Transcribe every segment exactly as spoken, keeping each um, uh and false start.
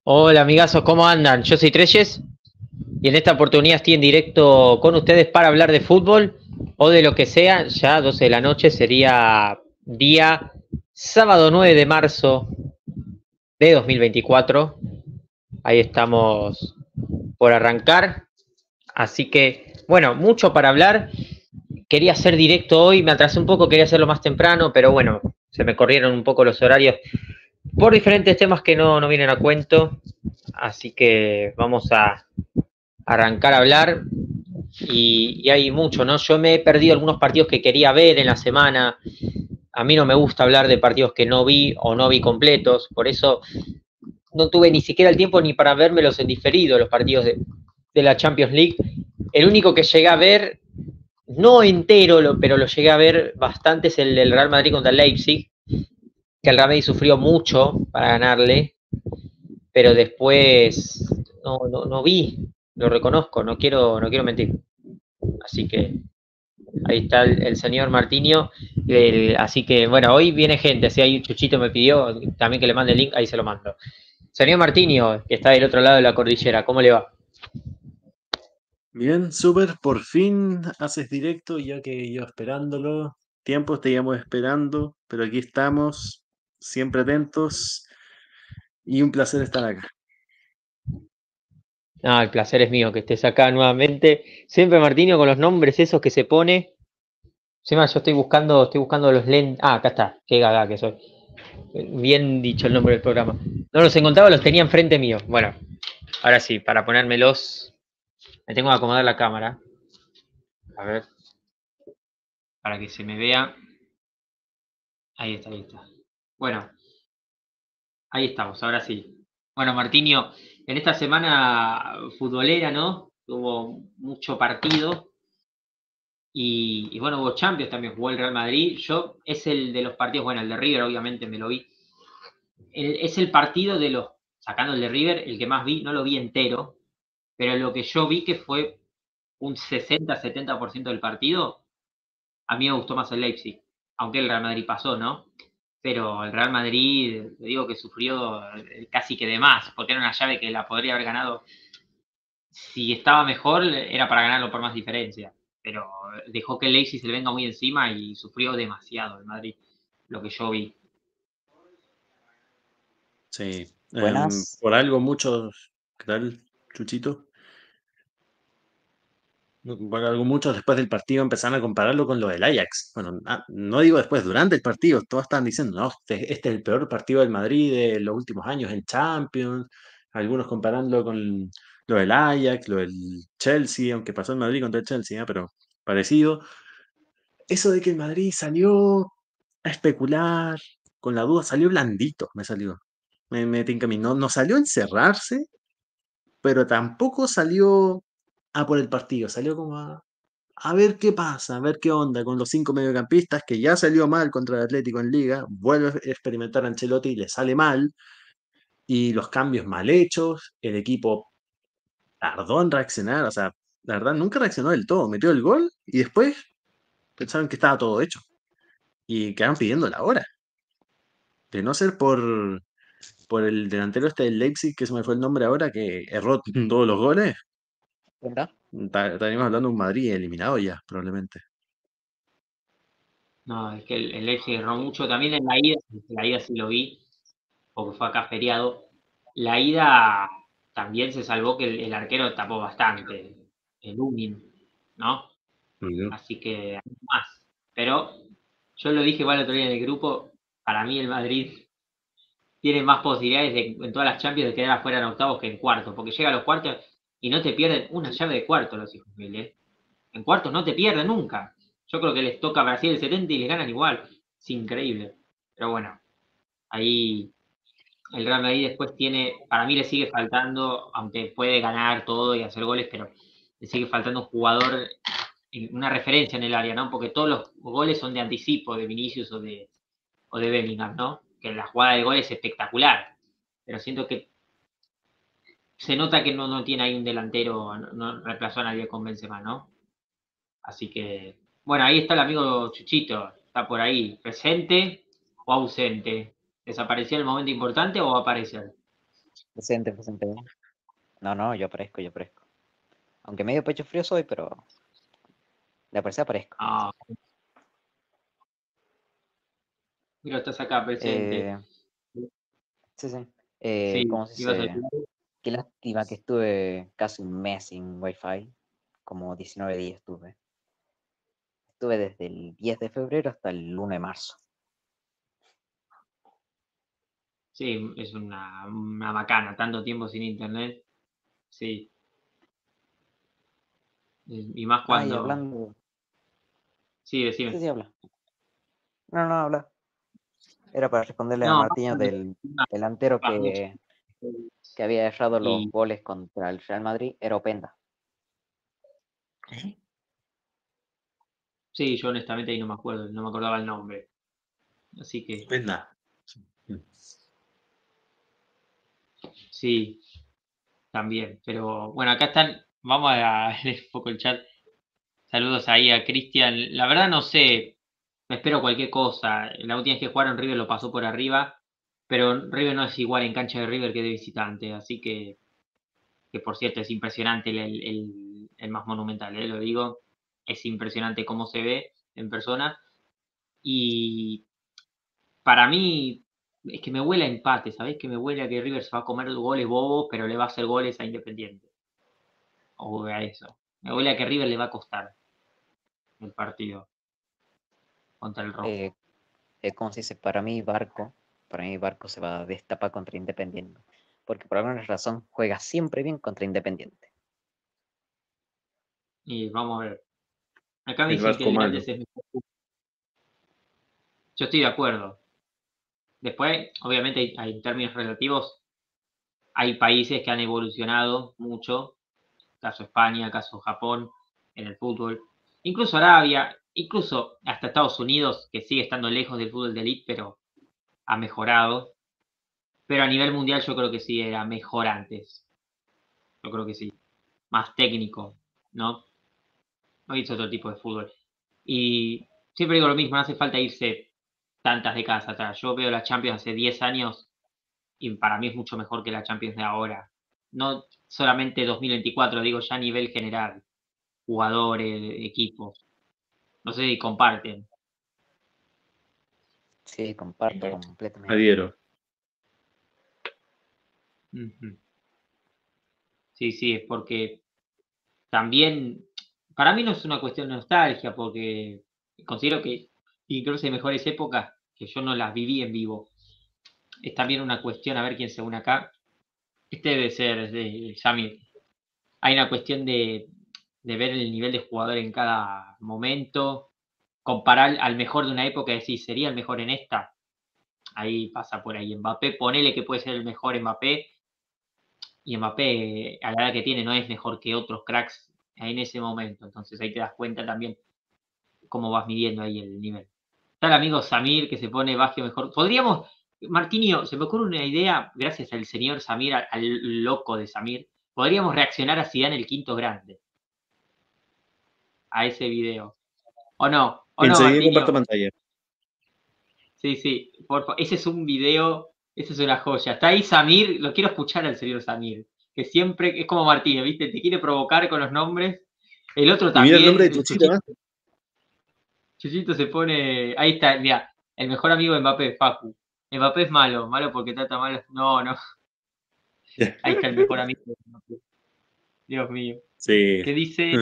Hola amigazos, ¿cómo andan? Yo soy Treyes y en esta oportunidad estoy en directo con ustedes para hablar de fútbol o de lo que sea. Ya doce de la noche sería día sábado nueve de marzo de dos mil veinticuatro. Ahí estamos por arrancar. Así que, bueno, mucho para hablar. Quería hacer directo hoy, me atrasé un poco, quería hacerlo más temprano, pero bueno, se me corrieron un poco los horarios por diferentes temas que no, no vienen a cuento. Así que vamos a arrancar a hablar y, y hay mucho, ¿no? Yo me he perdido algunos partidos que quería ver en la semana. A mí no me gusta hablar de partidos que no vi o no vi completos, por eso no tuve ni siquiera el tiempo ni para vérmelos en diferido, los partidos de, de la Champions League. El único que llegué a ver, no entero, lo, pero lo llegué a ver bastante, es el del Real Madrid contra el Leipzig, que el Real Madrid sufrió mucho para ganarle, pero después no, no, no vi, lo reconozco, no quiero, no quiero mentir. Así que ahí está el, el señor Martinio. El, así que bueno, hoy viene gente, si hay un Chuchito me pidió también que le mande el link, ahí se lo mando. Señor Martinio, que está del otro lado de la cordillera, ¿cómo le va? Bien, súper, por fin haces directo, ya que yo esperándolo, tiempo estábamos esperando, pero aquí estamos, siempre atentos y un placer estar acá. Ah, el placer es mío que estés acá nuevamente. Siempre Martinio con los nombres esos que se pone. Encima yo estoy buscando, estoy buscando los lentes. Ah, acá está, qué gaga que soy. Bien dicho el nombre del programa. No los encontraba, los tenía enfrente mío. Bueno, ahora sí, para ponérmelos, me tengo que acomodar la cámara. A ver, para que se me vea. Ahí está, ahí está. Bueno, ahí estamos, ahora sí. Bueno, Martinio, en esta semana futbolera, ¿no? Hubo mucho partido y, y bueno, hubo Champions también, jugó el Real Madrid. Yo, es el de los partidos, bueno, el de River obviamente me lo vi. El- es el partido de los, sacando el de River, el que más vi, no lo vi entero, pero lo que yo vi que fue un sesenta setenta por ciento del partido, a mí me gustó más el Leipzig, aunque el Real Madrid pasó, ¿no? Pero el Real Madrid, te digo que sufrió eh, casi que de más, porque era una llave que la podría haber ganado. Si estaba mejor, era para ganarlo por más diferencia. Pero dejó que el Leipzig se le venga muy encima y sufrió demasiado el Madrid, lo que yo vi. Sí, em, Buenas. por algo muchos, ¿qué tal, Chuchito? Por algo muchos después del partido empezaron a compararlo con lo del Ajax. Bueno, na- no digo después, durante el partido, todos estaban diciendo, no, este, este es el peor partido del Madrid de los últimos años en Champions, algunos comparando con lo del Ajax, lo del Chelsea, aunque pasó el Madrid contra el Chelsea, ¿eh? Pero parecido. Eso de que el Madrid salió a especular, con la duda, salió blandito, me salió. Me, me tinca a mí. No, no salió a encerrarse, pero tampoco salió a por el partido, salió como a a ver qué pasa, a ver qué onda con los cinco mediocampistas, que ya salió mal contra el Atlético en Liga, vuelve a experimentar a Ancelotti y le sale mal, y los cambios mal hechos, el equipo tardó en reaccionar, o sea, la verdad nunca reaccionó del todo, metió el gol y después pensaron que estaba todo hecho, y quedaron pidiendo la hora. De no ser por, por el delantero este del Leipzig, que se me fue el nombre ahora, que erró todos los goles, ¿Verdad? ta- estaríamos hablando de un Madrid eliminado ya, probablemente. No, es que el, el Leipzig erró mucho. También en la ida, la ida sí lo vi, porque fue acá feriado. La ida también se salvó que el, el arquero tapó bastante, el Lunin, ¿no? Ujú. Así que más. Pero yo lo dije igual el otro día en el grupo, para mí el Madrid tiene más posibilidades de, en todas las Champions de quedar afuera en octavos que en cuartos, porque llega a los cuartos y no te pierden una llave de cuartos los hijos mil, ¿eh? En cuartos no te pierden nunca. Yo creo que les toca a Brasil el setenta y les ganan igual. Es increíble. Pero bueno, ahí el Real Madrid después tiene, para mí le sigue faltando, aunque puede ganar todo y hacer goles, pero le sigue faltando un jugador, una referencia en el área, ¿no? Porque todos los goles son de anticipo, de Vinicius o de, o de Bellingham, ¿no? Que la jugada de gol es espectacular, pero siento que se nota que no, no tiene ahí un delantero, no, no reemplazó a nadie con Benzema, ¿no? Así que, bueno, ahí está el amigo Chuchito, está por ahí, presente o ausente. ¿Desapareció en el momento importante o va a aparecer? Presente, presente. No, no, yo aparezco, yo aparezco. Aunque medio pecho frío soy, pero de aparecer aparezco. Ah, mira, estás acá presente. Eh, sí, sí. Eh, Sí, ¿cómo se ibas a dice? Qué lástima que estuve casi un mes sin wifi. Como diecinueve días estuve. Estuve desde el diez de febrero hasta el uno de marzo. Sí, es una, una macana, tanto tiempo sin internet. Sí. Y más Ah, y cuando. hablando. Sí, Sí, decime. sí, habla. No, no, habla. Era para responderle a No, más Martínez cuando del delantero vas mucho. que, que había errado los Y goles contra el Real Madrid. Era Openda. sí, yo honestamente ahí no me acuerdo, no me acordaba el nombre. Así que Venga. sí, también. Pero bueno, acá están. Vamos a leer un poco el chat. Saludos ahí a Cristian. La verdad no sé, me espero cualquier cosa. La última vez que jugaron River lo pasó por arriba, pero River no es igual en cancha de River que de visitante, así que, que por cierto es impresionante el, el- el- el más monumental, ¿eh? Lo digo, es impresionante cómo se ve en persona y para mí es que me huele a empate, ¿sabés? Que me huele a que River se va a comer goles bobos, pero le va a hacer goles a Independiente, o a eso. Me huele a que River le va a costar el partido contra el Rojo. Eh, eh, ¿cómo se dice? Para mí, Barco. Para mí, Barco se va a destapar contra Independiente. Porque por alguna razón juega siempre bien contra Independiente. Y vamos a ver. Acá me El dicen que barco el malo. Nández es mejor. Yo estoy de acuerdo. Después, obviamente, hay, en términos relativos, hay países que han evolucionado mucho, caso España, caso Japón, en el fútbol. Incluso Arabia, incluso hasta Estados Unidos, que sigue estando lejos del fútbol de elite, pero ha mejorado. Pero a nivel mundial yo creo que sí era mejor antes. Yo creo que sí. Más técnico, ¿no? No hizo otro tipo de fútbol. Y siempre digo lo mismo, no hace falta irse tantas décadas atrás. Yo veo la Champions hace diez años y para mí es mucho mejor que la Champions de ahora. No solamente dos mil veinticuatro, digo ya a nivel general. Jugadores, equipos. No sé si comparten. Sí, comparto completamente. Adhiero. Ujú. Sí, sí, es porque también, para mí no es una cuestión de nostalgia, porque considero que incluso hay mejores épocas que yo no las viví en vivo. Es también una cuestión, a ver quién se une acá. Este debe ser de Samir. Hay una cuestión de, de ver el nivel de jugador en cada momento, comparar al mejor de una época y decir, ¿sería el mejor en esta? Ahí pasa por ahí. Mbappé, ponele que puede ser el mejor Mbappé, y Mbappé a la edad que tiene no es mejor que otros cracks en ese momento. Entonces ahí te das cuenta también cómo vas midiendo ahí el nivel. Está el amigo Samir que se pone Baggio mejor. Podríamos, Martinio, se me ocurre una idea, gracias al señor Samir, al, al loco de Samir, podríamos reaccionar a Zidane el quinto grande, a ese video. ¿O no? ¿O no, Enseguida comparto Martinio? pantalla. Sí, sí, por fa- ese es un video, ese es una joya. Está ahí Samir, lo quiero escuchar al señor Samir, que siempre es como Martinio, ¿viste? Te quiere provocar con los nombres. El otro Y mira el nombre también, de el Chuchito, Chuchito, ¿eh? Chuchito se pone. Ahí está, mira, el mejor amigo de Mbappé, Facu. Mbappé es malo, malo porque trata mal. No, no, ahí está el mejor amigo de Mbappé. Dios mío. Sí. ¿Qué dice?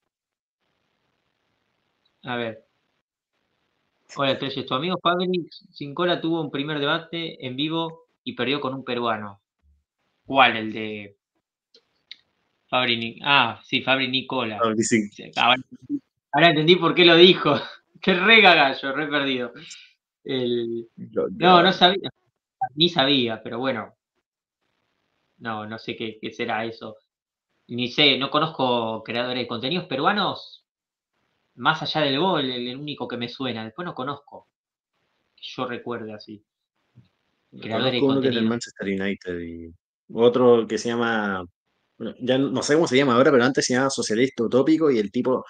A ver. Hola, Treyes, tu amigo Fabri Cincola tuvo un primer debate en vivo y perdió con un peruano. ¿Cuál? El de Fabri, Ni- ah, sí, Fabri Nicola. Ahora sí. Sí, Ahora, ahora entendí por qué lo dijo. Qué re gallo, re perdido. El... No, no sabía, ni sabía, pero bueno, no, no sé qué, qué será eso. Ni sé, no conozco creadores de contenidos peruanos más allá del gol, el, el único que me suena. Después no conozco, que yo recuerde así, creadores de Conozco uno que es del contenidos. Manchester United y otro que se llama, bueno, ya no sé cómo se llama ahora, pero antes se llamaba Socialista Utópico y el tipo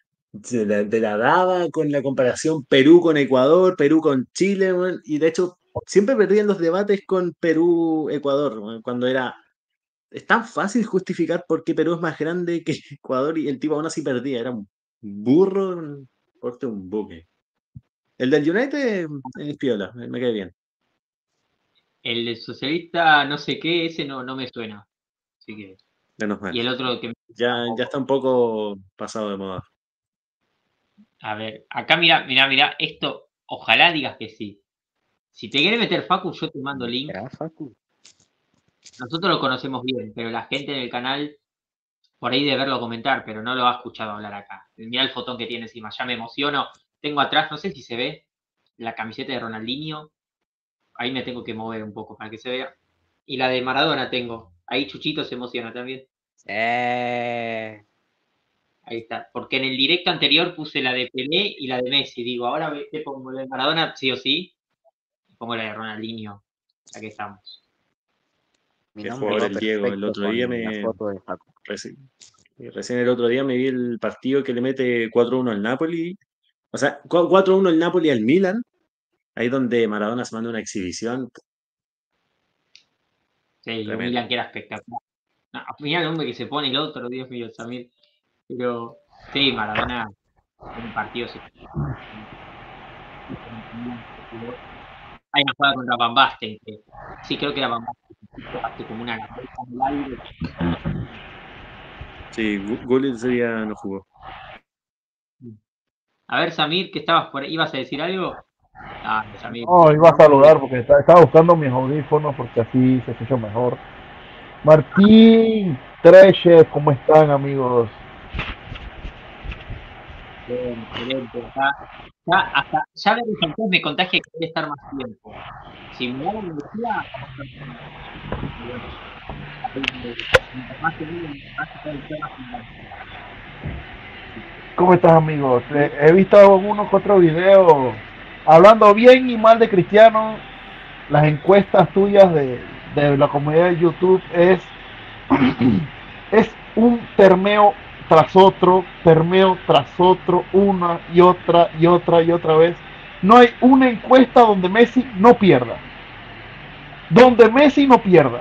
te la, te la daba con la comparación Perú con Ecuador, Perú con Chile, weón, y de hecho siempre perdía en los debates con Perú, Ecuador, cuando era... Es tan fácil justificar por qué Perú es más grande que Ecuador y el tipo aún así perdía. Era un burro, un porte, un buque. El del United es piola, me, me cae bien. El de socialista, no sé qué, ese no, no me suena. Así que. Menos mal. Y el otro que me Ya, ya está un poco pasado de moda. A ver, acá mira, mira, mira, esto, ojalá digas que sí. Si te querés meter Facu, yo te mando link. ¿Será Facu? Nosotros lo conocemos bien, pero la gente en el canal, por ahí de verlo comentar, pero no lo ha escuchado hablar acá. Mira el fotón que tiene encima, ya me emociono. Tengo atrás, no sé si se ve, la camiseta de Ronaldinho. Ahí me tengo que mover un poco para que se vea. Y la de Maradona tengo. Ahí Chuchito se emociona también. Eh, Ahí está. Porque en el directo anterior puse la de Pelé y la de Messi. Digo, ahora te pongo la de Maradona, sí o sí. Y pongo la de Ronaldinho. Aquí estamos. mi Qué nombre jugador va el Diego. El perfecto otro día con la me... foto de Facu. Recién, recién el otro día me vi el partido que le mete cuatro uno al Napoli. O sea, cuatro uno el Napoli al Milan. Ahí donde Maradona se manda una exhibición. Sí, un Tremendo. Milan que era espectacular. No, al final el hombre que se pone el otro, Dios mío, Samir. Pero sí, Maradona en un partido se... Hay una jugada contra Van Basten, que sí creo que era Van Basten, que hace como una cabeza en el aire. Sí, Gullit ese día no jugó. A ver, Samir, que estabas por ahí, ¿ibas a decir algo? Ah, Samir. No, iba a saludar porque está- estaba buscando mis audífonos porque así se escucha mejor. Martín, Treche, ¿cómo están, amigos? Bien, excelente. Acá, ya, hasta, ya me resultó, me contagia que debe estar más tiempo. Si me da la energía, vamos a estar más tiempo. Mientras más te digo, más te puede ser más importante. ¿Cómo estás, amigos? Eh, he visto uno que otro video hablando bien y mal de Cristiano. Las encuestas tuyas de, de la comunidad de YouTube es, es un termeo tras otro, termeo tras otro, una y otra y otra y otra vez. No hay una encuesta donde Messi no pierda. Donde Messi no pierda.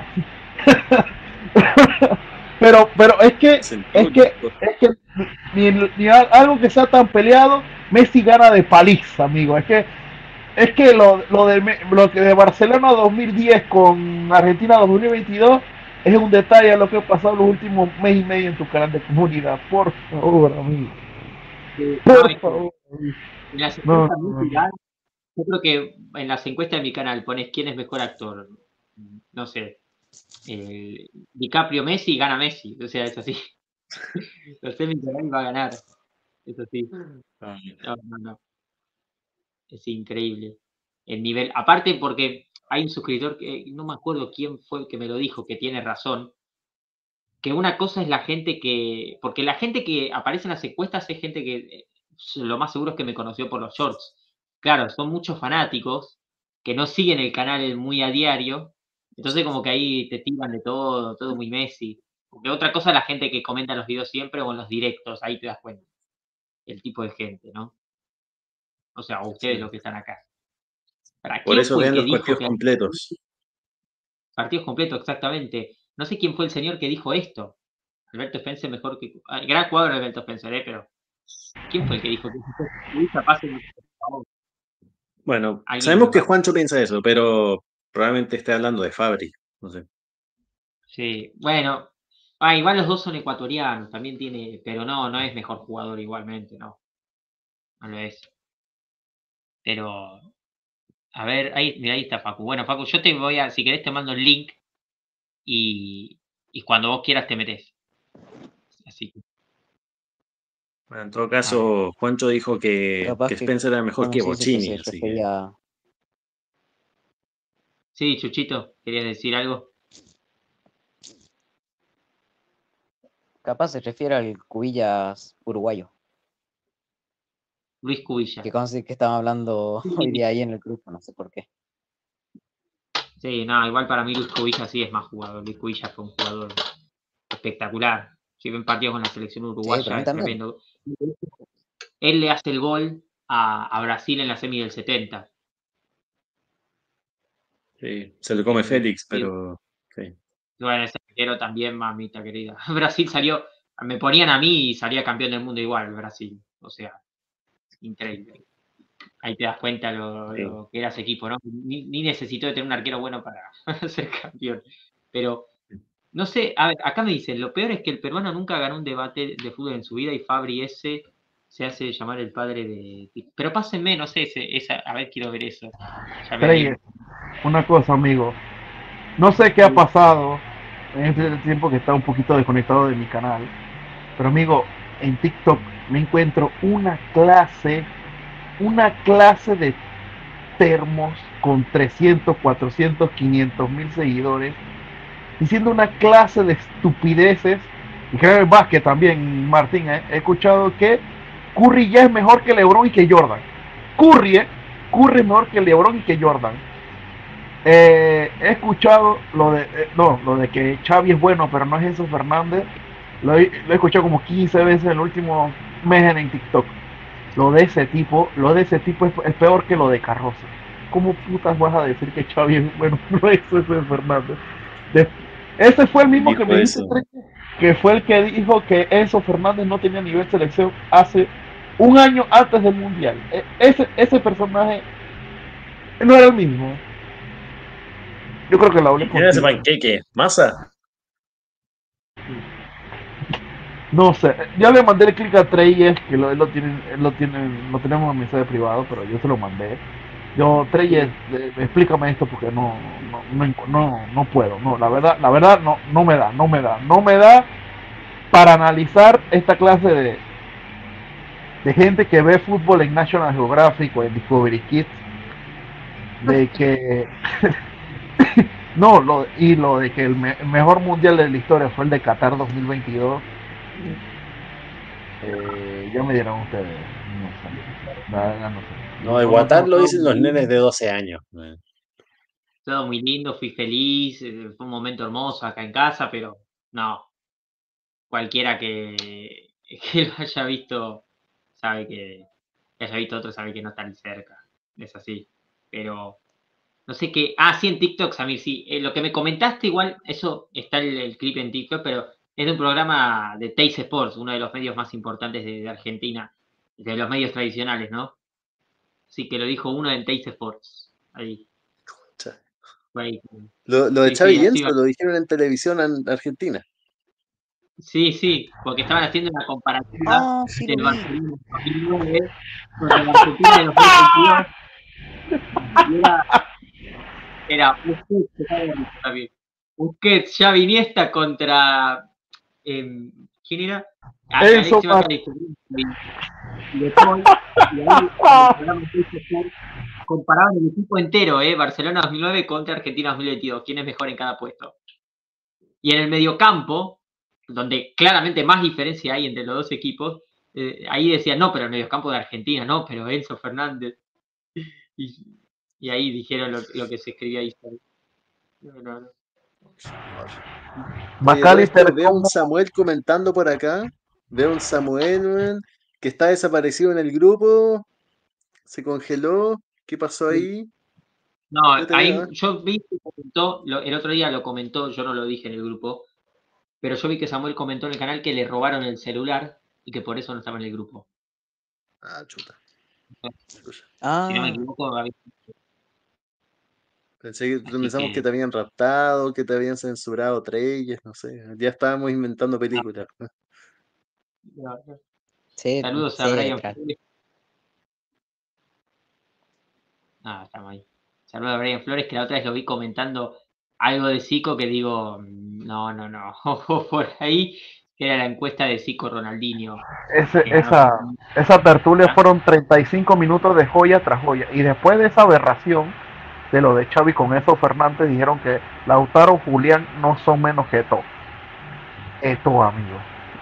pero, pero es que, es que, es que ni, ni algo que sea tan peleado, Messi gana de paliza, amigo. Es que, es que lo, lo, de, lo que de Barcelona dos mil diez con Argentina dos mil veintidós es un detalle a lo que ha pasado los últimos mes y medio en tu canal de comunidad. Por favor, amigo. Sí, Por no, favor. en las No, encuestas no, Messi gana. Yo creo que en las encuestas de mi canal pones quién es mejor actor. No sé. Eh, DiCaprio Messi gana Messi. O sea, es así. Lo sé, mi canal va a ganar. Es así. No, no, no. Es increíble. El nivel. Aparte, porque hay un suscriptor que no me acuerdo quién fue el que me lo dijo, que tiene razón. Que una cosa es la gente que. Porque la gente que aparece en las encuestas es gente que eh, lo más seguro es que me conoció por los shorts. Claro, son muchos fanáticos que no siguen el canal muy a diario. Entonces, como que ahí te tiran de todo, todo muy Messi. Porque otra cosa es la gente que comenta los videos siempre o en los directos, ahí te das cuenta. El tipo de gente, ¿no? O sea, o ustedes los que están acá. ¿Para Por quién eso fue el vean que los dijo partidos que completos. partidos completos exactamente? No sé quién fue el señor que dijo esto. Alberto Spencer mejor que... ah, gran jugador Alberto Spencer, ¿eh? Pero ¿quién fue el que dijo que futbolista pase por favor? Bueno, Alguien sabemos me que va. Juancho piensa eso, pero probablemente esté hablando de Fabri. No sé. Sí, bueno. Ah, igual los dos son ecuatorianos, también tiene, pero no, no es mejor jugador igualmente, no. No lo es. Pero, a ver, ahí, mira, ahí está Facu. Bueno, Facu, yo te voy a, si querés te mando el link y, y cuando vos quieras te metés. Así que, Bueno, en todo a ver. caso, Juancho dijo que, Capaz que que Spencer era mejor Juan que dice que se Bocini, así que. refería. Sí, Chuchito, ¿querías decir algo? Capaz se refiere al Cubillas uruguayo. Luis Cubilla. Que conste que estaban hablando hoy día ahí en el grupo, no sé por qué. Sí, no, igual para mí Luis Cubilla sí es más jugador. Luis Cubilla fue un jugador espectacular. Si ven partidos con la selección Sí, para uruguaya, mí es también. tremendo. Él le hace el gol a, a Brasil en la semi del setenta. Sí, se lo come Félix, pero sí. Bueno, ese arquero también, mamita querida. Brasil salió, me ponían a mí y salía campeón del mundo igual, Brasil. O sea, increíble. Ahí te das cuenta lo, Sí. lo que era ese equipo, ¿no? Ni, ni necesitó de tener un arquero bueno para ser campeón. Pero, no sé, a ver, acá me dicen, lo peor es que el peruano nunca ganó un debate de fútbol en su vida y Fabri ese se hace llamar el padre de... Pero pásenme, no sé, ese, esa, a ver, quiero ver eso. Ya me Treyes, una cosa, amigo. No sé qué ha pasado en este tiempo que está un poquito desconectado de mi canal. Pero, amigo, en TikTok me encuentro una clase, una clase de termos con trescientos, cuatrocientos, quinientos mil seguidores, diciendo una clase de estupideces. Y creo el básquet también, Martín. ¿eh? He escuchado que Curry ya es mejor que LeBron y que Jordan. Curry, ¿eh? Curry es mejor que LeBron y que Jordan. Eh, he escuchado lo de eh, no, lo de que Xavi es bueno, pero no es Enzo Fernández. Lo he, lo he escuchado como quince veces en el último mes en TikTok. Lo de ese tipo, lo de ese tipo es, es peor que lo de Carroza. ¿Cómo putas vas a decir que Xavi es bueno? No es Enzo Fernández. De, ese fue el mismo Dijo que me dice eso. que fue el que dijo que Enzo Fernández no tenía nivel selección hace un año antes del mundial. E, ese, ese personaje no era el mismo. Yo creo que lo hablé ¿Y quién es ese contigo. panqueque? ¿Masa? No sé, ya le mandé el clic a Treyes, que lo, él lo tiene, él lo tiene, lo tenemos en mensaje privado, pero yo se lo mandé. Yo, Treyes, eh, explícame esto porque no, no, no, no, no puedo, no, la verdad, la verdad no, no me da, no me da, no me da para analizar esta clase de, de gente que ve fútbol en National Geographic o en Discovery Kids, de que no, lo, y lo de que el, me, el mejor mundial de la historia fue el de Qatar dos mil veintidós. Eh, ya me dieron ustedes, no sé, la verdad no sé. No, de No, no Guatán tengo lo todo dicen los muy nenes de lindo, doce años. todo muy lindo, fui feliz, eh, fue un momento hermoso acá en casa, pero no, cualquiera que, que lo haya visto sabe que, que haya visto otro sabe que no está ni cerca, es así. Pero no sé qué, ah, sí, en TikTok, Samir, sí, eh, lo que me comentaste igual, eso está el, el clip en TikTok, pero es de un programa de Teis Sports, uno de los medios más importantes de, de Argentina, de los medios tradicionales, ¿no? Sí, que lo dijo uno en Teis Sports, ahí. Ahí. Lo, lo de Sí, Xavi sí, y así va. Enzo lo dijeron en televisión en Argentina. Sí, sí, porque estaban haciendo una comparativa Ah, sí lo del vi. Barcelona de dos mil nueve contra la Argentina de dos mil veintidós. Y era, era Busquets, que estaba en el también. Busquets, Xavi, Iniesta contra eh, ¿quién era? A- Enzo Alexis Mar- McAllister y De Paul. Y ahí en el programa de Teis Sports comparaban el equipo entero, ¿eh? Barcelona dos mil nueve contra Argentina dos mil veintidós. ¿Quién es mejor en cada puesto? Y en el mediocampo, donde claramente más diferencia hay entre los dos equipos, eh, ahí decían, no, pero el mediocampo de Argentina, no, pero Enzo Fernández. Y, y ahí dijeron lo, lo que se escribía ahí. No, no, no. Oye, todo esto, McAllister veo un como Samuel comentando por acá. Veo un Samuel, weón, que está desaparecido en el grupo. Se congeló. ¿Qué pasó ahí? No, Yo te veo, ahí ¿eh? yo vi que comentó, lo- el otro día lo comentó, yo no lo dije en el grupo, pero yo vi que Samuel comentó en el canal que le robaron el celular y que por eso no estaba en el grupo. Ah, chuta. Chuta. Si no me Ah, equivoco, había- Pensé que así pensamos que que te habían raptado, que te habían censurado Treyes, no sé. Ya estábamos inventando películas. no, no. sí, Saludos a sí, Brian claro. Flores. Ah, estamos ahí. Saludos a Brian Flores, que la otra vez lo vi comentando algo de Zico que digo, mm, no, no, no, ojo por ahí, que era la encuesta de Zico Ronaldinho, ese, que ganó esa, Argentina. esa tertulia fueron treinta y cinco minutos de joya tras joya. Y después de esa aberración de lo de Xavi con Enzo Fernández, dijeron que Lautaro y Julián no son menos que Eto. Eto, amigo.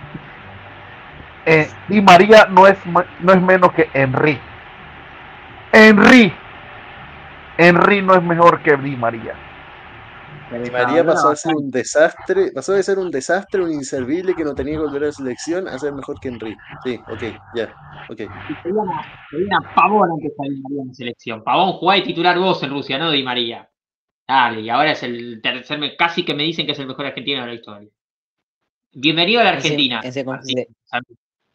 Eh, Di María no es, no es menos que Henry. Henry. Henry no es mejor que Di María. Di Pero María Maradona pasó a ser bastante. un desastre, pasó de ser un desastre, un inservible que no tenía que volver a la selección, a ser mejor que Henry. Sí, ok, ya, ok. Y pedían a, pedían a Pavón antes de Di María en la selección. Pavón jugá y titular vos en Rusia, no Di María. Dale, y ahora es el tercer, me- casi que me dicen que es el mejor argentino de la historia. Bienvenido a la Ese- Argentina. ese con- Así, de- ¿sabes?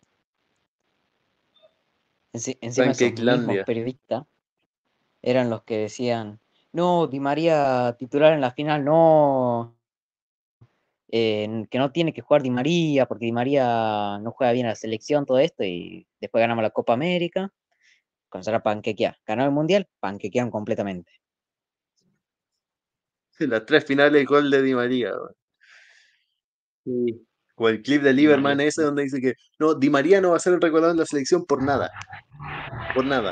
enci- encima esos mismos Panquequelandia. periodistas eran los que decían, no, Di María titular en la final, no, eh, que no tiene que jugar Di María, porque Di María no juega bien a la selección, todo esto, y después ganamos la Copa América, comenzar a panquequear. Ganó el Mundial, panquequearon completamente. Las tres finales, gol de Di María. weón. Sí, O el clip de Di María. Lieberman ese donde dice que no, Di María no va a ser recordado en la selección por nada. Por nada.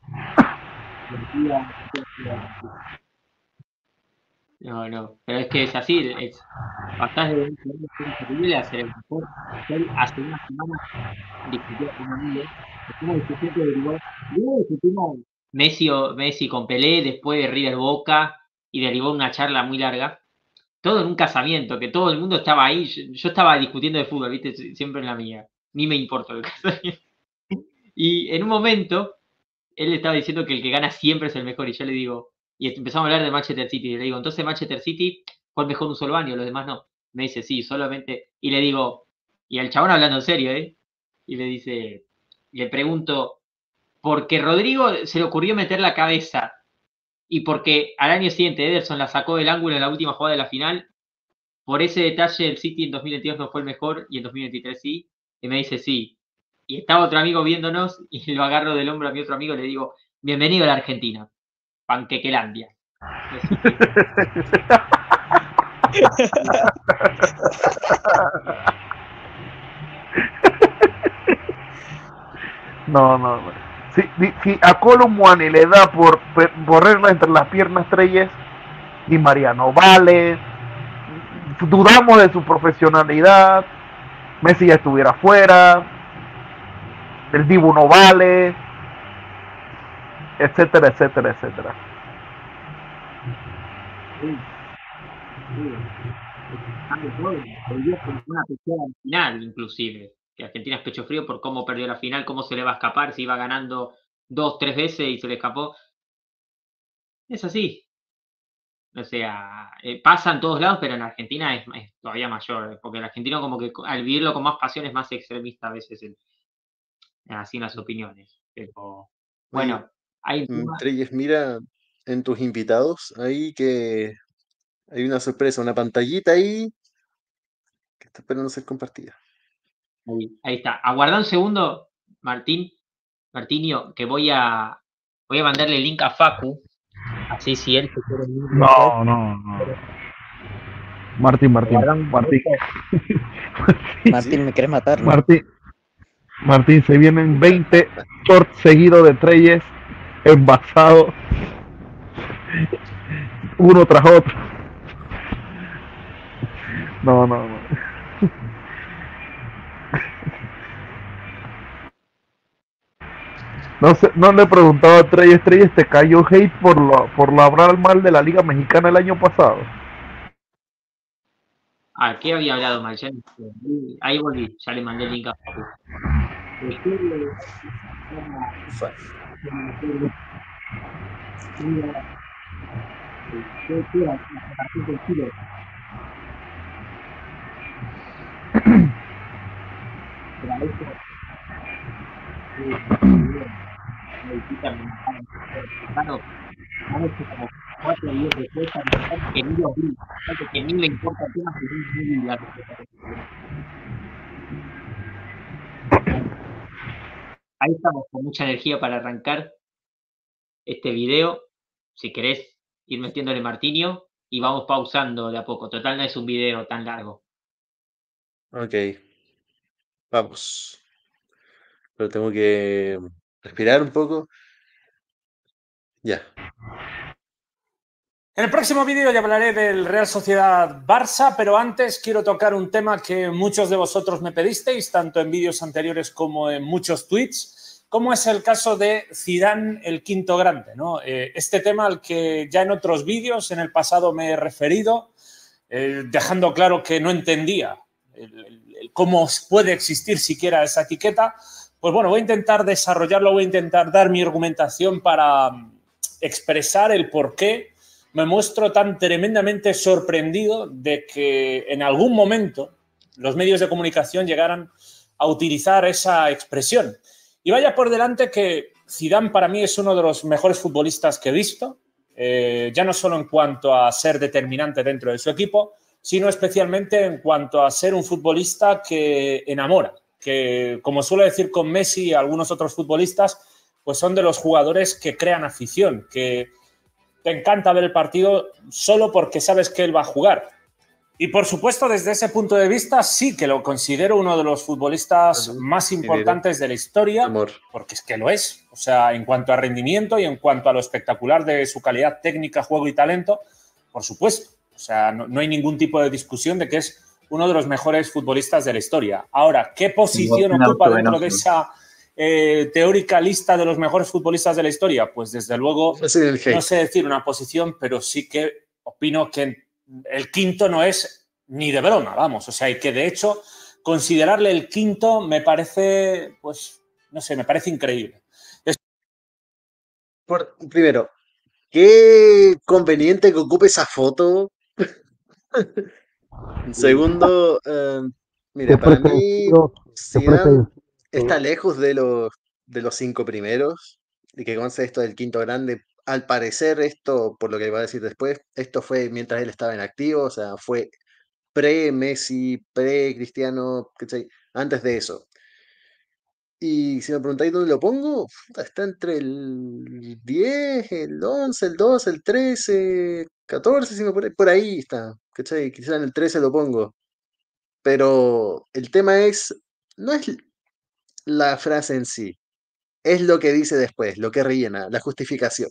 No, no, pero es que es así, es pasás de un jugador que es increíble a ser el mejor. Él hace una semana discutió con un amigo, una discusión que derivó, luego discutimos Messi, o- Messi con Pelé, después de River Boca, y derivó una charla muy larga, todo en un casamiento, que todo el mundo estaba ahí, yo, yo estaba discutiendo de fútbol, viste, siempre en la mía, ni me importa el casamiento. Y en un momento, él estaba diciendo que el que gana siempre es el mejor, y yo le digo, y empezamos a hablar de Manchester City, y le digo, entonces Manchester City fue el mejor un solo año, los demás no. Me dice, sí, solamente, y le digo, y el chabón hablando en serio, ¿eh? Y le dice, le pregunto, porque Rodrigo se le ocurrió meter la cabeza y porque al año siguiente Ederson la sacó del ángulo en la última jugada de la final, por ese detalle el City en dos mil veintidós no fue el mejor y en dos mil veintitrés sí, y me dice sí. Y estaba otro amigo viéndonos y lo agarro del hombro a mi otro amigo y le digo, bienvenido a la Argentina, Panquequelandia. Así que, No, no, no. Si, si- si a Colomwani le da por pe- correrla entre las piernas Treyes, Di María no vale. Dudamos de su profesionalidad. Messi ya estuviera fuera. El Dibu no vale. Etcétera, etcétera, etcétera. sí, sí, cambia todo. Volvió con una pechada al final, inclusive. Que Argentina es pecho frío por cómo perdió la final, cómo se le va a escapar, si iba ganando dos, tres veces y se le escapó. Es así. O sea, eh, pasa en todos lados, pero en Argentina es, es todavía mayor, porque el argentino como que al vivirlo con más pasión es más extremista a veces en, así en las opiniones. Pero Oye, bueno, hay un mm, tema, Treyes, mira en tus invitados ahí que hay una sorpresa, una pantallita ahí que está esperando ser compartida. ahí, ahí está. Aguarda un segundo, Martín, Martinio, que voy a voy a mandarle el link a Facu, así si él se quiere unir después. No, no, no. Martín, Martín, Aguardá un Martín. ¿Sí? Martín, ¿me querés matar? No. Martín, Martín, se vienen veinte shorts seguidos de Treyes envasados uno tras otro. No, no, no. No sé, no le he preguntado a Treyes, Treyes, ¿te cayó hate por lo, por lo hablar mal de la Liga Mexicana el año pasado? Ah, ¿qué había hablado mal? Ya no sé. Ahí volví, ya le mandé el link a Facu. Ufa. Como cuatro días después que ni lo vi, que ni le importa el tema, que es muy largo. Ahí estamos con mucha energía para arrancar este video. Si querés ir metiéndole Martinio y vamos pausando de a poco. Total, no es un video tan largo. Ok, vamos. Pero tengo que respirar un poco. Ya. En el próximo vídeo ya hablaré del Real Sociedad Barça, pero antes quiero tocar un tema que muchos de vosotros me pedisteis, tanto en vídeos anteriores como en muchos tweets, como es el caso de Zidane el quinto grande, ¿no? Eh, este tema al que ya en otros vídeos en el pasado me he referido, eh, dejando claro que no entendía el, el, el cómo puede existir siquiera esa etiqueta, pues bueno, voy a intentar desarrollarlo, voy a intentar dar mi argumentación para expresar el porqué me muestro tan tremendamente sorprendido de que en algún momento los medios de comunicación llegaran a utilizar esa expresión. Y vaya por delante que Zidane para mí es uno de los mejores futbolistas que he visto, eh, ya no solo en cuanto a ser determinante dentro de su equipo, sino especialmente en cuanto a ser un futbolista que enamora, que, como suelo decir con Messi y algunos otros futbolistas, pues son de los jugadores que crean afición, que te encanta ver el partido solo porque sabes que él va a jugar. Y, por supuesto, desde ese punto de vista, sí que lo considero uno de los futbolistas Salud. más importantes de la historia, Amor. porque es que lo es. O sea, en cuanto a rendimiento y en cuanto a lo espectacular de su calidad técnica, juego y talento, por supuesto. O sea, no, no hay ningún tipo de discusión de que es uno de los mejores futbolistas de la historia. Ahora, ¿qué posición no, ocupa no, dentro no, de esa eh, teórica lista de los mejores futbolistas de la historia? Pues, desde luego, no sé decir una posición, pero sí que opino que el quinto no es ni de broma, vamos. O sea, y que, de hecho, considerarle el quinto me parece, pues, no sé, me parece increíble. Es... Por, primero, qué conveniente que ocupe esa foto. Segundo, uh, mira, para mí Zidane está lejos de los, de los cinco primeros, y que conste esto del quinto grande. Al parecer esto, por lo que va a decir después, esto fue mientras él estaba en activo, o sea, fue pre-Messi, pre-Cristiano, ¿cachai? Antes de eso. Y si me preguntáis dónde lo pongo, está entre el diez, el once, el doce, el trece, catorce, si me por, por ahí está, ¿cachai? Quizás en el trece lo pongo. Pero el tema es, no es la frase en sí, es lo que dice después, lo que rellena, la justificación.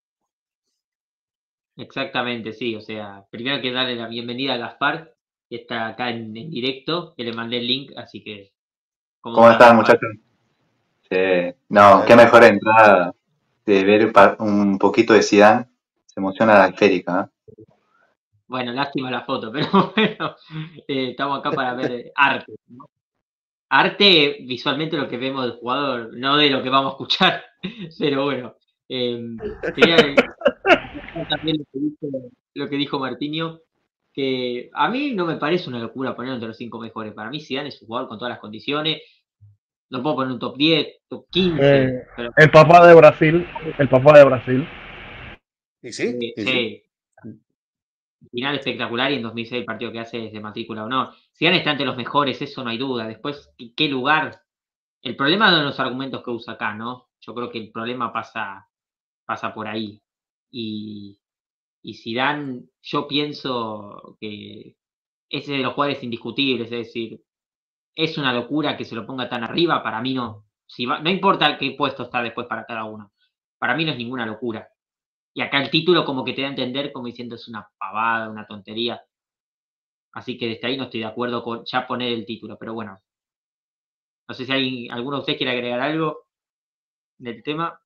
Exactamente, sí. O sea, primero hay que darle la bienvenida a Gaspar, que está acá en, en directo, que le mandé el link, así que... ¿Cómo, ¿Cómo están, muchachos? Sí. No, qué mejor entrada de ver un poquito de Zidane. Se emociona la esférica, ¿eh? Bueno, lástima la foto, pero bueno, eh, estamos acá para ver arte, ¿no? Arte, visualmente, lo que vemos del jugador, no de lo que vamos a escuchar, pero bueno. Eh, quería también lo que, dijo, lo que dijo Martinho, que a mí no me parece una locura ponerlo entre los cinco mejores. Para mí Zidane es un jugador con todas las condiciones. No puedo poner un top diez, top quince. Eh, pero... El papá de Brasil, el papá de Brasil. ¿Y sí? Eh, ¿Y sí. sí? Final espectacular, y en dos mil seis el partido que hace es de matrícula de honor. Zidane está entre los mejores, eso no hay duda. Después, ¿qué lugar? El problema de los argumentos que usa acá, ¿no? Yo creo que el problema pasa, pasa por ahí. Y, y Zidane, yo pienso que es de los jugadores indiscutibles, es decir, es una locura que se lo ponga tan arriba. Para mí no. Si va, no importa qué puesto está después para cada uno. Para mí no es ninguna locura. Y acá el título como que te da a entender como diciendo es una pavada, una tontería. Así que desde ahí no estoy de acuerdo con ya poner el título, pero bueno. No sé si hay, alguno de ustedes quiere agregar algo del tema.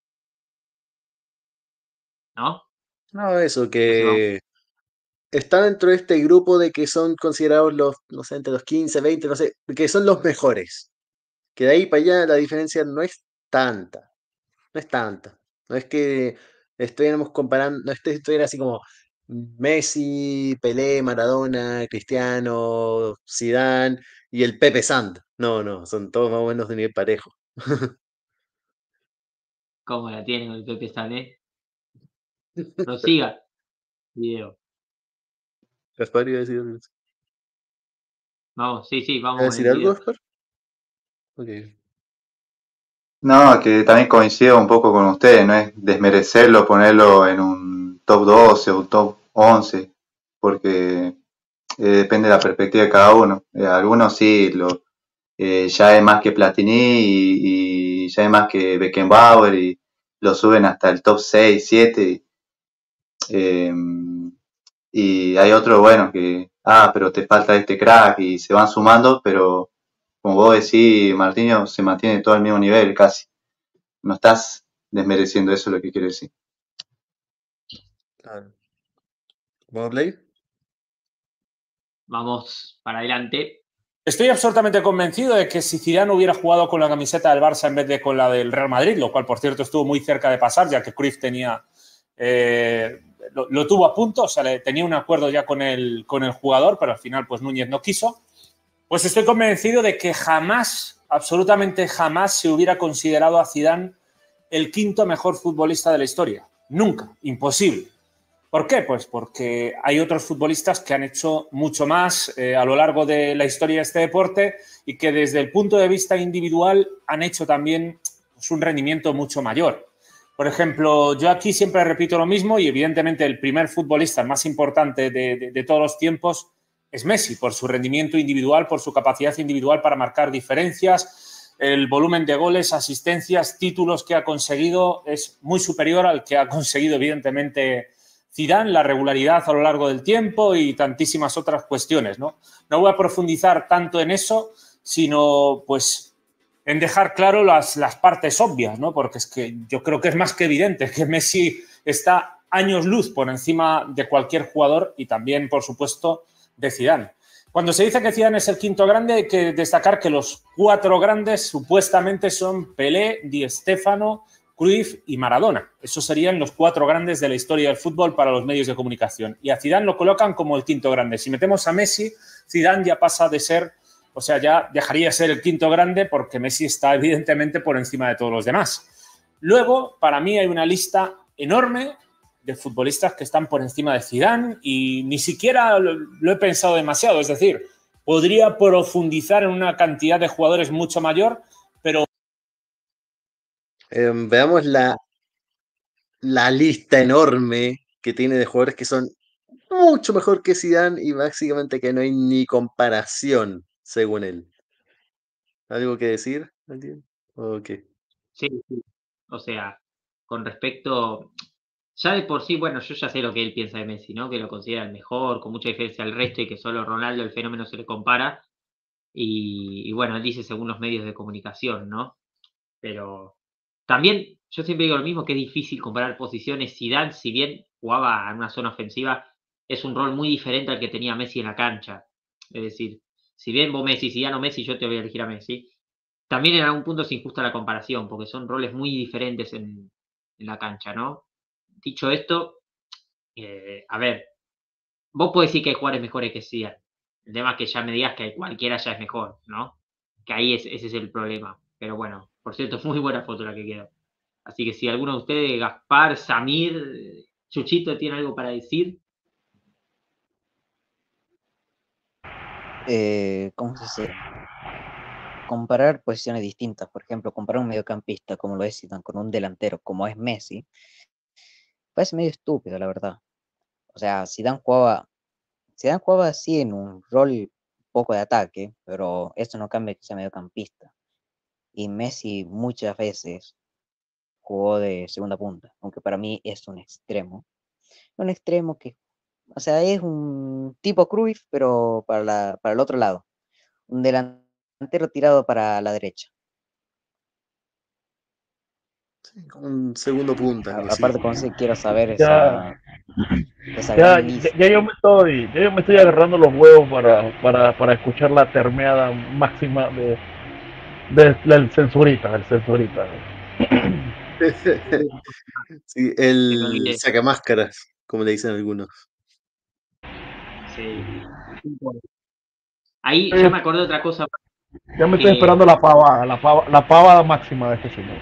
¿No? No, eso, que está dentro de este grupo de que son considerados los, no sé, entre los quince, veinte, no sé, que son los mejores. Que de ahí para allá la diferencia no es tanta. No es tanta. No es que estuviéramos comparando, no estuviera así como Messi, Pelé, Maradona, Cristiano, Zidane y el Pepe Sand. No, no, son todos más o menos de nivel parejo. ¿Cómo la tienen el Pepe Sand, eh? Prosiga. Video. Gaspar iba a decir algo. Vamos, sí, sí, vamos. ¿Iba a decir algo, Gaspar? Ok. No, que también coincido un poco con ustedes, no es desmerecerlo, ponerlo en un top doce o un top once, porque eh, depende de la perspectiva de cada uno. Eh, algunos sí, lo, eh, ya es más que Platini y, y ya es más que Beckenbauer y lo suben hasta el top seis, siete. Eh, y hay otros, bueno, que, ah, pero te falta este crack y se van sumando, pero como vos decís, Martinho se mantiene todo al mismo nivel casi. No estás desmereciendo, eso es lo que quiero decir. Claro. ¿Vamos a play? Vamos para adelante. Estoy absolutamente convencido de que si Zidane hubiera jugado con la camiseta del Barça en vez de con la del Real Madrid, lo cual, por cierto, estuvo muy cerca de pasar, ya que Cruyff tenía eh, lo, lo tuvo a punto, o sea, le, tenía un acuerdo ya con el, con el jugador, pero al final pues Núñez no quiso. Pues estoy convencido de que jamás, absolutamente jamás, se hubiera considerado a Zidane el quinto mejor futbolista de la historia. Nunca, imposible. ¿Por qué? Pues porque hay otros futbolistas que han hecho mucho más eh, a lo largo de la historia de este deporte y que desde el punto de vista individual han hecho también pues, un rendimiento mucho mayor. Por ejemplo, yo aquí siempre repito lo mismo y evidentemente el primer futbolista más importante de, de, de todos los tiempos es Messi, por su rendimiento individual, por su capacidad individual para marcar diferencias. El volumen de goles, asistencias, títulos que ha conseguido es muy superior al que ha conseguido evidentemente Zidane, la regularidad a lo largo del tiempo y tantísimas otras cuestiones, ¿no? No voy a profundizar tanto en eso, sino pues en dejar claro las, las partes obvias, ¿no? Porque es que yo creo que es más que evidente que Messi está años luz por encima de cualquier jugador y también, por supuesto, de Zidane. Cuando se dice que Zidane es el quinto grande, hay que destacar que los cuatro grandes supuestamente son Pelé, Di Stéfano, Cruyff y Maradona. Esos serían los cuatro grandes de la historia del fútbol para los medios de comunicación. Y a Zidane lo colocan como el quinto grande. Si metemos a Messi, Zidane ya pasa de ser, o sea, ya dejaría de ser el quinto grande porque Messi está evidentemente por encima de todos los demás. Luego, para mí hay una lista enorme de futbolistas que están por encima de Zidane y ni siquiera lo, lo he pensado demasiado. Es decir, podría profundizar en una cantidad de jugadores mucho mayor, pero Eh, veamos la, la lista enorme que tiene de jugadores que son mucho mejor que Zidane y básicamente que no hay ni comparación, según él. ¿Algo que decir? Ok. Sí, sí. O sea, con respecto, ya de por sí, bueno, yo ya sé lo que él piensa de Messi, ¿no? Que lo considera el mejor, con mucha diferencia al resto y que solo Ronaldo el fenómeno se le compara. Y, y bueno, él dice según los medios de comunicación, ¿no? Pero también yo siempre digo lo mismo, que es difícil comparar posiciones. Zidane, si bien jugaba en una zona ofensiva, es un rol muy diferente al que tenía Messi en la cancha. Es decir, si bien vos Messi, Zidane o Messi, yo te voy a elegir a Messi. También en algún punto es injusta la comparación, porque son roles muy diferentes en, en la cancha, ¿no? Dicho esto, eh, a ver, vos podés decir que hay jugadores mejores que Zidane. El tema es que ya me digas que cualquiera ya es mejor, ¿no? Que ahí es, ese es el problema. Pero bueno, por cierto, muy buena foto la que quedó. Así que si alguno de ustedes, Gaspar, Samir, Chuchito, tiene algo para decir. Eh, ¿cómo se dice? Comparar posiciones distintas, por ejemplo, comparar un mediocampista como lo es Zidane con un delantero como es Messi, parece medio estúpido, la verdad. O sea, Zidane jugaba, Zidane jugaba así en un rol poco de ataque, pero eso no cambia que sea mediocampista. Y Messi muchas veces jugó de segunda punta, aunque para mí es un extremo. Un extremo que, o sea, es un tipo Cruyff, pero para, la, para el otro lado. Un delantero tirado para la derecha. Un segundo punta, A, algo así. aparte, con sí quiero saber Ya, esa, esa ya, gran ya, lista. ya yo me estoy, ya yo me estoy agarrando los huevos para, para, para escuchar la termeada máxima de, de- del censurita, del censurita. Sí, Se me el olvide. sacamáscaras, como le dicen algunos. Sí. Ahí Eh, ya me acordé de otra cosa. Ya me estoy que, esperando la pavada, la pava, la pavada máxima de este señor.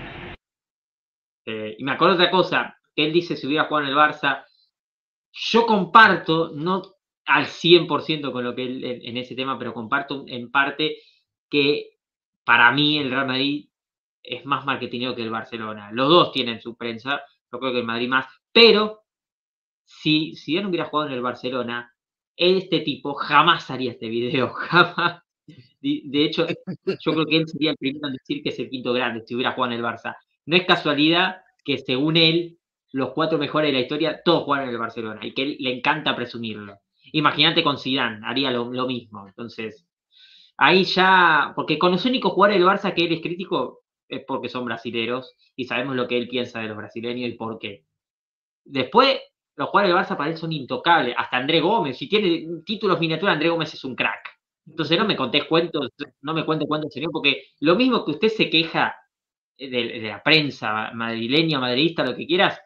eh, y me acuerdo de otra cosa, que él dice si hubiera jugado en el Barça. Yo comparto, no al cien por ciento con lo que él en, en ese tema, pero comparto en parte que para mí el Real Madrid es más marketingero que el Barcelona. Los dos tienen su prensa, yo creo que el Madrid más, pero si, si él no hubiera jugado en el Barcelona, este tipo jamás haría este video, jamás. De, de hecho, yo creo que él sería el primero en decir que es el quinto grande si hubiera jugado en el Barça. No es casualidad que según él, los cuatro mejores de la historia, todos jugaron en el Barcelona y que él le encanta presumirlo. Imagínate con Zidane, haría lo, lo mismo. Entonces, ahí ya, porque con los únicos jugadores del Barça que él es crítico es porque son brasileros y sabemos lo que él piensa de los brasileños y por qué. Después, los jugadores del Barça para él son intocables. Hasta André Gómez, si tiene títulos miniatura, André Gómez es un crack. Entonces no me contés cuentos, no me cuente cuentos, señor, porque lo mismo que usted se queja de, de la prensa madrileña, madridista, lo que quieras,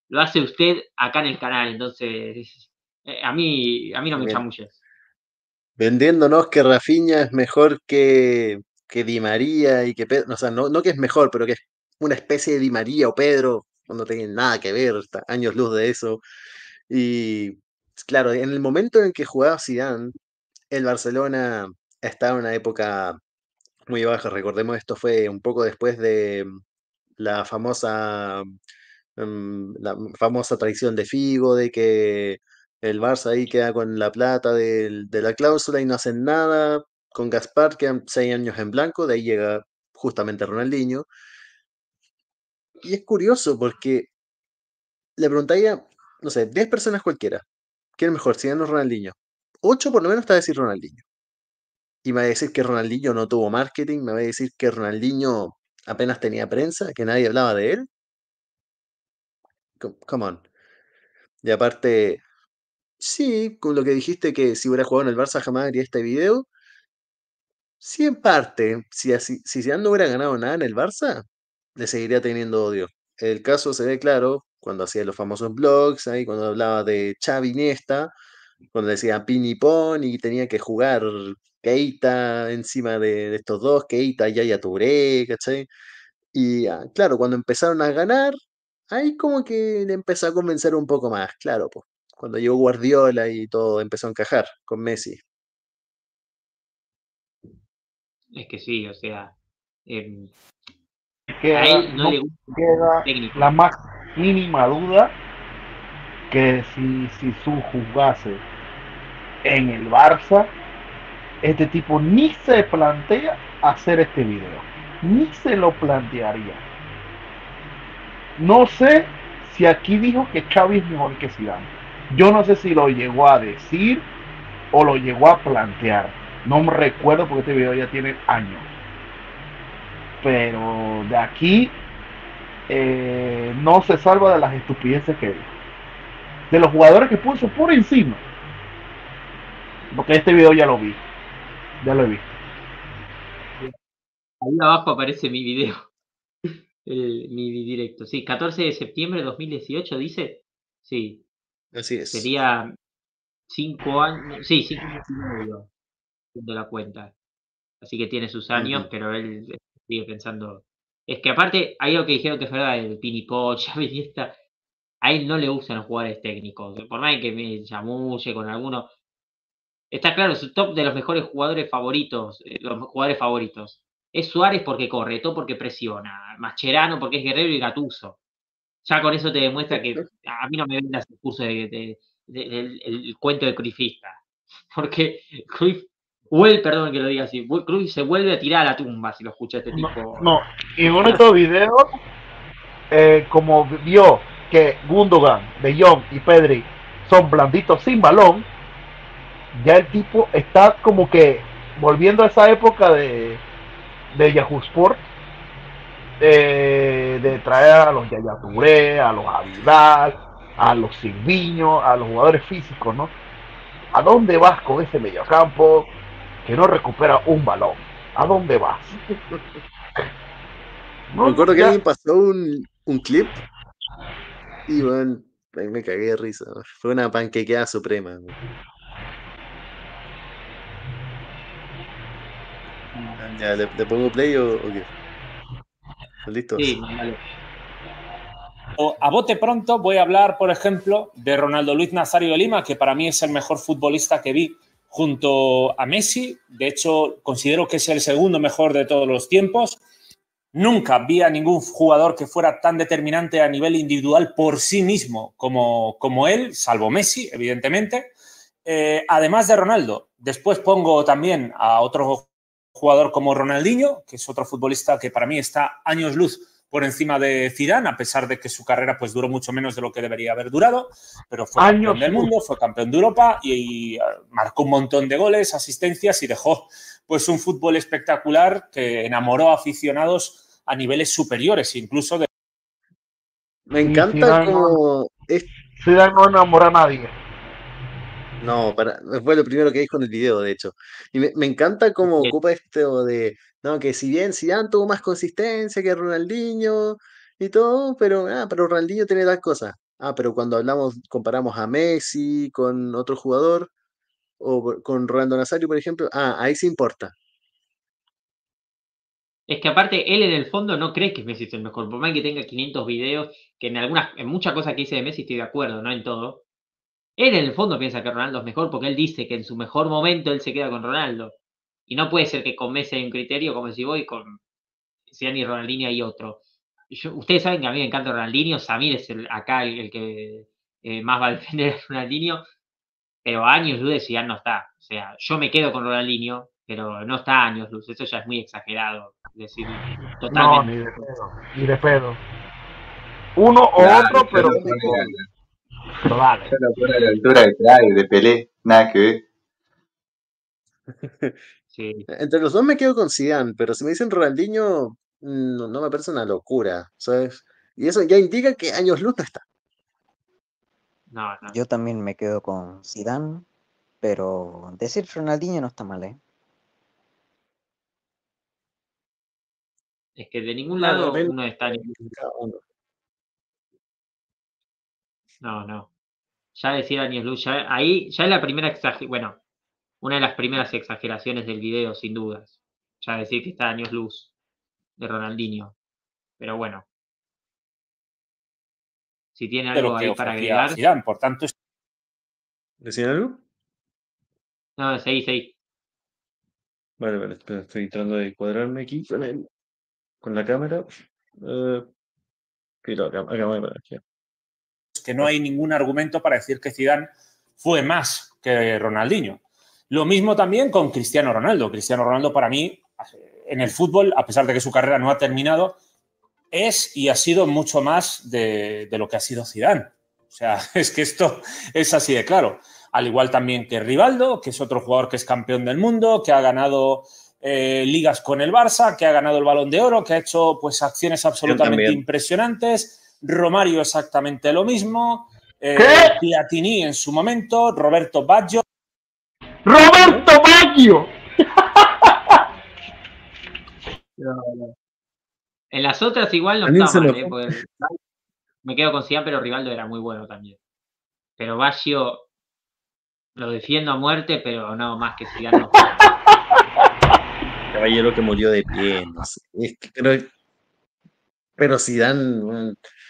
lo hace usted acá en el canal, entonces eh, a mí a mí no me Bien. chamulles. Vendiéndonos que Rafinha es mejor que, que Di María y que Pedro, o sea, no, no que es mejor, pero que es una especie de Di María o Pedro, no tienen nada que ver, está años luz de eso. Y claro, en el momento en que jugaba Zidane, el Barcelona estaba en una época muy baja. Recordemos, esto fue un poco después de la famosa mm, la famosa traición de Figo, de que el Barça ahí queda con la plata del- de la cláusula y no hacen nada. Con Gaspar quedan seis años en blanco, de ahí llega justamente Ronaldinho. Y es curioso porque le preguntaría, no sé, diez personas cualquiera, ¿quién es mejor, Zidane o Ronaldinho? ocho por lo menos te va a decir Ronaldinho. Y me va a decir que Ronaldinho no tuvo marketing, me va a decir que Ronaldinho apenas tenía prensa, que nadie hablaba de él. Co- Come on. Y aparte, sí, con lo que dijiste que si hubiera jugado en el Barça jamás haría este video. Sí, en parte. Si, así, si Zidane no hubiera ganado nada en el Barça, le seguiría teniendo odio. El caso se ve claro cuando hacía los famosos blogs, ahí cuando hablaba de Xavi Iniesta, cuando decía pin y pon y tenía que jugar Keita encima de, de estos dos, Keita, Yaya Touré, ¿cachai? Y ah, claro, cuando empezaron a ganar, ahí como que le empezó a convencer un poco más, claro, pues. Cuando llegó Guardiola y todo empezó a encajar con Messi. Es que sí, o sea, eh, a Queda, él no no le gusta el queda técnico. la más mínima duda que si Zizou jugase en el Barça, este tipo ni se plantea hacer este video, ni se lo plantearía. No sé si aquí dijo que Xavi es mejor que Zidane. Yo no sé si lo llegó a decir o lo llegó a plantear. No me recuerdo porque este video ya tiene años. Pero de aquí eh, no se salva de las estupideces que dijo. De los jugadores que puso por encima. Porque este video ya lo vi. Ya lo he visto. Ahí abajo aparece mi video, el- mi directo. Sí, catorce de septiembre de dos mil dieciocho dice. Sí, Así es. sería cinco años, sí, cinco años y medio de la cuenta. Así que tiene sus años, Ujú. pero él sigue pensando. Es que aparte, hay algo que dijeron que es verdad, el Pinipo, Xavi Iniesta, a él no le gustan los jugadores técnicos. Por más que me chamulle con alguno. Está claro, su top de los mejores jugadores favoritos, eh, los jugadores favoritos. Es Suárez porque corre, todo porque presiona, Mascherano porque es guerrero y Gattuso. Ya con eso te demuestra que a mí no me vendas el curso de, de- de- del el cuento de Cruyffista. Porque Cruyff, vuel- perdón que lo diga así, vuel- Cruyff se vuelve a tirar a la tumba si lo escucha este No, tipo. no. Y en uno de estos videos, eh, como vio que Gundogan, De Jong y Pedri son blanditos sin balón, ya el tipo está como que volviendo a esa época de, de Yahoo Sport, eh, de traer a los Yaya Touré, a los Avidal, a los Silviño, a los jugadores físicos, ¿no? ¿A dónde vas con ese mediocampo que no recupera un balón? ¿A dónde vas? No, Recuerdo que ya, alguien pasó un, un clip y bueno, ahí me cagué de risa. Fue una panquequeada suprema. ¿No? Ya, ¿le, le pongo play o, o qué? ¿Están listos? Sí, mandale. O, a bote pronto voy a hablar, por ejemplo, de Ronaldo Luis Nazario de Lima, que para mí es el mejor futbolista que vi junto a Messi. De hecho, considero que es el segundo mejor de todos los tiempos. Nunca vi a ningún jugador que fuera tan determinante a nivel individual por sí mismo como, como él, salvo Messi, evidentemente. Eh, además de Ronaldo, después pongo también a otro jugador como Ronaldinho, que es otro futbolista que para mí está años luz por encima de Zidane, a pesar de que su carrera pues duró mucho menos de lo que debería haber durado, pero fue años campeón del luz. mundo, fue campeón de Europa y, y marcó un montón de goles, asistencias y dejó pues un fútbol espectacular que enamoró a aficionados a niveles superiores, incluso de... Me Y encanta Zidane no, como es, Zidane no enamora a nadie. no, para, fue lo primero que dijo en el video, de hecho. Y me, me encanta cómo ocupa esto de, no, que si bien Zidane tuvo más consistencia que Ronaldinho y todo, pero, ah, pero Ronaldinho tiene tal cosa. Ah, pero cuando hablamos, comparamos a Messi con otro jugador, o por- con Rolando Nazario, por ejemplo, ah, ahí sí importa. Es que aparte, él en el fondo no cree que Messi es el mejor. Por más que tenga quinientos videos, que en algunas, en muchas cosas que dice de Messi estoy de acuerdo, no en todo. Él en el fondo piensa que Ronaldo es mejor porque él dice que en su mejor momento él se queda con Ronaldo. Y no puede ser que con Messi hay un criterio como si voy con Zidane y Ronaldinho hay otro. Yo, ustedes saben que a mí me encanta Ronaldinho, Samir es el, acá el, el que eh, más va a defender a Ronaldinho, pero a años luz de Zidane no está. O sea, yo me quedo con Ronaldinho, pero no está a años luz. Eso ya es muy exagerado. Decir, No, totalmente. ni de pedo, ni de pedo. Uno o Claro, otro, yo pero, lo pone a pero la, dale. yo lo pone a la altura de Craig, de Pelé, nada que ver. Sí. Entre los dos me quedo con Zidane, pero si me dicen Ronaldinho, no, no me parece una locura, ¿sabes? Y eso ya indica que años luz no está. No, no. Yo también me quedo con Zidane, pero decir Ronaldinho no está mal, ¿eh? Es que de ningún Claro, lado depende uno está. de cada uno. No, no. Ya decir años luz, ya, ahí ya es la primera exageración. Bueno, una de las primeras exageraciones del video, sin dudas. Ya decir que está años luz de Ronaldinho. Pero bueno, si tiene De algo lo que ahí para ofrecía agregar. Zidane. Por tanto, ¿Decían algo? No, seguí, seguí. Vale, vale, espera, estoy tratando de cuadrarme aquí con, el, con la cámara. Uh, acá, acá, acá, acá. que no hay ningún argumento para decir que Zidane fue más que Ronaldinho. Lo mismo también con Cristiano Ronaldo. Cristiano Ronaldo para mí, en el fútbol, a pesar de que su carrera no ha terminado, es y ha sido mucho más de, de lo que ha sido Zidane. O sea, es que esto es así de claro. Al igual también que Rivaldo, que es otro jugador que es campeón del mundo, que ha ganado eh, ligas con el Barça, que ha ganado el Balón de Oro, que ha hecho pues acciones absolutamente impresionantes. Romario exactamente lo mismo. Eh, Platini en su momento, Roberto Baggio. ¡Roberto Baggio! En las otras igual no está mal, ¿eh? Porque me quedo con Zidane, pero Rivaldo era muy bueno también. Pero Baggio lo defiendo a muerte, pero no, más que Zidane no. Caballero que murió de pie, no sé. Es que, pero, pero Zidane,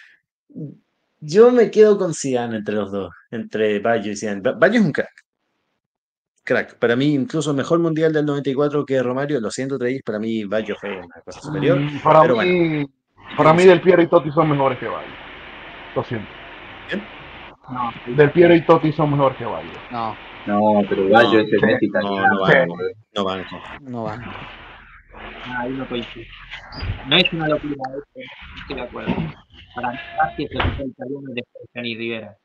yo me quedo con Zidane entre los dos, entre Baggio y Zidane. Baggio es un crack. Crack. Para mí, incluso mejor mundial del noventa y cuatro que Romario, lo siento, Travis, para mí Baggio fue una cosa superior. Mm, para pero mí, bueno, para mí Del Piero y Totti son mejores que Baggio. Lo siento. ¿Bien? No, Del Piero y Totti son mejores que Baggio. no, No, pero Baggio No, es el Messi no, italiano. no van, no van. no van. Ahí no coincido. No es una locura, ¿eh? Estoy de acuerdo. Para mí, Baggio es el mejor italiano después de Gianni Rivera.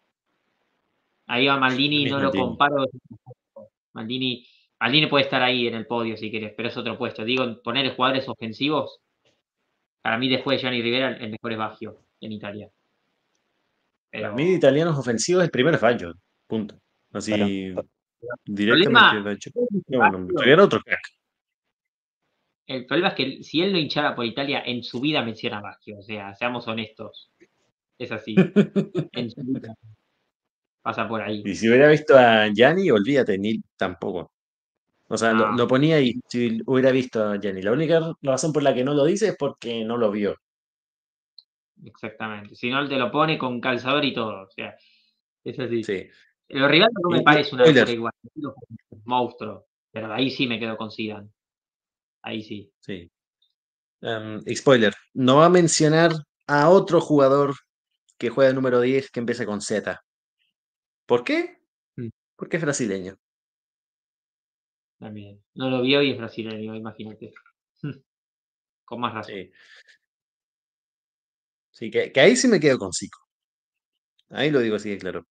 Ahí va Maldini, no lo comparo. Maldini, Maldini puede estar ahí en el podio si quieres, pero es otro puesto. Digo, poner jugadores ofensivos, para mí después de Gianni Rivera, el mejor es Baggio en Italia. Pero... Para mí, de italianos ofensivos, el primero es Baggio. Punto. Así, Pero, directamente. Baggio. No, no, Baggio era otro crack. El problema es que si él no hinchara por Italia, en su vida menciona a Baggio. O sea, seamos honestos. Es así. En su vida. Pasa por ahí. Y si hubiera visto a Gianni, olvídate, ni tampoco. O sea, No. lo, lo ponía ahí, si hubiera visto a Gianni. La única razón por la que no lo dice es porque no lo vio. Exactamente. Si no, él te lo pone con calzador y todo. O sea, es así. Sí. Los rivales no me Y- y parece una spoiler. locura igual. Monstruo. Pero ahí sí me quedo con Zidane. Ahí sí. Sí. Um, spoiler. No va a mencionar a otro jugador que juega el número diez que empiece con Z. ¿Por qué? Mm. Porque es brasileño. También. No lo vio y es brasileño, imagínate. Con más razón. Sí. Sí, que, que ahí sí me quedo con Zico. Ahí lo digo así de claro.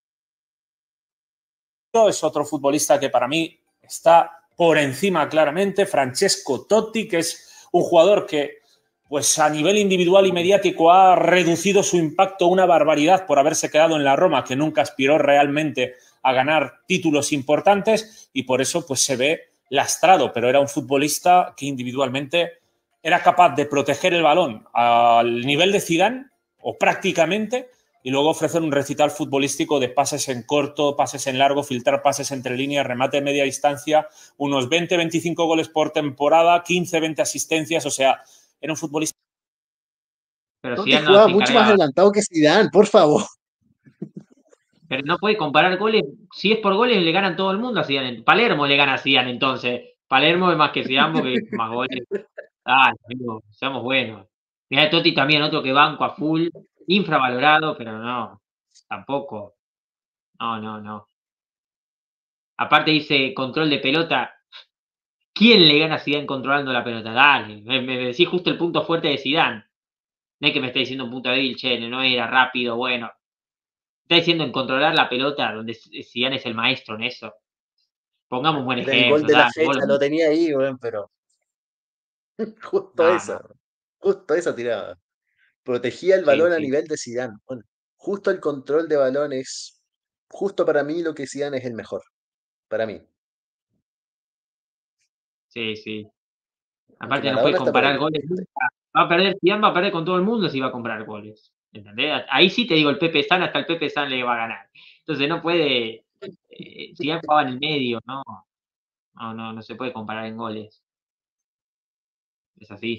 Es otro futbolista que para mí está por encima claramente, Francesco Totti, que es un jugador que pues a nivel individual y mediático ha reducido su impacto una barbaridad por haberse quedado en la Roma, que nunca aspiró realmente a ganar títulos importantes y por eso pues se ve lastrado, pero era un futbolista que individualmente era capaz de proteger el balón al nivel de Zidane o prácticamente y luego ofrecer un recital futbolístico de pases en corto, pases en largo, filtrar pases entre líneas, remate de media distancia, unos veinte, veinticinco goles por temporada, quince, veinte asistencias, o sea, era un futbolista. Pero Totti Zidane no jugaba se mucho más encargaba. adelantado que Zidane, por favor. Pero no puede comparar goles. Si es por goles, le ganan todo el mundo a Zidane. Palermo le gana a Zidane, entonces. Palermo es más que Zidane porque más goles. Ah, amigo, seamos buenos. Mirá, Totti también, otro que banco a full, infravalorado, pero no, tampoco. No, no, no. Aparte dice control de pelota. ¿Quién le gana a Zidane controlando la pelota? Dale, me, me decís justo el punto fuerte de Zidane. No es que me esté diciendo un punto débil, che, no era rápido, bueno. Está diciendo en controlar la pelota, donde Zidane es el maestro en eso. Pongamos un buen Era el gol ejemplo, de la dale. fecha, Vos lo tenía ahí, weón, pero justo no, esa, no. justo esa tirada. Protegía el Sí, balón a sí. nivel de Zidane. Bueno, justo el control de balón es, justo para mí lo que Zidane es el mejor, para mí. Sí, sí. Aunque Aparte no puede Maradona está por comparar ahí. goles. Va a perder, Zidane va a perder con todo el mundo si va a comprar goles. ¿Entendés? Ahí sí te digo, el Pepe San, hasta el Pepe San le va a ganar. Entonces no puede. Eh, Zidane jugaba en el medio, no. No, no, no se puede comparar en goles. Es así.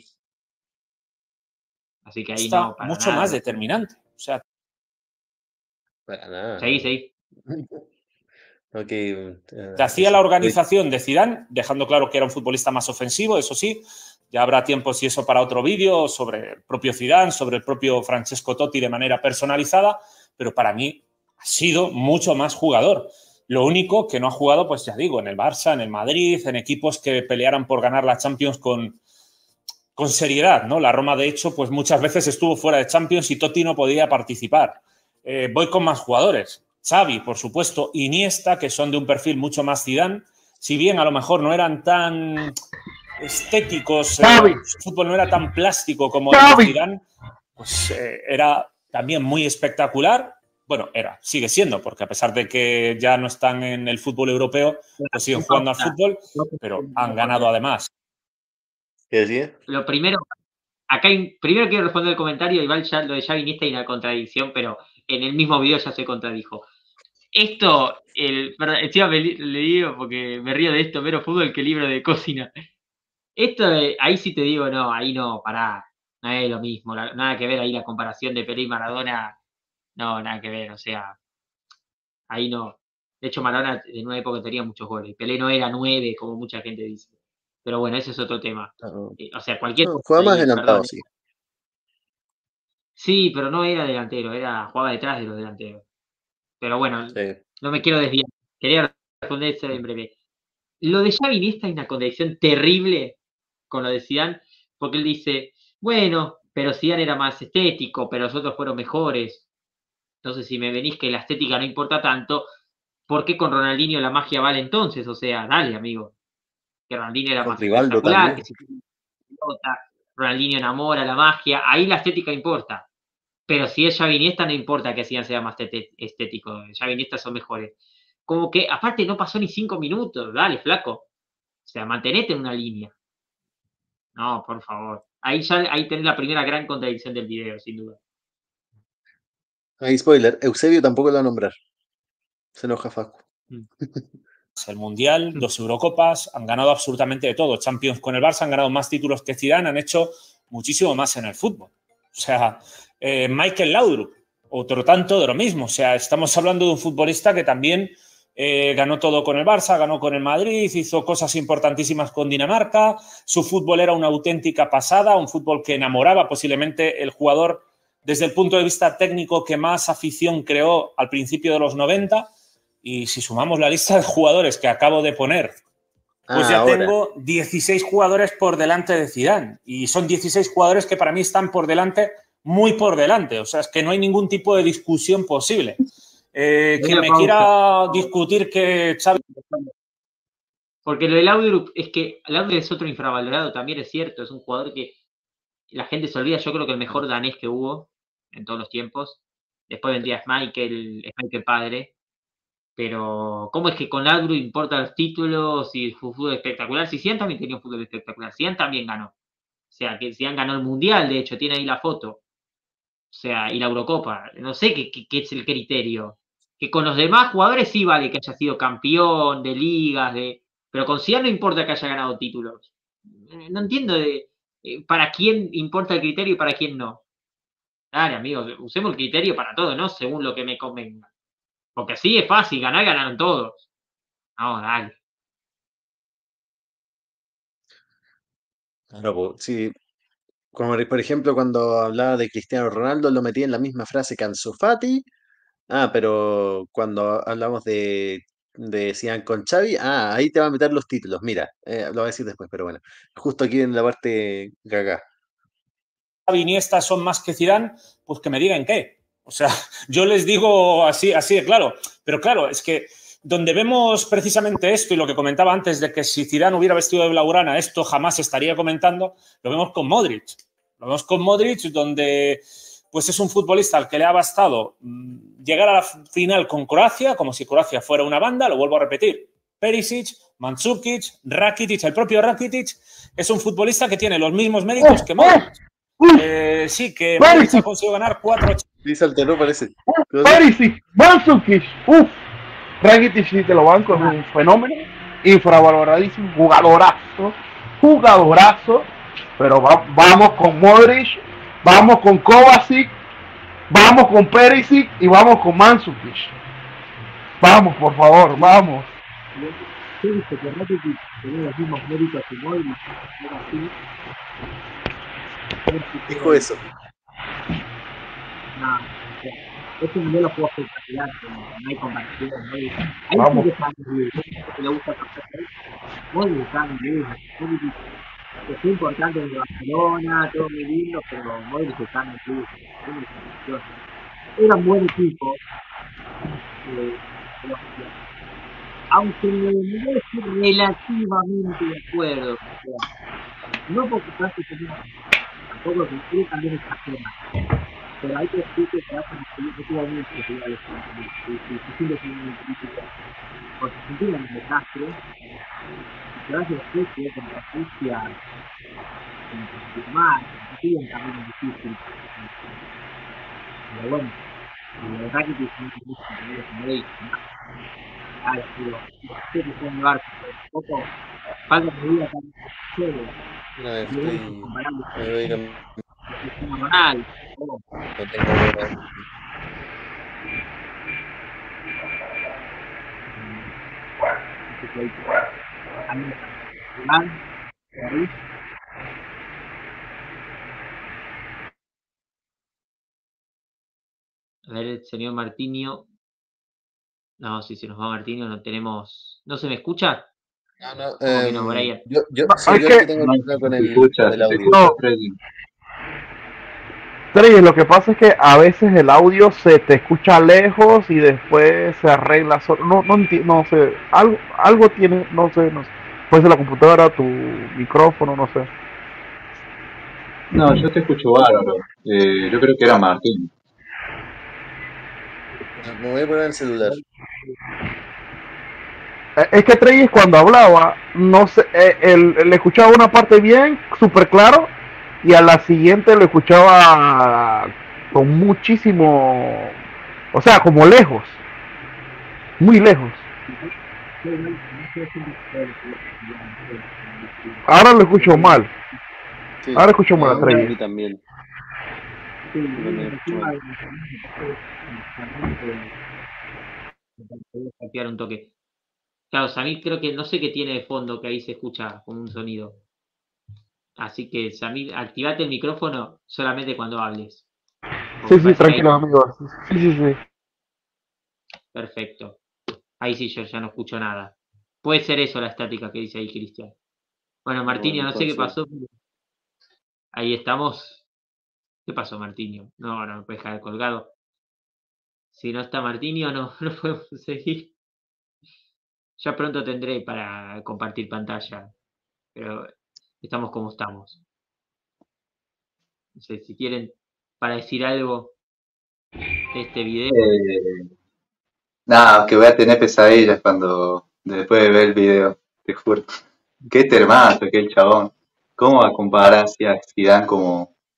Así que ahí no, para Mucho nada. más No. determinante. O sea, Para nada. Seguí, seguí. Ok, eh, te hacía eso. la organización de Zidane, dejando claro que era un futbolista más ofensivo, eso sí. Ya habrá tiempo, si eso, para otro vídeo sobre el propio Zidane, sobre el propio Francesco Totti de manera personalizada, pero para mí ha sido mucho más jugador. Lo único que no ha jugado, pues ya digo, en el Barça, en el Madrid, en equipos que pelearan por ganar la Champions con, con seriedad, ¿no? La Roma, de hecho, pues muchas veces estuvo fuera de Champions y Totti no podía participar. Eh, voy con más jugadores. Xavi, por supuesto, Iniesta, que son de un perfil mucho más Zidane, si bien a lo mejor no eran tan estéticos, eh, su fútbol no era tan plástico como el de Zidane, pues eh, era también muy espectacular. Bueno, era, sigue siendo, porque a pesar de que ya no están en el fútbol europeo, pues siguen jugando al fútbol, pero han ganado además. ¿Qué decía? Lo primero, acá hay, primero quiero responder el comentario, igual ya lo de Xavi Iniesta hay una contradicción, pero en el mismo video ya se contradijo. Esto, el, perdón, encima me, le digo porque me río de esto, mero fútbol que libro de cocina. Esto, de, ahí sí te digo, no, ahí no, pará, no es lo mismo, la, nada que ver ahí la comparación de Pelé y Maradona, no, nada que ver, o sea, ahí no. De hecho, Maradona en una época tenía muchos goles, Pelé no era nueve, como mucha gente dice. Pero bueno, ese es otro tema. No, Eh, o sea, cualquier no, cosa juega más ahí, adelantado, perdón. sí. Sí, pero no era delantero, era jugaba detrás de los delanteros. Pero bueno, Sí. no me quiero desviar. Quería responder eso en breve. Lo de Xavi Iniesta hay una contradicción terrible con lo de Zidane, porque él dice, bueno, pero Zidane era más estético, pero los otros fueron mejores. Entonces, si me venís que la estética no importa tanto, ¿por qué con Ronaldinho la magia vale entonces? O sea, dale, amigo. Que Ronaldinho era Con más Rivaldo espectacular, también. que si pelota, Ronaldinho enamora la magia, ahí la estética importa. Pero si es Xavi Iniesta, no importa que Zidane sea más estético. Xavi Iniesta son mejores. Como que, aparte, no pasó ni cinco minutos. Dale, flaco. O sea, mantenete en una línea. No, por favor. Ahí ya ahí tenés la primera gran contradicción del video, sin duda. Ahí, spoiler, Eusebio tampoco lo va a nombrar. Se enoja Facu. El Mundial, dos Eurocopas, han ganado absolutamente de todo. Champions con el Barça, han ganado más títulos que Zidane, han hecho muchísimo más en el fútbol. O sea, eh, Michael Laudrup, otro tanto de lo mismo. O sea, estamos hablando de un futbolista que también eh, ganó todo con el Barça, ganó con el Madrid, hizo cosas importantísimas con Dinamarca. Su fútbol era una auténtica pasada, un fútbol que enamoraba, posiblemente el jugador desde el punto de vista técnico que más afición creó al principio de los noventa. Y si sumamos la lista de jugadores que acabo de poner, pues Ah, ya ahora. tengo dieciséis jugadores por delante de Zidane. Y son dieciséis jugadores que para mí están por delante, muy por delante. O sea, es que no hay ningún tipo de discusión posible. Eh, quien me quiera discutir que Xavi... Porque lo de Laudrup es que Laudrup es otro infravalorado, también es cierto. Es un jugador que la gente se olvida. Yo creo que el mejor danés que hubo en todos los tiempos. Después vendría Schmeichel, Schmeichel padre. Pero, ¿cómo es que con Laudrup importan los títulos y su fútbol espectacular? Si Zidane también tenía un fútbol espectacular. Zidane también ganó. O sea, que Zidane ganó el Mundial, de hecho, tiene ahí la foto. O sea, y la Eurocopa. No sé qué, qué, qué es el criterio. Que con los demás jugadores sí vale que haya sido campeón de ligas, de pero con Zidane no importa que haya ganado títulos. No entiendo de eh, para quién importa el criterio y para quién no. Dale, amigos, usemos el criterio para todo, no según lo que me convenga. Porque así es fácil, ganar, ganaron todos. No, dale. Claro, po, sí. Como por ejemplo, cuando hablaba de Cristiano Ronaldo, lo metí en la misma frase que Ansu Fati. Ah, pero cuando hablamos de, de Zidane con Xavi, ah, ahí te va a meter los títulos. Mira, eh, lo voy a decir después, pero bueno. Justo aquí en la parte gaga. Xavi y Iniesta son más que Zidane, pues que me digan qué. O sea, yo les digo así, así de claro. Pero claro, es que donde vemos precisamente esto y lo que comentaba antes de que si Zidane hubiera vestido de blaugrana esto jamás estaría comentando, lo vemos con Modric. Lo vemos con Modric donde pues es un futbolista al que le ha bastado llegar a la final con Croacia, como si Croacia fuera una banda, lo vuelvo a repetir. Perisic, Mandzukic, Rakitic, el propio Rakitic es un futbolista que tiene los mismos méritos que Modric. Eh, sí, que Modric ha conseguido ganar cuatro... Sí, se alteró, parece. Perisic, Mandzukic, uff. Rakitic sí te lo banco, es un fenómeno, infravaloradísimo, jugadorazo, jugadorazo, pero va, vamos con Modric, vamos con Kovacic, vamos con Perisic y vamos con Mandzukic. Vamos, por favor, vamos. Dijo eso. No, este nivel lo puedo espectacular, no hay comparación. ¿No? Hay Vamos. que le gusta pasar muy buscando, muy es muy importante en Barcelona, todo muy lindo, pero muy buscando el club. Era un buen equipo, eh, pero, aunque me voy a decir relativamente de acuerdo, o sea, no porque casi tenía tampoco que quiere también exagera. Pero hay que decir que trabajan efectivamente y siempre son muy críticos porque Argentina es un desastre y gracias a eso que contra Rusia en más sigue un camino difícil pero bueno la verdad que tiene mucho camino como veis claro pero sé que pueden llevar un poco falta de vida tan chévere No, estoy... Me voy a ir a... Ronaldo No tengo buena... A ver, el señor Martinio. No, si se nos va Martinio, no tenemos. ¿No se me escucha? No, no, ¿Cómo que eh, no, Brian? yo, yo, No, sí, es yo que- aquí tengo el problema con el, escucha, con el se audio. escucha, No. Freddy. Trey, lo que pasa es que a veces el audio se te escucha lejos y después se arregla solo. No, no entiendo, no sé. Algo, algo tiene, no sé, no sé. Puede ser la computadora, tu micrófono, no sé. No, yo te escucho bárbaro. Eh, yo creo que era Martín. Me voy a poner el celular. Eh, Es que Trey cuando hablaba, no sé, eh, él, él escuchaba una parte bien, súper claro, y a la siguiente lo escuchaba con muchísimo, o sea, como lejos, muy lejos. Ahora lo escucho mal, Sí, ahora escucho mal a a Trey. mí también. Voy a saquear un toque. Claro, Samir creo que no sé qué tiene de fondo que ahí se escucha como un sonido. Así que Samir, activate el micrófono solamente cuando hables. Porque Sí, sí, parece que ahí- tranquilo, amigo. Sí, sí, sí. Perfecto. Ahí sí yo ya no escucho nada. Puede ser eso la estática que dice ahí Cristian. Bueno, Martinio, no sé qué entonces- pasó. Ahí estamos. ¿Qué pasó, Martinio? No, no me puedes dejar colgado. Si no está Martinio, no, no podemos seguir. Ya pronto tendré para compartir pantalla. Pero estamos como estamos. No sé, si quieren, para decir algo de este video. Eh, nada, que voy a tener pesadillas cuando después de ver el video, te juro. Qué termazo, qué chabón. ¿Cómo va a comparar así a Zidane como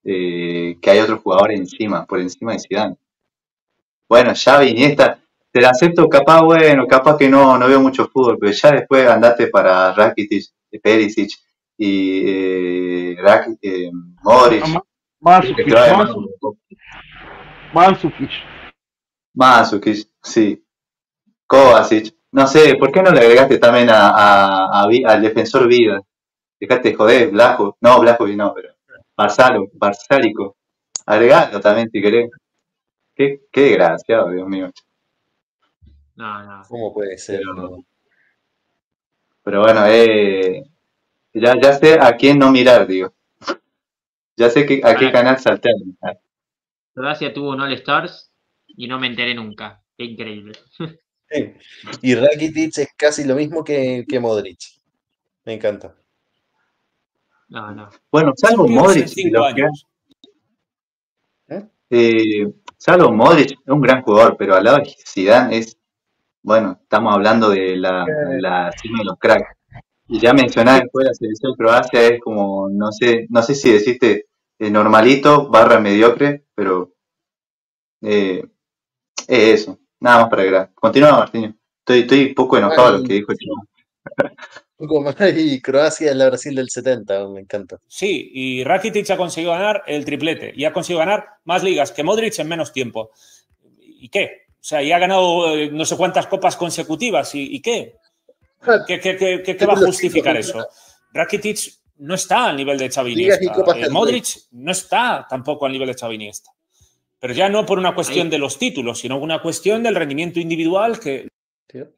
eh, que hay otros jugadores encima, por encima de Zidane. Bueno, Xavi, Iniesta, te la acepto, capaz, bueno, capaz que no, no veo mucho fútbol, pero ya después andate para Rakitic, Perisic y eh, Rak- eh, Modric, Ma- que te Mandzukic, va de mano Mandzukic, un poco. Mandzukic. Mandzukic, sí, Kovacic. No sé, ¿por qué no le agregaste también a, a- a Vi- al defensor Vida? Dejate de joder, Blajo, no, Blajo no, pero Barzalo, Barzálico. Agregalo también si querés. Qué, qué desgraciado, Dios mío. No, no. ¿Cómo puede ser? Pero, No. pero bueno, eh, ya, ya sé a quién no mirar, digo. Ya sé que, a qué Para, canal saltar. Croacia tuvo un All Stars y no me enteré nunca. Qué increíble. Sí. Y Rakitic es casi lo mismo que, que Modric. Me encanta. No, no. Bueno, Son salvo pioros en Modric, de cinco los que años. ¿Eh? eh, salvo Modric, es un gran jugador, pero al lado de Zidane es, bueno, estamos hablando de la, la cima de los cracks. Y ya mencionar después la selección de Croacia es como, no sé, no sé si deciste eh, normalito, barra mediocre, pero eh, es eso. Nada más para agregar. Continúa, Martín. Estoy, estoy un poco enojado de lo que dijo el chico. Un poco más y Croacia es la Brasil del setenta, me encanta. Sí, y Rakitic ha conseguido ganar el triplete y ha conseguido ganar más ligas que Modric en menos tiempo. ¿Y qué? O sea, y ha ganado eh, no sé cuántas copas consecutivas. ¿Y, y qué? ¿Qué, qué, qué, qué, qué va a justificar eso? Rakitic no está al nivel de Xavi Ligas y Iniesta. copas Eh, del Modric no está tampoco al nivel de Xavi Iniesta. Pero ya no por una cuestión Ahí. de los títulos, sino una cuestión del rendimiento individual que... ¿Tío?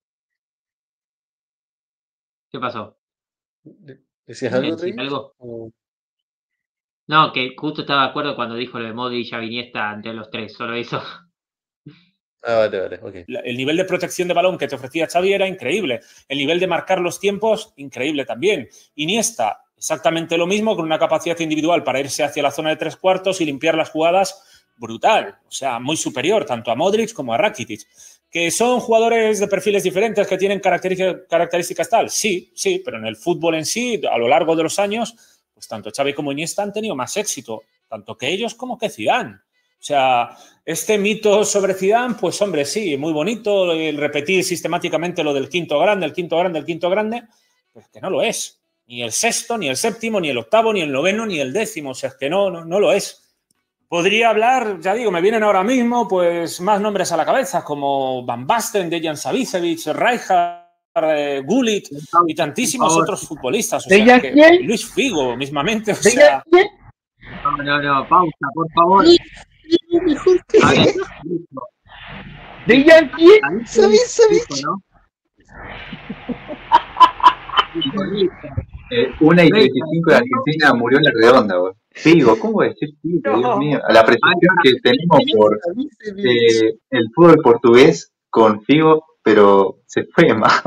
¿Qué pasó? ¿Decías ¿Me algo, decís Trey? algo? O- No, que justo estaba de acuerdo cuando dijo lo de Modric y Xavi Iniesta entre los tres. Solo eso. Ah, vale, vale, ok. la- el nivel de protección de balón que te ofrecía Xavi era increíble. El nivel de marcar los tiempos, increíble también. Iniesta, exactamente lo mismo, con una capacidad individual para irse hacia la zona de tres cuartos y limpiar las jugadas, brutal. O sea, muy superior tanto a Modric como a Rakitic. ¿Que son jugadores de perfiles diferentes que tienen características, características tal? Sí, sí, pero en el fútbol en sí, a lo largo de los años, pues tanto Xavi como Iniesta han tenido más éxito, tanto que ellos como que Zidane. O sea, este mito sobre Zidane, pues hombre, sí, muy bonito el repetir sistemáticamente lo del quinto grande, el quinto grande, el quinto grande, pero es que no lo es. Ni el sexto, ni el séptimo, ni el octavo, ni el noveno, ni el décimo. O sea, es que no, no, no lo es. Podría hablar, ya digo, me vienen ahora mismo pues más nombres a la cabeza, como Van Basten, Dejan Savicevic, Rijkaard, eh, Gullit y tantísimos otros futbolistas. O sea, ¿Dejan que quién? Luis Figo mismamente, o ¿Dejan sea... quién? No, no, no. Pausa, por favor. A ver, listo. ¿Dejan quién? Ahí Savicevic. listo, ¿no? Listo, listo. Eh, una y Venga, treinta y cinco de Argentina murió en la redonda, güey. Figo, ¿cómo decir Figo? Dios mío. A la percepción que tenemos por Savicevic. eh, el fútbol portugués con Figo, pero se fue más.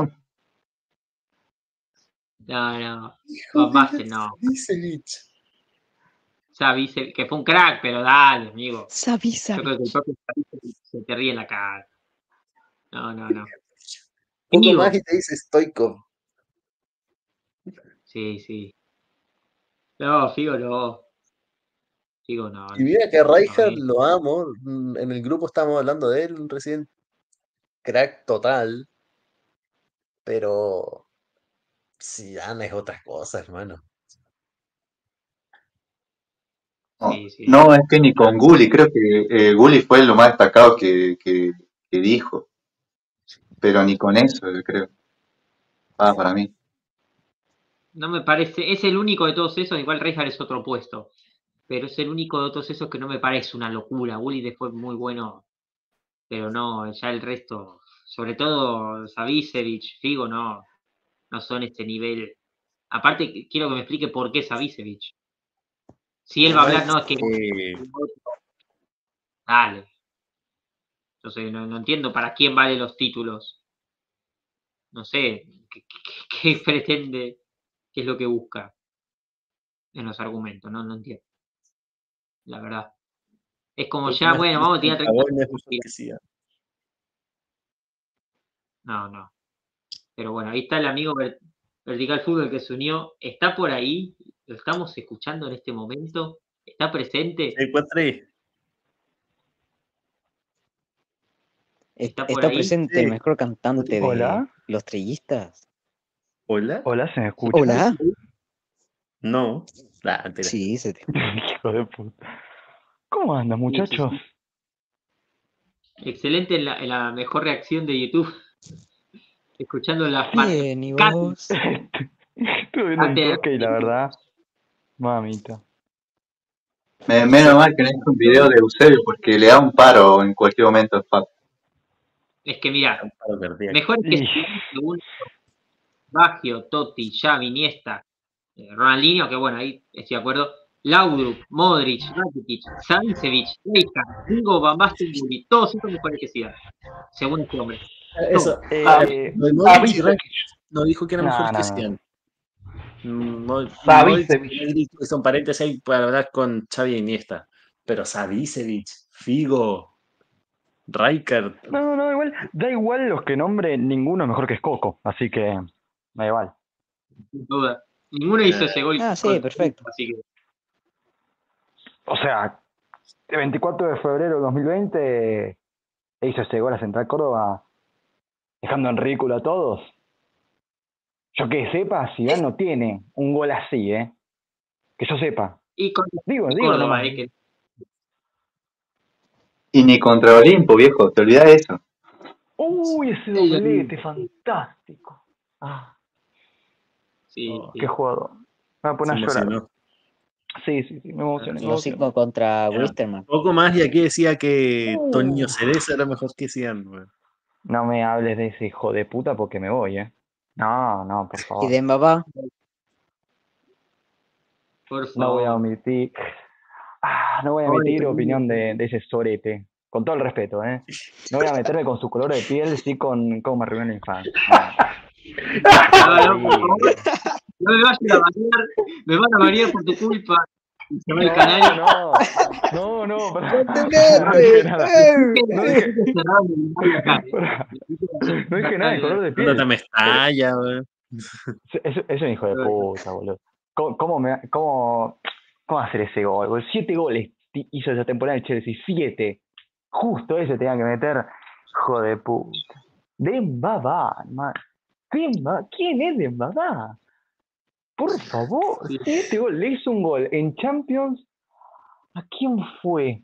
No, no. Hijo Van de Basten, no. Savicevic. Savicevic, que fue un crack, pero dale, amigo. Yo Savicevic. creo que el propio Savicevic se te ríe en la cara. No, no, no. Poco Figo. más y te dice Stoikov. Sí, sí. No, Figo no. Figo no. Y mira que a Rijkaard No, lo amo. mm, En el grupo estábamos hablando de él recién. Crack total. Pero Zidane es otra cosa, hermano. No, sí, sí. no, es que ni con Gulli, creo que eh, Gulli fue lo más destacado que, que, que dijo, pero ni con eso, yo creo. Ah, para mí. No me parece. Es el único de todos esos. Igual Rijkaard es otro puesto. Pero es el único de todos esos que no me parece una locura. Gullit fue muy bueno. Pero no, ya el resto. Sobre todo Savicevic, Figo, no. No son este nivel. Aparte, que- quiero que me explique por qué Savicevic. Si él va a hablar, no, es que. Eh, Dale. Entonces, no, no entiendo para quién valen los títulos. No sé. ¿Qué, qué- qué pretende? ¿Qué es lo que busca en los argumentos? No, no entiendo. La verdad. Es como porque ya, más bueno, vamos a tirar treinta. Pavón no es mejor que Zidane. No, no. Pero bueno, ahí está el amigo Ver- Vertical Fútbol que se unió. Está por ahí. Lo estamos escuchando en este momento. ¿Está presente? Se encuentre. ¿Está por Está ahí? presente el Sí. mejor cantante de Hola, los trillistas. ¿Hola? hola, ¿se me escucha? Hola. No. Ah, mentira. Sí, se te... Hijo de puta. ¿Cómo andan, Sí, sí, muchachos? sí. Excelente la, la mejor reacción de YouTube. Escuchando las pa- Bien, ¿y casi- vos? Estuve viendo un Ate- toque y la verdad, mamita. Me- menos mal que no es un video de Eusebio porque le da un paro en cualquier momento. Paco. Es que mira, Un paro cardíaco. mejor que Y- según Baggio, Totti, Xavi, Iniesta, eh, Ronaldinho, que bueno, ahí estoy de acuerdo. Laudrup, Modric, Rakitic, Savicevic, Rijkaard, Figo, Van Basten, todos estos mejores que Zidane, según este hombre. Eso. Eh, ah, lo de Modric y Savicevic. Rakitic no dijo que era No, mejor no, que no. Zidane. Mm, Mo- Savicevic. Modric y Rakitic son parientes ahí para hablar con Xavi e Iniesta. Pero Savicevic, Figo, Rijkaard. No, no, igual, da igual los que nombre, ninguno es mejor que Coco, así que da igual. Sin duda. Ninguno hizo Eh, ese gol. Ah, sí, perfecto. Así que O sea, el veinticuatro de febrero de dos mil veinte hizo ese gol a Central Córdoba, dejando en ridículo a todos. Yo que sepa, Zidane no tiene un gol así, ¿eh? Que yo sepa. y con Digo, digo Córdoba, nomás. eh, que Y ni contra Olimpo, viejo, te olvidás de eso. Uy, ese doblete, fantástico. Ah, sí, Oh, sí. qué jugador. Me va a se poner a llorar. emocionó. Sí, sí, sí, me emocioné. me Los emocioné. cinco contra Ya. Wisterman. Poco más y aquí decía que Uh. Toño Cerezo era mejor que Zidane. Weón. No me hables de ese hijo de puta porque me voy, ¿eh? No, no, por Y favor. de Mbappé. Por No voy a favor. omitir. Ah, no voy a Pobre emitir Toño. opinión de, de ese sorete. Con todo el respeto, ¿eh? No voy a meterme con su color de piel, sí con cómo me arruinó en la infancia. No, no, por Sí. favor. No me vayan a banear, me van a banear por tu culpa. Y se va el No, canal. no, no, no, pará. ¡No te No dije metes! nada. ¡Eh! No dije, Cerrado en el acá, eh. pará. No dije nada de color de Ándate a piel. Mestalla, weón. Es, es un hijo de puta, boludo. ¿Cómo, cómo, me, cómo, cómo hacer ese gol? boludo? Siete goles ti- hizo esa temporada en Chelsea. Siete. Justo ese tenía que meter. Hijo de puta. Dembaba, man. Demba- ¿Quién es Dembaba? Por favor. Sí. Siete goles. Le hizo un gol en Champions. ¿A quién fue?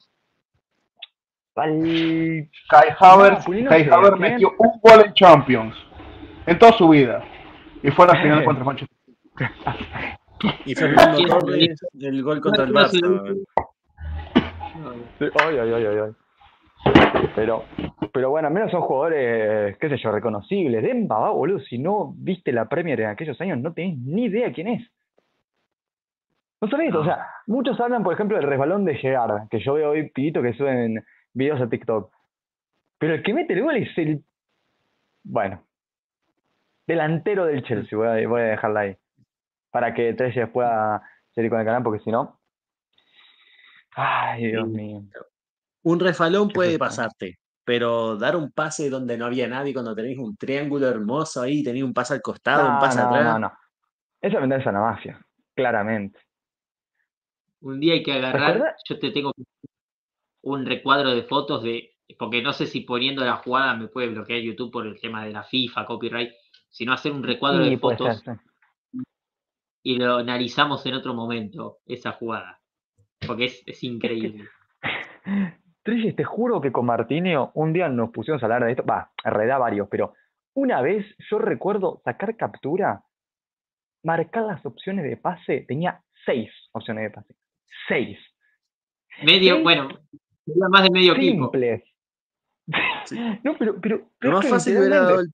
Al... Kai Havertz, Napoli, no Kai sé, ¿a Havertz quién? metió un gol en Champions en toda su vida. Y fue la final contra Manchester. Y Fernando ¿Quién lo Torres, el gol contra el No se Barça. lo weón. No, Sí, Ay, ay, ay, ay, ay. Pero, pero bueno, al menos son jugadores, qué sé yo, reconocibles. Demba, boludo, si no viste la Premier en aquellos años, no tenés ni idea quién es. No sabés, o sea, muchos hablan, por ejemplo, del resbalón de Gerard, que yo veo hoy pibito que suben videos a TikTok. Pero el que mete el gol es el, bueno, delantero del Chelsea, voy a, voy a dejarla ahí. Para que Treyes pueda seguir con el canal, porque si no... Ay, Dios mío. Un refalón Qué puede frustrante. pasarte, pero dar un pase donde no había nadie, cuando tenéis un triángulo hermoso ahí, tenéis un pase al costado, un No, pase no, atrás. no, no. Eso es venderse a la mafia, claramente. Un día hay que agarrar, ¿Recuerda? yo te tengo un recuadro de fotos de, porque no sé si poniendo la jugada me puede bloquear YouTube por el tema de la FIFA, copyright, sino hacer un recuadro Y de puede fotos ser, sí. y lo analizamos en otro momento, esa jugada, porque es, es increíble. Treyes, te juro que con Martinio un día nos pusimos a hablar de esto, va, en realidad varios, pero una vez yo recuerdo sacar captura, marcar las opciones de pase, tenía seis opciones de pase. Seis. Medio, Seis bueno, sería más de medio equipo. simples. Sí. No, pero, pero, Lo pero más es que fácil hubiera dado literalmente... el...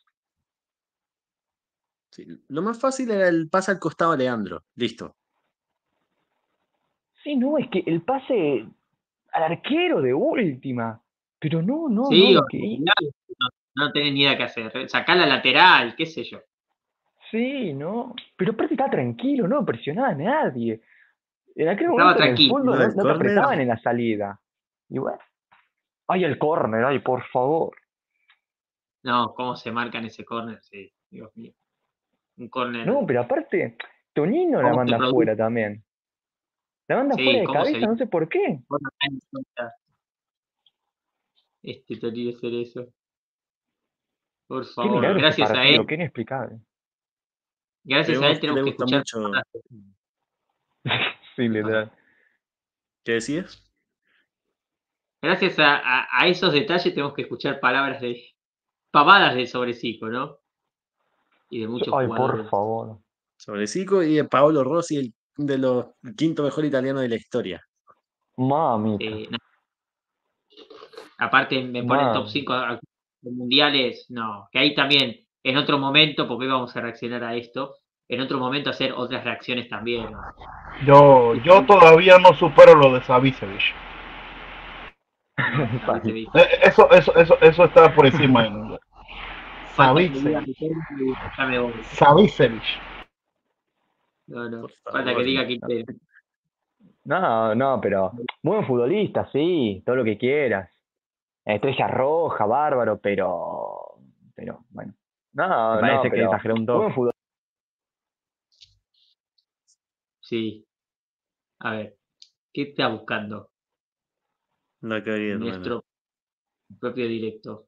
sí, lo más fácil era el pase al costado a Leandro. Listo. Sí, no, es que el pase al arquero de última. Pero no, no, no, Sí, o lo que hizo. no, no tenés ni idea qué hacer. Sacar la lateral, qué sé yo. Sí, no. Pero aparte estaba tranquilo, no presionaba a nadie. En aquel Estaba momento en el tranquilo. fondo No, no, el no te córner. apretaban en la salida. Y bueno. Ay, el córner, ay, por favor. No, cómo se marca en ese córner, sí, Dios mío. Un córner. No, pero aparte, Tonino la ¿Cómo se manda produce? afuera también. La manda Sí, fuera de ¿cómo se cabeza, vio? no sé por qué. Bueno, ten en cuenta este Torino Cerezo. Por Qué favor, milagro ese gracias a él, partido, qué inexplicable. gracias a Vemos él que te tenemos que gusta escuchar mucho. palabras. Sí, literal. ¿Qué decías? Gracias a, a- a esos detalles tenemos que escuchar palabras de pavadas de Sobrecico, ¿no? Y de muchos Ay, por jugadores. favor. Sobre Zico y de Paolo Rossi, el de los el quinto mejor italiano de la historia. Mamita. Eh, no, aparte me ponen top Mam. cinco mundiales, no, que ahí también, en otro momento, porque hoy vamos a reaccionar a esto, en otro momento hacer otras reacciones también, ¿no? Yo, yo todavía no supero lo de Savicevic. No, ahí se ve. Eh, Eso, eso, eso, eso está por encima de mí. Falta que diga Savicevic. que tengo, ya me voy. Savicevic. No, no, Por falta que favor. diga que te- No, no, pero buen futbolista, sí, todo lo que quieras. Estrella roja, bárbaro, pero. Pero, bueno. Me No, no, parece que pero. exageró un toque. Buen futbolista. sí. A ver, ¿qué está buscando No quería, hermano. nuestro propio directo?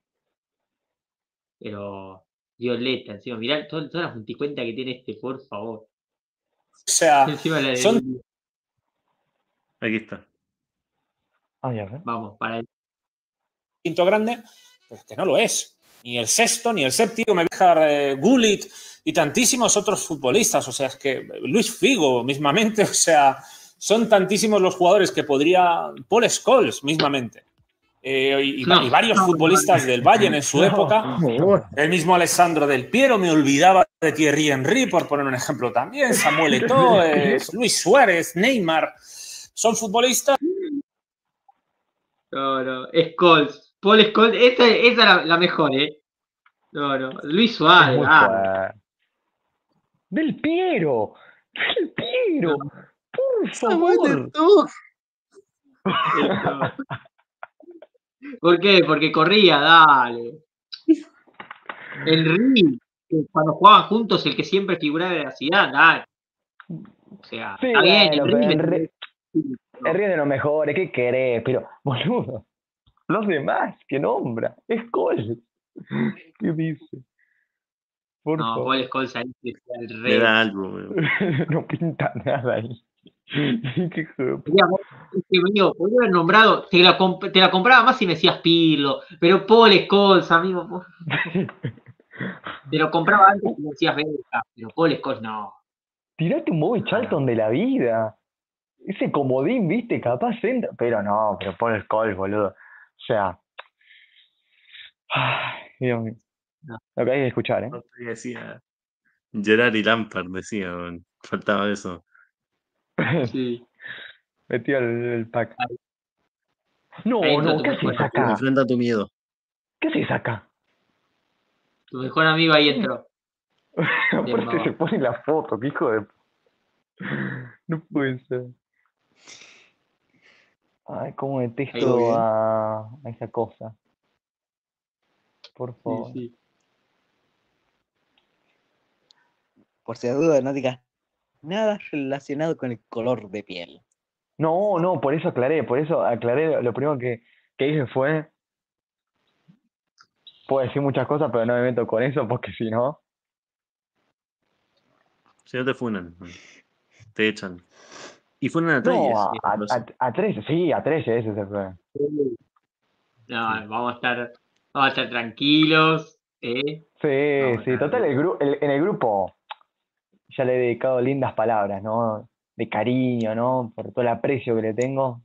Pero Violeta, encima, mirá todo- todas las multicuentas que tiene este, por favor. O sea, Encima la de son Aquí está. Ay, a ver. Vamos, para el quinto grande, pues que no lo es. Ni el sexto, ni el séptimo, me deja eh, Gullit y tantísimos otros futbolistas. O sea, es que Luis Figo mismamente, o sea, son tantísimos los jugadores que podría. Paul Scholes mismamente. Eh, y, y No. y varios futbolistas del Bayern en su época. El mismo Alessandro Del Piero, me olvidaba de Thierry Henry, por poner un ejemplo también. Samuel Eto'o, eh, Luis Suárez, Neymar. Son futbolistas. No, no, Scholes. Paul Scholes, esa, esa era la mejor, ¿eh? No, no. Luis Es Suárez, muy ah, fuerte. Del Piero. Del Piero. Por favor. esto. ¿Por qué? Porque corría, dale. Henry, que cuando jugaban juntos, el que siempre figuraba era Zidane, dale. O sea, Sí, está bien, bueno, Henry pero me Henry, no. Henry es de los mejores, ¿qué querés? Pero, boludo, los demás que nombra, es Cole. ¿Qué dice? Por No, favor. Paul Scholes ahí que sea el Le rey. da algo, weón. No pinta nada ahí. Qué hijo de puta. Mira, vos, este, amigo, podría haber nombrado, te la, comp- te la compraba más si me decías Pirlo, pero Paul Scholes, amigo, vos- te lo compraba antes si me decías Beckham, pero Paul Scholes no. Tirate un Bobby Charlton de la vida. Ese comodín, viste, capaz entra. Pero no, pero pon el Cole, boludo. O sea. Ay, Dios mío. No. Lo que hay que escuchar, ¿eh? No te decía. Gerard y Lampard decía, weón. Faltaba eso. Sí. Metió el, el pack. No, Ahí entró no, tu ¿qué mejor, haces acá? Enfrenta tu miedo. ¿Qué haces acá? tu mejor amigo ahí entró. Aparte va. se pone la foto, qué hijo de. No puede ser. Ay, cómo Ahí detesto bien. a, a esa cosa. Por Sí, favor. sí. Por si a duda, no digas nada relacionado con el color de piel. No, no, por eso aclaré, por eso aclaré. Lo primero que, que hice fue. Puedo decir muchas cosas, pero no me meto con eso porque si no. Si no te funan, weón. Te echan. Y fueron a No, Treyes. a, a, a, a trece, sí, a trece, ese se fue. No, vamos a estar, vamos a estar tranquilos, ¿eh? Sí, Vamos a sí, estar- total, el gru el, en el grupo ya le he dedicado lindas palabras, ¿no? De cariño, ¿no? Por todo el aprecio que le tengo.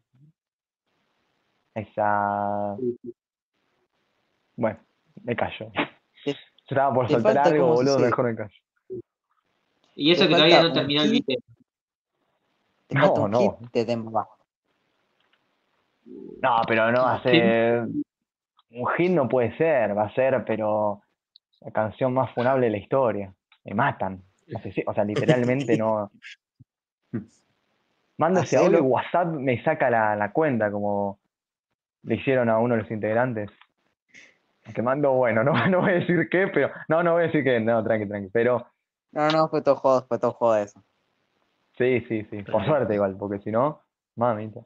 Esa. Bueno, me callo. Te- Yo estaba por te soltar falta, algo, ¿cómo se boludo, dice? mejor me callo. Y eso Te que todavía falta no un terminó el hit, video. te falta No, un no. hit de Demba. No, pero no va a ser. Un hit no puede ser, va a ser, pero. La canción más funable de la historia. Me matan. Asesi- O sea, literalmente no. Mando ese audio y Hacelo. WhatsApp me saca la, la cuenta, como le hicieron a uno de los integrantes. Que mando, bueno, no, no voy a decir qué, pero. No, no voy a decir qué, no, tranqui, tranqui. Pero No, no, fue todo joda, fue todo joda eso. Sí, sí, sí. Por suerte igual, porque si no, mamita.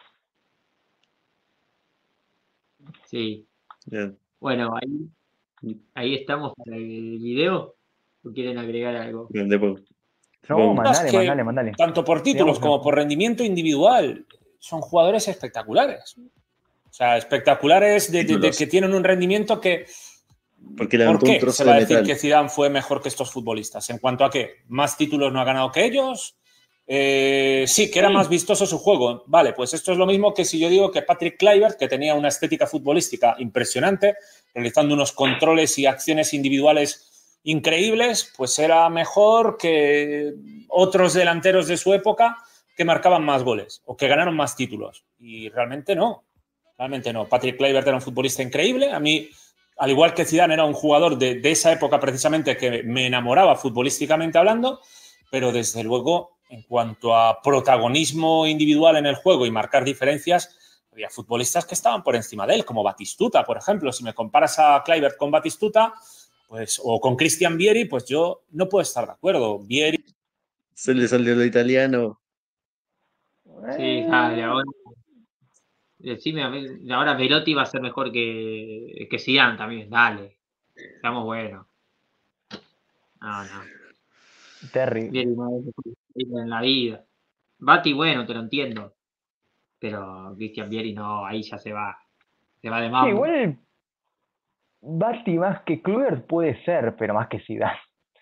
Sí. Ya. Bueno, ahí, ahí estamos para el video. ¿O quieren agregar algo? Bien, después- No, después- mandale, que, mandale, mandale. tanto por títulos Sigamos, como no. por rendimiento individual, son jugadores espectaculares. O sea, espectaculares de, de- de Títulos. que tienen un rendimiento que... Porque ¿Por levantó un qué trozo se de va a decir metal. que Zidane fue mejor que estos futbolistas? ¿En cuanto a qué? ¿Más títulos no ha ganado que ellos? Eh, sí, que era más vistoso su juego. Vale, pues esto es lo mismo que si yo digo que Patrick Kluivert, que tenía una estética futbolística impresionante, realizando unos controles y acciones individuales increíbles, pues era mejor que otros delanteros de su época que marcaban más goles o que ganaron más títulos. Y realmente no. Realmente no. Patrick Kluivert era un futbolista increíble. A mí, al igual que Zidane, era un jugador de, de esa época precisamente que me enamoraba futbolísticamente hablando, pero desde luego, en cuanto a protagonismo individual en el juego y marcar diferencias, había futbolistas que estaban por encima de él, como Batistuta, por ejemplo. Si me comparas a Kluivert con Batistuta, pues, o con Christian Vieri, pues yo no puedo estar de acuerdo. Vieri... Se le salió lo italiano. Sí, dale, ahora. Decime, a ver, ahora Velotti va a ser mejor que, que Zidane también. Dale. Estamos buenos. No, no. Terrible. Vieri no es mejor que Zidane en la vida. Bati, bueno, te lo entiendo. Pero Christian Vieri no, ahí ya se va. Se va de Sí, mambo. igual Bati más que Kluivert puede ser, pero más que Zidane.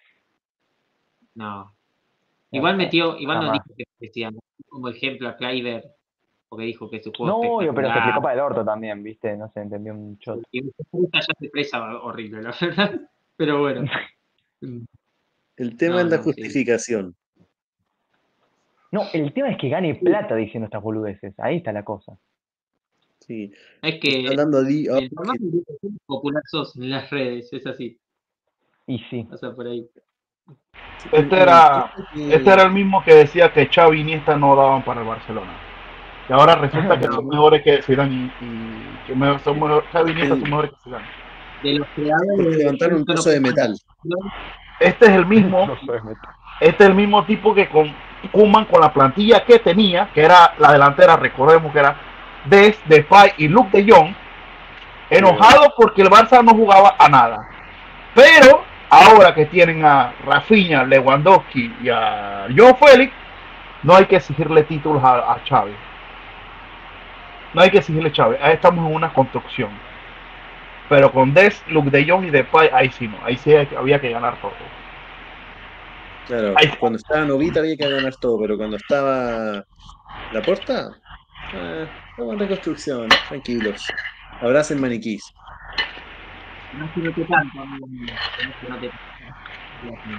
No. Igual metió, igual no Jamás. dijo que que Zidane, como ejemplo a Kluivert, porque dijo que su juego No, obvio, pero se espectacular. explicó para el orto también, ¿viste? No se entendió un shot. Y ya se presa horrible, la verdad. Pero bueno. El tema No, es la no, sí. justificación. No, el tema es que gane plata diciendo estas boludeces. Ahí está la cosa. Sí. Es que Está hablando de oh, mientras más que- popular sos en las redes, es así. Y sí. Pasa por ahí. Este el- era, el- que- este era el mismo que decía que Xavi y Iniesta no daban para el Barcelona. Y ahora resulta que son mejores que Zidane y, y que me- son mejor, Xavi y Iniesta el- son mejores que Zidane. De los creadores porque de levantaron un trozo de metal. Este es el mismo, No sé, me- este es el mismo tipo que con Koeman, con la plantilla que tenía, que era la delantera, recordemos que era Des, Depay y Luke de Jong, enojado porque el Barça no jugaba a nada. Pero ahora que tienen a Rafinha, Lewandowski y a Joao Félix, no hay que exigirle títulos a, a Xavi. No hay que exigirle a Xavi. Ahí estamos en una construcción. Pero con Des, Luke de Jong y Depay, ahí sí no. Ahí sí había que ganar todo. Claro, Ahí- cuando estaba Novita había que ganar todo, pero cuando estaba Laporta, eh, estamos en reconstrucción, tranquilos. Abracen maniquís. No se note tanto, amigo mío. No se note tanto.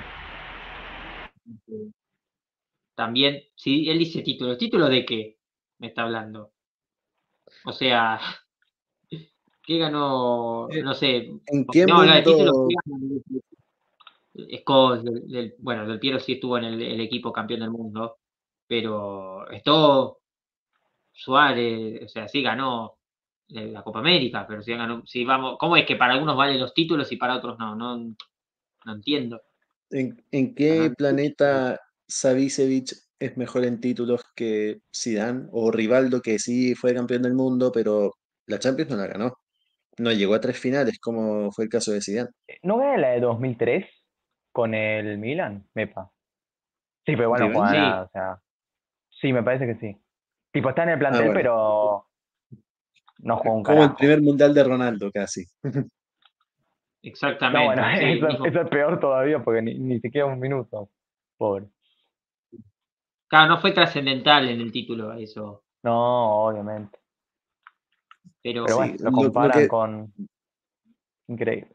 También, sí, él dice título. ¿Título de qué me está hablando? O sea, ¿qué ganó? Eh, No sé. ¿En qué No, la de título. mundo? Scholes, del, del- bueno, Del Piero sí estuvo en el, el equipo campeón del mundo, pero estuvo Suárez, o sea, sí ganó la Copa América, pero sí ganó, sí vamos, ¿cómo es que para algunos valen los títulos y para otros no? No, no entiendo. ¿En, en qué planeta Savicevic es mejor en títulos que Zidane o Rivaldo, que sí fue campeón del mundo, pero la Champions no la ganó? No llegó a tres finales, como fue el caso de Zidane. ¿No gana la de dos mil tres con el Milan? Mepa. Sí, pero igual no juega ¿Rivaldi? nada, o sea. Sí, me parece que sí. Tipo, está en el Ah, plantel, bueno. pero no juega un Como el carajo. primer mundial de Ronaldo, casi. Exactamente. No, bueno, sí, el eso, mismo- eso es peor todavía porque ni, ni siquiera un minuto. Pobre. Claro, no fue trascendental en el título eso, No, obviamente. pero, Pero Sí, bueno, lo lo- lo comparan que- con. Increíble.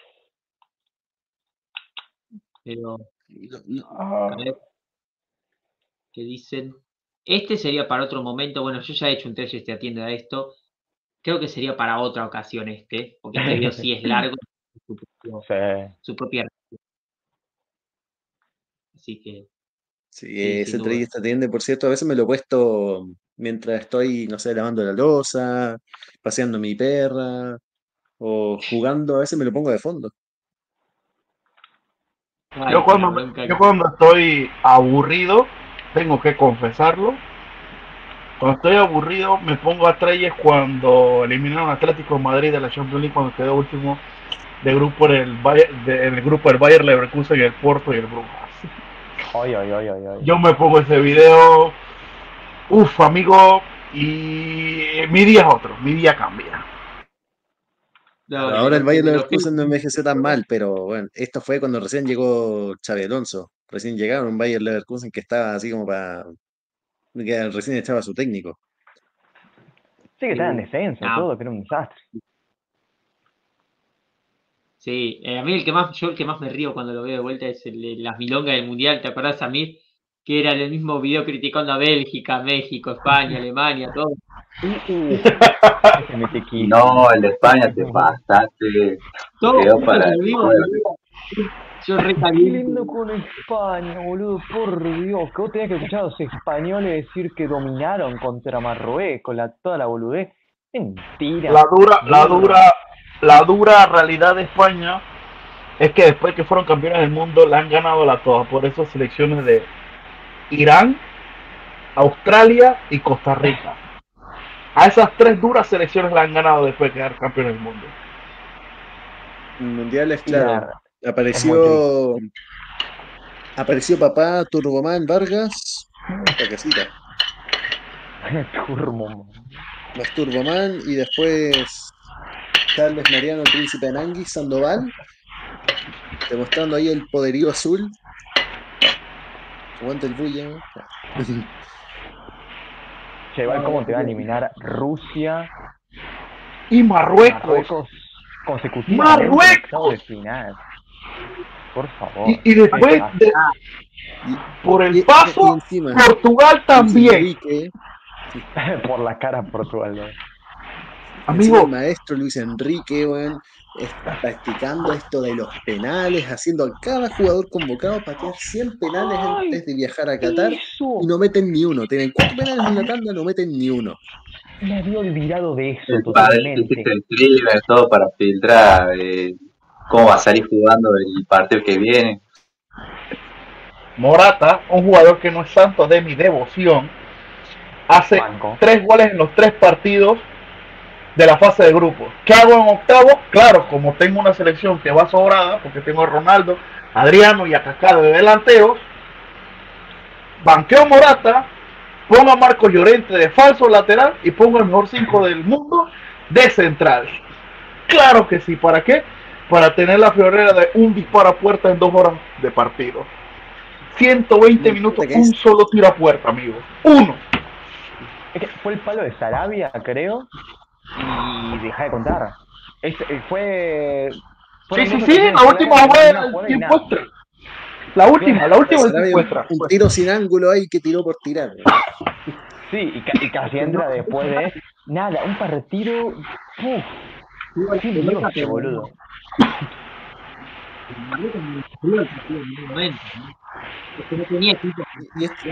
pero lo- lo- a ver, ¿qué dicen? Este sería para otro momento. Bueno, yo ya he hecho un test te atiende a esto. Creo que sería para otra ocasión este, porque este video sí es largo, su, propio- Sí. su propia. Así que Sí, Sí, ese sin duda. trillista atiende, por cierto, a veces me lo he puesto mientras estoy, no sé, lavando la loza, paseando a mi perra o jugando, a veces me lo pongo de fondo. Ay, Yo cuando, pero nunca- yo cuando estoy aburrido, tengo que confesarlo. Cuando estoy aburrido me pongo a Treyes cuando eliminaron a Atlético de Madrid de la Champions League cuando quedó último de grupo en el, Bayer, de, en el grupo del Bayer Leverkusen, el Porto y el Brujas. Ay, ay, ay, ay, ay. Yo me pongo ese video, uff, amigo, y mi día es otro, mi día cambia. Claro, No, ahora el lo que, Bayer lo que Leverkusen no envejeció tan mal, pero bueno, esto fue cuando recién llegó Xabi Alonso. Recién llegaron un Bayer Leverkusen que estaba así como para... que recién echaba a su técnico. Sí, que estaba en descenso, no, todo, que era un desastre. sí, eh, a mí el que más, yo el que más me río cuando lo veo de vuelta es el de las milongas del Mundial, ¿te acordás a mí? Que era el mismo video criticando a Bélgica, México, España, Alemania, todo. Uh, uh, ese mitiquísimo. No, el de España te pasaste. Todo Quedó juntos para en el el mismo recuerdo. video. Yo Qué recaliente. lindo con España, boludo, por Dios. Que vos tenías que escuchar a los españoles decir que dominaron contra Marruecos, la, toda la boludez. Mentira. La dura, la burro. dura, la dura realidad de España es que después que fueron campeones del mundo la han ganado la todas. Por eso selecciones de Irán, Australia y Costa Rica. A esas tres duras selecciones la han ganado después de quedar campeones del mundo. En mundiales, Y claro. la- Apareció. Apareció papá Turboman Vargas. Esta casita. Turbo. Más Turboman y después Carlos Mariano, el príncipe Anangui, Sandoval. Demostrando ahí el poderío azul. Aguanta el bulla. Che, igual, ¿cómo te va a eliminar Rusia? Y Marruecos. Marruecos consecutivamente en octavos de final. Por favor. Y, y después, de, por el paso, y encima, Portugal también. Enrique, Por la cara Portugal, ¿no? Amigo, Amigo, el maestro Luis Enrique, bueno, está practicando esto de los penales, haciendo a cada jugador convocado patear cien penales ¡Ay! antes de viajar a Qatar Eso. y no meten ni uno. Tienen cuatro penales en la tanda, no meten ni uno. Me había olvidado de eso El padre totalmente. que el streamer, todo para filtrar eh, cómo va a salir jugando el partido que viene. Morata, un jugador que no es santo de mi devoción, hace Banco. tres goles en los tres partidos de la fase de grupos. ¿Qué hago en octavo? Claro, como tengo una selección que va sobrada, porque tengo a Ronaldo, Adriano y a Kaká de delanteros, banqueo Morata, pongo a Marco Llorente de falso lateral y pongo el mejor cinco del mundo de central. Claro que sí, ¿para qué? Para tener la friolera de un disparo a puerta en dos horas de partido. ciento veinte minutos, un solo tiro a puerta, amigos. Uno. Es que fue el palo de Sarabia, creo. Y deja de contar. Es, eh, fue. Sí, sí, sí, la última fue el tiempo extra. La última, la última del tiempo extra. Un tiro sin ángulo ahí que tiró por tirar. Sí, y, ca y casi entra después de. Nada, un partido. Uf. Qué Dios, qué boludo. Y esto,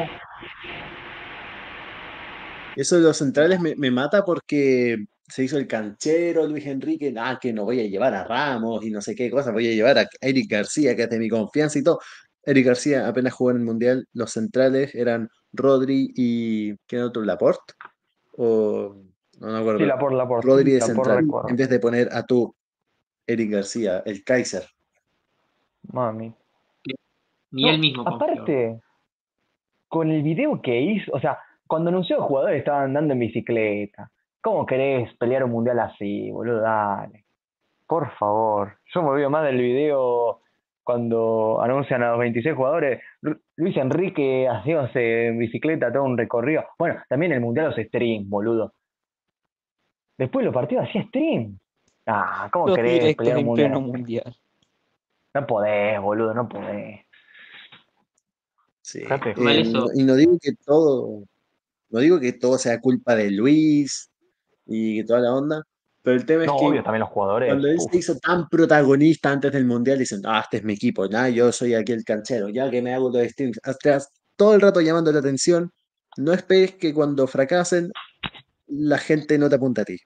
eso de los centrales me, me mata porque se hizo el canchero Luis Enrique, ah, que no voy a llevar a Ramos y no sé qué cosa, voy a llevar a Eric García, que es de mi confianza y todo. Eric García apenas jugó en el Mundial, los centrales eran Rodri y ¿quién otro? ¿Laporte? O no me acuerdo. Sí, Laporte, Laporte. Rodri de Laporte, central, recuerdo. en vez de poner a tú, Eric García, el Kaiser. Mami. Ni No, él mismo confió. aparte, con el video que hizo, o sea, cuando anunció los jugadores estaban andando en bicicleta. ¿Cómo querés pelear un mundial así, boludo? Dale. Por favor. Yo me olvido más del video cuando anuncian a los veintiséis jugadores. Luis Enrique haciéndose en bicicleta todo un recorrido. Bueno, también el mundial los streams, boludo. Después los partidos hacía stream. Ah, ¿cómo Los querés directos pelear un en mundial? pleno mundial. No podés, boludo, no podés. Sí. Fíjate. Mal Eh, eso. no- y no digo que todo, no digo que todo sea culpa de Luis y que toda la onda, pero el tema No, es que obvio, también los jugadores. cuando él Uf. se hizo tan protagonista antes del Mundial, dicen, ah, este es mi equipo, ya, yo soy aquí el canchero, ya que me hago los streams, atrás, todo el rato llamando la atención, no esperes que cuando fracasen, la gente no te apunta a ti.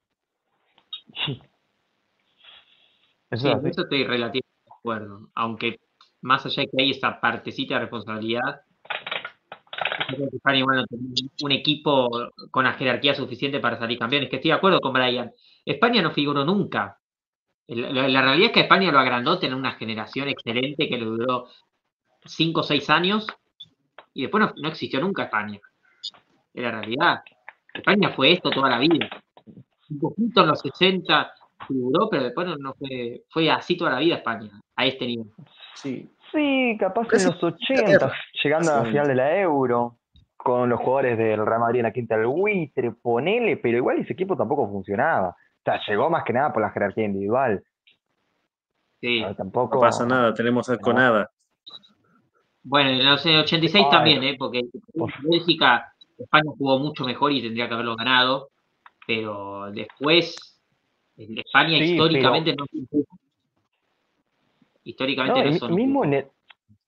Eso Sí, es en así. eso estoy relativamente de acuerdo. Aunque más allá de que hay esa partecita de responsabilidad, creo que España igual no tenía un equipo con la jerarquía suficiente para salir campeones, que estoy de acuerdo con Brian. España no figuró nunca. La, la realidad es que España lo agrandó, tener una generación excelente que le duró cinco o seis años y después no, no existió nunca España. Es la realidad. España fue esto toda la vida. Un poquito en los sesenta figuró, pero después no, no fue, fue así toda la vida España, a este nivel. Sí. Sí, capaz Pero en sí, los ochenta, llegando a la final de la Euro, con los jugadores del Real Madrid en la quinta del buitre, ponele, pero igual ese equipo tampoco funcionaba. O sea, llegó más que nada por la jerarquía individual. Sí. Pero tampoco... No pasa nada, tenemos algo no. nada. Bueno, en los ochenta y seis Ay. también, ¿eh? Porque Bélgica, España jugó mucho mejor y tendría que haberlo ganado, pero después España Sí, históricamente pero... no históricamente No, no y son mismo en el,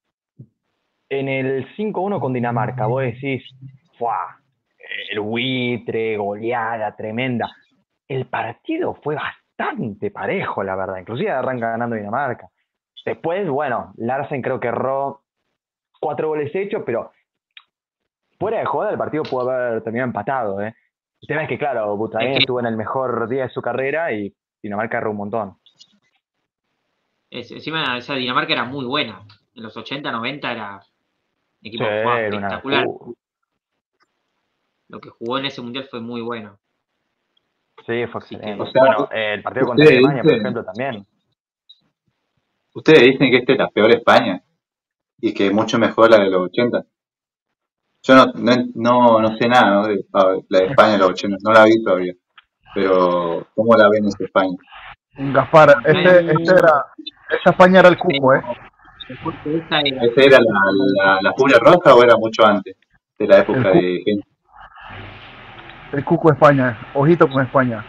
en el cinco uno con Dinamarca, vos decís, ¡fua! El buitre, goleada tremenda. El partido fue bastante parejo, la verdad. Inclusive arranca ganando Dinamarca. Después, bueno, Larsen creo que erró cuatro goles hechos, pero fuera de joda el partido pudo haber terminado empatado, ¿eh? El tema es que, claro, Butragueño Es que- estuvo en el mejor día de su carrera y Dinamarca erró un montón. es- encima esa Dinamarca era muy buena. En los ochenta, noventa era un equipo Sí, que jugaba era una espectacular. locura. Lo que jugó en ese mundial fue muy bueno. Sí, fue Así excelente. O sea, Bueno, eh, el partido contra ustedes Alemania, por dicen, ejemplo, también. ustedes dicen que esta es la peor España y que mucho mejor la de los ochenta. Yo no, no, no, no sé nada, ¿no? de a ver, la de España de los ochenta, no la vi todavía. Pero, ¿cómo la ven esa España? Gaspar, este, este era, esa España era el cuco, ¿eh? Esa era- ¿Esa era la, la, la Furia Roja o era mucho antes de la época El cu- de gente? El cuco España, ojito con España.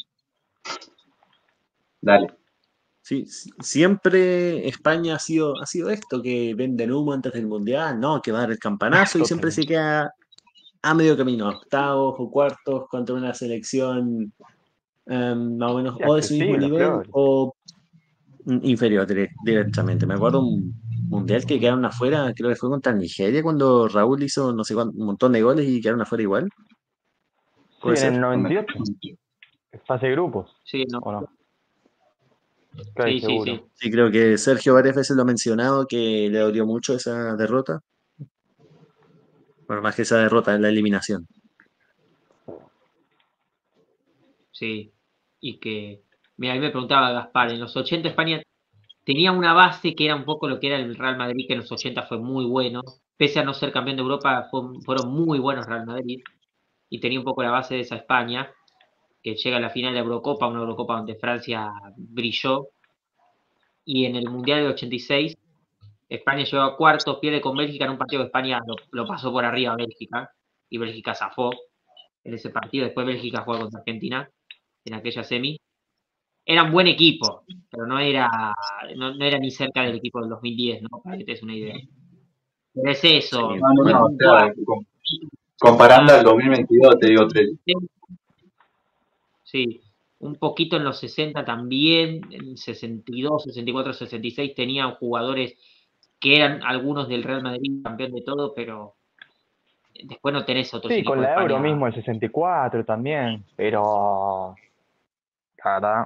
Dale. Sí, sí, siempre España ha sido, ha sido esto, que venden humo antes del Mundial, no, que va a dar el campanazo y siempre se queda a medio camino, a octavos o cuartos contra una selección em, más o menos Sí, o de su mismo accesible, nivel peor. o mm, inferior dire- directamente. Me acuerdo un Mundial que quedaron afuera, creo que fue contra Nigeria cuando Raúl hizo no sé cuánto, un montón de goles y quedaron afuera igual. Sí, ¿Puede en ser? el noventa y ocho. Fase de grupos, Sí, no. ¿o no? Casi Sí, sí, seguro. sí. Sí, creo que Sergio varias veces lo ha mencionado, que le dolió mucho esa derrota. Bueno, más que esa derrota en la eliminación. Sí. Y que, mira, a mí me preguntaba Gaspar, en los ochenta España tenía una base que era un poco lo que era el Real Madrid, que en los ochenta fue muy bueno. Pese a no ser campeón de Europa, fue- fueron muy buenos Real Madrid. Y tenía un poco la base de esa España, que llega a la final de la Eurocopa, una Eurocopa donde Francia brilló. Y en el Mundial del ochenta y seis, España llegó a cuartos, pierde con Bélgica en un partido que España lo, lo pasó por arriba a Bélgica. Y Bélgica zafó en ese partido. Después Bélgica jugó contra Argentina en aquella semi. Era un buen equipo, pero no era, no, no era ni cerca del equipo del dos mil diez, ¿no? Para que te des una idea. Pero es eso, Sí, No, no, muy no, o puntual. sea, com- comparando al dos mil veintidós, te digo tres. Sí, un poquito en los sesenta también, en sesenta y dos, sesenta y cuatro, sesenta y seis tenían jugadores que eran algunos del Real Madrid, campeón de todo, pero después no tenés otros Sí, equipos con de la Euro España. mismo el sesenta y cuatro también, pero la verdad,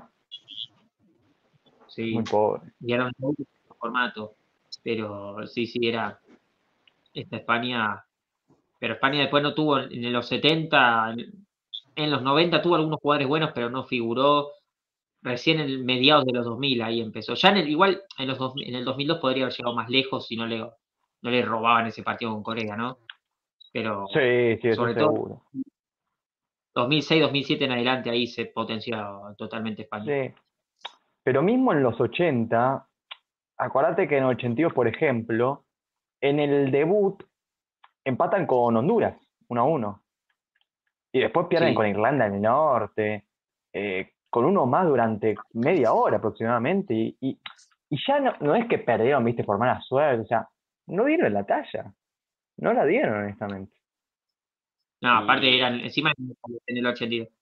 Sí, muy pobre. y era un otro formato, pero sí, sí, era esta España, pero España después no tuvo en los setenta, en, en los noventa tuvo algunos jugadores buenos, pero no figuró. Recién en mediados de los dos mil ahí empezó. Ya en el, igual en, los dos, en el dos mil dos podría haber llegado más lejos si no le, no le robaban ese partido con Corea, ¿no? Pero Sí, sí, eso sobre todo seguro. dos mil seis, dos mil siete en adelante ahí se potencia totalmente España. Sí. Pero mismo en los ochenta, acordate que en el ochenta y dos, por ejemplo, en el debut empatan con Honduras, uno a uno. Y después pierden Sí. con Irlanda del Norte, eh, con uno más durante media hora aproximadamente. Y, y, y ya no, no es que perdieron, viste, por mala suerte. O sea, no dieron la talla. No la dieron, honestamente. No, aparte eran encima en el ochenta y dos.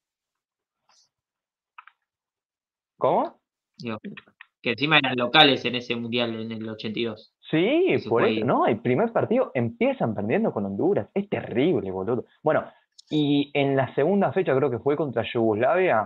¿Cómo? Digo, que encima eran locales en ese mundial en el ochenta y dos. Sí, Ese por fue eso. ahí. No, el primer partido empiezan perdiendo con Honduras. Es terrible, boludo. Bueno, y en la segunda fecha, creo que fue contra Yugoslavia,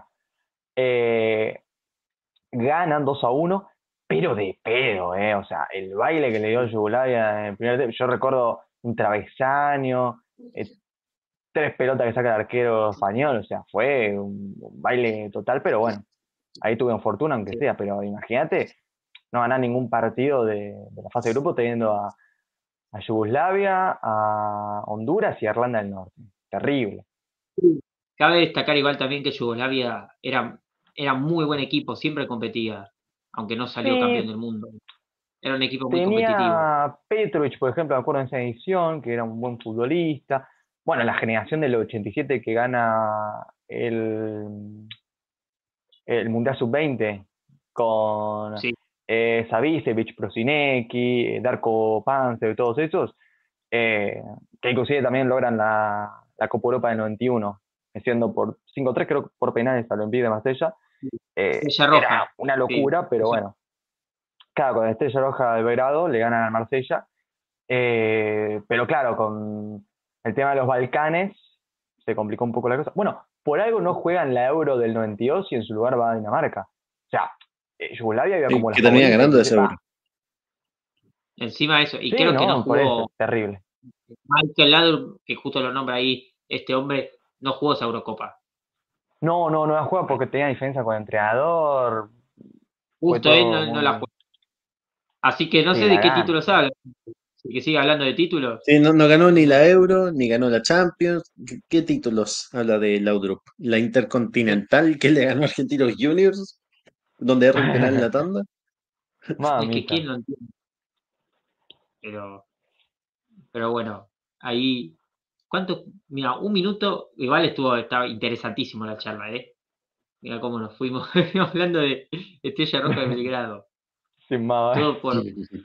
eh, ganan dos a uno, pero de pedo, ¿eh? O sea, el baile que le dio Yugoslavia en el primer tiempo, yo recuerdo un travesaño, eh, tres pelotas que saca el arquero español, o sea, fue un, un baile total, pero bueno, ahí tuvieron fortuna, aunque Sí. sea, pero imagínate no ganar ningún partido de, de la fase de grupo teniendo a, a Yugoslavia, a Honduras y a Irlanda del Norte. Terrible. Cabe destacar igual también que Yugoslavia era, era muy buen equipo, siempre competía, aunque no salió campeón Sí, del mundo. Era un equipo muy competitivo. tenía Petrovic, por ejemplo, me acuerdo en esa edición, que era un buen futbolista. Bueno, la generación del ochenta y siete que gana el, el Mundial sub veinte con Sí, eh, Savicevic, Prosinecki, Darko Pancev y todos esos, eh, que inclusive también logran la, la Copa Europa del noventa y uno, siendo por cinco tres, creo que por penales al Olympique de Marsella. Eh, Estrella era Roja. una Sí, locura, pero eso. bueno, claro, con la Estrella Roja de Belgrado le ganan al Marsella. Eh, pero claro, con el tema de los Balcanes se complicó un poco la cosa. Bueno, por algo no juegan la Euro del noventa y dos y en su lugar va a Dinamarca. O sea, eh, Yugoslavia iba Sí, como la que termina favorita y ganando que ese sepa. Euro. Encima de eso. Y Sí, creo que no no, por jugó eso, terrible. Michael Laudrup, que justo lo nombra ahí, este hombre no jugó esa Eurocopa. No, no, no la juega porque tenía diferencia con el entrenador. Fue Justo él todo no, no la muy. jugó. Así que no Sí, sé la de qué gana. títulos habla. Así que sigue hablando de títulos. Sí, no, no ganó ni la Euro, ni ganó la Champions. ¿Qué, qué títulos habla de Laudrup? La Intercontinental que le ganó a Argentinos Juniors, donde erra un penal en la tanda. Es que Mamita. quién lo entiende. Pero, pero bueno, ahí. ¿Cuánto? Mira, un minuto, igual estuvo, estaba interesantísimo la charla, ¿eh? Mira cómo nos fuimos hablando de Estrella Roja de Belgrado. Sin más. Todo por,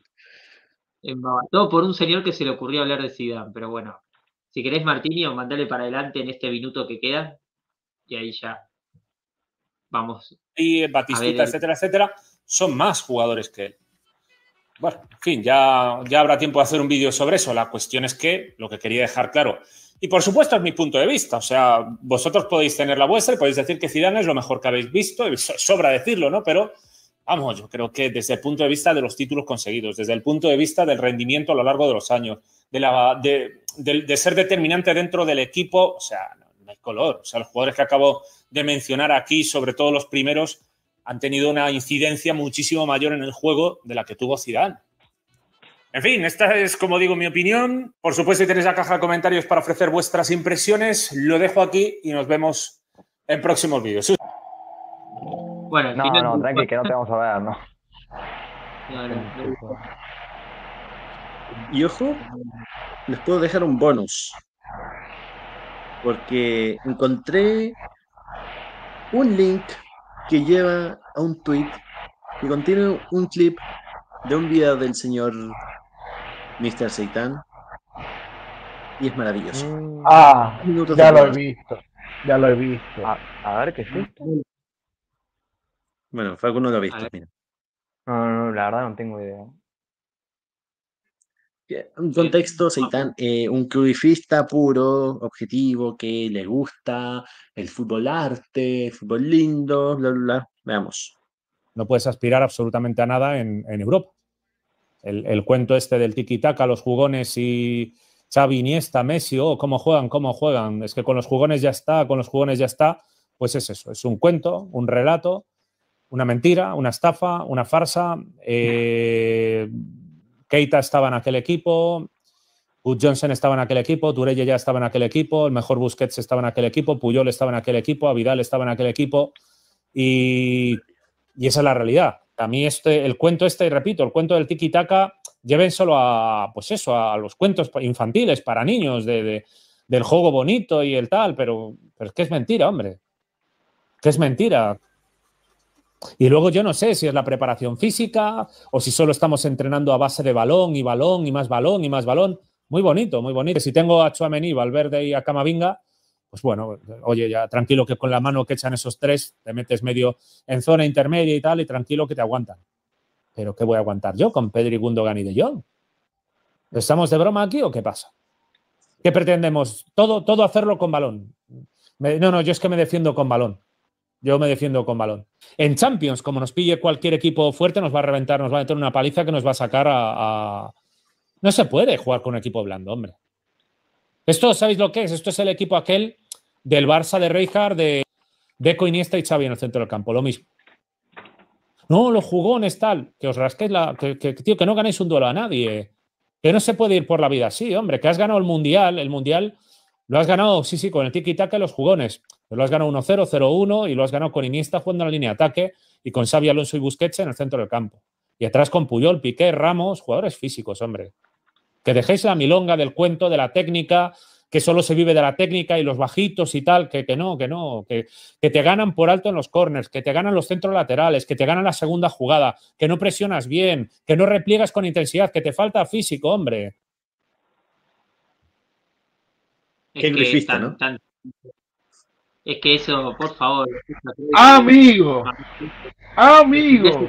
todo por un señor que se le ocurrió hablar de Zidane, pero bueno. Si querés, Martinio, mandale para adelante en este minuto que queda. Y ahí ya vamos Y a Batistuta, ver. El... etcétera, etcétera, son más jugadores que él. Bueno, en fin, ya, ya habrá tiempo de hacer un vídeo sobre eso. La cuestión es que lo que quería dejar claro, y por supuesto es mi punto de vista, o sea, vosotros podéis tener la vuestra y podéis decir que Zidane es lo mejor que habéis visto, y sobra decirlo, ¿no? Pero, vamos, yo creo que desde el punto de vista de los títulos conseguidos, desde el punto de vista del rendimiento a lo largo de los años, de, la, de, de, de ser determinante dentro del equipo, o sea, no, no hay color. O sea, los jugadores que acabo de mencionar aquí, sobre todo los primeros, han tenido una incidencia muchísimo mayor en el juego de la que tuvo Zidane. En fin, esta es, como digo, mi opinión. Por supuesto, si tenéis la caja de comentarios para ofrecer vuestras impresiones, lo dejo aquí y nos vemos en próximos vídeos. Bueno, al No, final... no, tranqui, que no te vamos a ver, ¿no? No, no, no. Y ojo, les puedo dejar un bonus. Porque encontré un link que lleva a un tweet que contiene un clip de un video del señor míster Seitan y es maravilloso. Mm, Ah, Minutos ya de lo he prueba. visto, ya lo he visto. a, a ver, ¿qué es esto? Bueno, Facu no lo ha A visto, ver. mira. No, no, no, la verdad no tengo idea. Un contexto, Seitan, eh, un crudifista puro, objetivo, que le gusta el fútbol arte, el fútbol lindo, bla, bla, bla. Veamos. No puedes aspirar absolutamente a nada en, en Europa. El, el cuento este del tiki-taka, los jugones y Xavi, Iniesta, Messi, oh, cómo juegan, cómo juegan. Es que con los jugones ya está, con los jugones ya está. Pues es eso, es un cuento, un relato, una mentira, una estafa, una farsa. Eh, Keita estaba en aquel equipo, Bud Johnson estaba en aquel equipo, Turelle ya estaba en aquel equipo, el mejor Busquets estaba en aquel equipo, Puyol estaba en aquel equipo, Avidal estaba en aquel equipo y, y esa es la realidad. A mí este, el cuento este, y repito, el cuento del tiki-taka, lleven solo a, pues eso, a los cuentos infantiles para niños de, de, del juego bonito y el tal, pero, pero es que es mentira, hombre. Que es mentira. Y luego yo no sé si es la preparación física o si solo estamos entrenando a base de balón y balón y más balón y más balón. Muy bonito, muy bonito. Si tengo a Tchouaméni, Valverde y a Camavinga, pues bueno, oye, ya tranquilo que con la mano que echan esos tres te metes medio en zona intermedia y tal y tranquilo que te aguantan. ¿Pero qué voy a aguantar yo con Pedri, Gundogan y De Jong? ¿Estamos de broma aquí o qué pasa? ¿Qué pretendemos? Todo, todo hacerlo con balón. Me, no, no, yo es que me defiendo con balón. Yo me defiendo con balón. En Champions, como nos pille cualquier equipo fuerte, nos va a reventar, nos va a meter una paliza que nos va a sacar a... a... No se puede jugar con un equipo blando, hombre. Esto, ¿sabéis lo que es? Esto es el equipo aquel del Barça de Rijkaard, de Deco, Iniesta y Xavi en el centro del campo, lo mismo. No, los jugones, tal, que os rasquéis la... Que, que, tío, que no ganéis un duelo a nadie. Que no se puede ir por la vida así, hombre. Que has ganado el Mundial, el Mundial lo has ganado, sí, sí, con el tiki-taka y los jugones. Lo has ganado uno cero, cero uno y lo has ganado con Iniesta jugando en la línea de ataque y con Xavi Alonso y Busquets en el centro del campo. Y atrás con Puyol, Piqué, Ramos, jugadores físicos, hombre. Que dejéis la milonga del cuento, de la técnica, que solo se vive de la técnica y los bajitos y tal, que, que no, que no, que, que te ganan por alto en los corners, que te ganan los centros laterales, que te ganan la segunda jugada, que no presionas bien, que no repliegas con intensidad, que te falta físico, hombre. Qué Es que grifista, tan, ¿no? tan- es que eso, por favor. Amigo, amigo.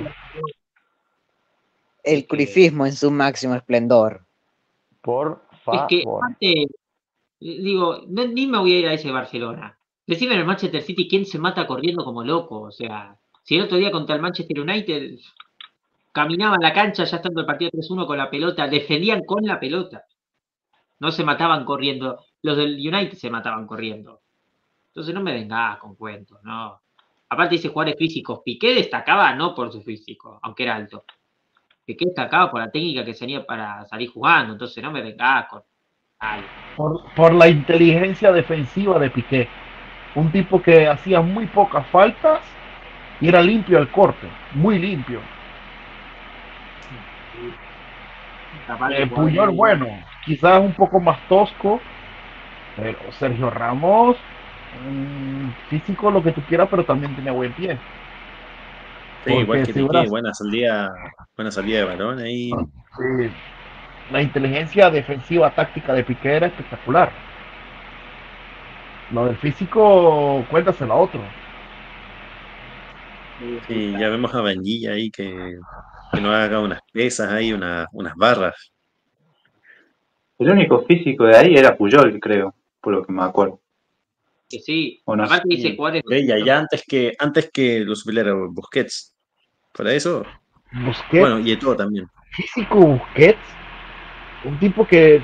El cruyffismo en su máximo esplendor. Por Es que, favor. aparte, digo, no- ni me voy a ir a ese Barcelona. Decime en el Manchester City quién se mata corriendo como loco. O sea, si el otro día contra el Manchester United caminaban la cancha ya estando el partido tres uno con la pelota, defendían con la pelota. No se mataban corriendo. Los del United se mataban corriendo. Entonces no me vengas con cuentos, ¿no? Aparte dice jugadores físicos. Piqué destacaba no por su físico, aunque era alto. Piqué destacaba por la técnica que tenía para salir jugando. Entonces no me vengas con... Ay, Por, por la inteligencia defensiva de Piqué. Un tipo que hacía muy pocas faltas y era limpio al corte. Muy limpio. capaz de Eh, jugar Puyol, muy- bueno, quizás un poco más tosco. Pero Sergio Ramos, mm, físico lo que tú quieras, pero también tiene buen pie. Sí, igual Porque que si Piqué, hubieras- buena salida, buena salida de balón ahí. Sí, la inteligencia defensiva táctica de Piqué era espectacular. Lo del físico, cuéntaselo a otro. Sí, ya vemos a Vanguilla ahí que, que nos haga unas pesas ahí, una- unas barras. El único físico de ahí era Puyol, creo, por lo que me acuerdo. Que sí. O no Aparte sé. dice jugadores... Ella, ya antes que, antes que lo supiera Busquets. Para eso, Busquets, bueno, y todo también. físico Busquets, un tipo que,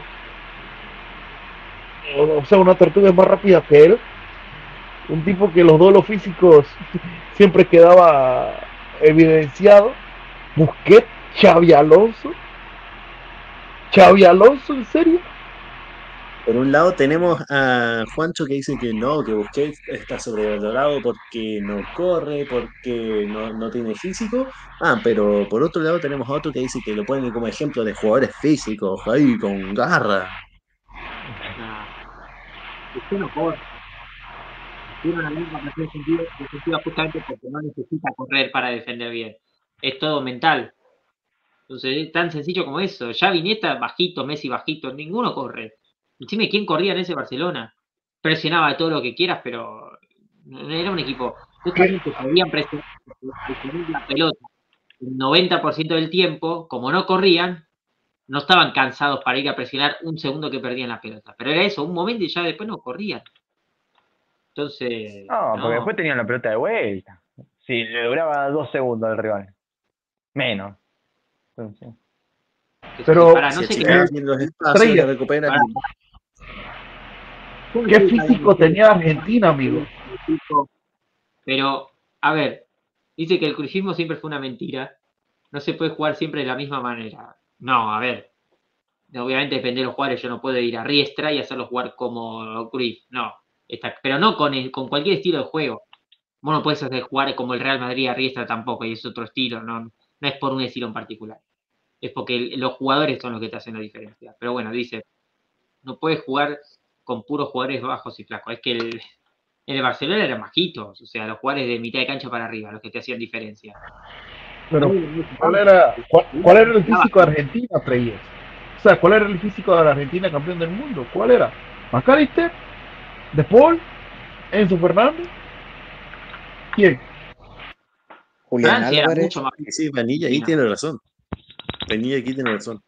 o o sea, una tortuga es más rápida que él, un tipo que los duelos físicos siempre quedaba evidenciado. Busquets, Xavi Alonso, Xavi Alonso, ¿en serio? Por un lado tenemos a Juancho que dice que no, que Busquets está sobrevalorado porque no corre, porque no, no tiene físico. Ah, pero por otro lado tenemos a otro que dice que lo ponen como ejemplo de jugadores físicos, ahí con garra. Nah. Usted no corre. Tiene una misma presión defensiva defensiva justamente porque no necesita correr para defender bien. Es todo mental. Entonces es tan sencillo como eso. Ya Iniesta bajito, Messi bajito, ninguno corre. Decime quién corría en ese Barcelona. Presionaba todo lo que quieras, pero no era un equipo. Justamente podían presionar presionar la pelota el noventa por ciento del tiempo, como no corrían, no estaban cansados para ir a presionar un segundo que perdían la pelota. Pero era eso, un momento y ya después no corrían. Entonces. No, no. porque después tenían la pelota de vuelta. Sí, le duraba dos segundos al rival. Menos. Entonces, Pero- Para, no Si sé qué. achicaban bien los espacios, Estrella. que recuperan. ¿Qué físico tenía Argentina, amigo? Pero, a ver, dice que el crucismo siempre fue una mentira. No se puede jugar siempre de la misma manera. No, a ver. Obviamente depende de los jugadores. Yo no puedo ir a Riestra y hacerlo jugar como Cruyff. No. Está, pero no con, el, con cualquier estilo de juego. Vos no puedes hacer jugar como el Real Madrid a Riestra tampoco. Y es otro estilo. No, no es por un estilo en particular. Es porque el, los jugadores son los que te hacen la diferencia. Pero bueno, dice, no puedes jugar con puros jugadores bajos y flacos. Es que el, en el Barcelona eran bajitos. O sea, los jugadores de mitad de cancha para arriba, los que te hacían diferencia. Pero, ¿cuál era, cuál, cuál era el físico de Argentina, Treyes? O sea, ¿cuál era el físico de la Argentina campeón del mundo? ¿Cuál era? ¿Macalister? ¿De Paul? ¿Enzo Fernández? ¿Quién? Julián Francia era Álvarez. mucho más Sí, sí, Vanilla ahí Argentina. tiene razón. Vanilla aquí tiene razón.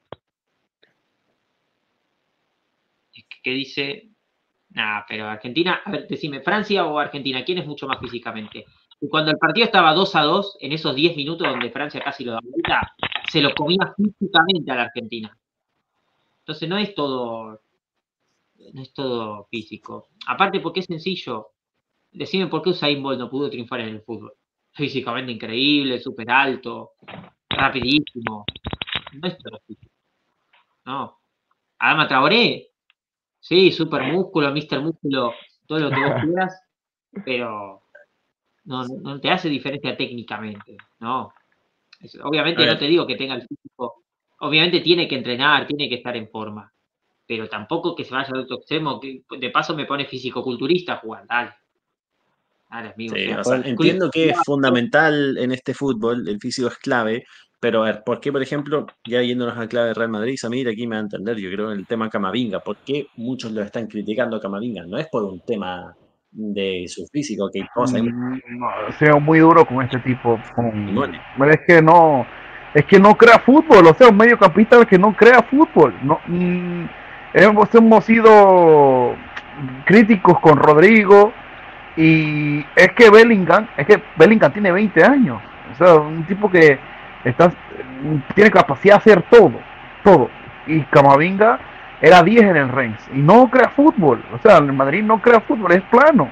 ¿Qué dice? Nah, pero Argentina, a ver, decime, ¿Francia o Argentina? ¿Quién es mucho más físicamente? Y cuando el partido estaba dos a dos, en esos diez minutos donde Francia casi lo da vuelta, se lo comía físicamente a la Argentina. Entonces no es todo, no es todo físico. Aparte porque es sencillo. Decime por qué Usain Bolt no pudo triunfar en el fútbol. Físicamente increíble, súper alto, rapidísimo. No es todo físico. No. Adama Traoré, sí, súper músculo, mister Músculo, todo lo que vos quieras, pero no, no, no te hace diferencia técnicamente, ¿no? Es- obviamente A no ver, te digo que tenga el físico, obviamente tiene que entrenar, tiene que estar en forma, pero tampoco que se vaya al otro extremo, que de paso me pone fisicoculturista a jugar, dale, dale amigo, o sí, sea, o sea, Ol- entiendo que es fundamental en este fútbol, el físico es clave, pero a ver, ¿por qué, por ejemplo, ya yéndonos a clave de Real Madrid, Samir, aquí me va a entender, yo creo, el tema Camavinga, ¿por qué muchos lo están criticando a Camavinga? No es por un tema de su físico, que todos sabemos Mm, no, he sido muy duro con este tipo. que Con... Simone. Es que no, es que no crea fútbol, o sea, un mediocampista que no crea fútbol. No, mm, hemos, hemos sido críticos con Rodrigo y es que Bellingham, es que Bellingham tiene veinte años, o sea, un tipo que está, tiene capacidad de hacer todo, todo. Y Camavinga era diez en el Reims y no crea fútbol, o sea, el Madrid no crea fútbol, es plano.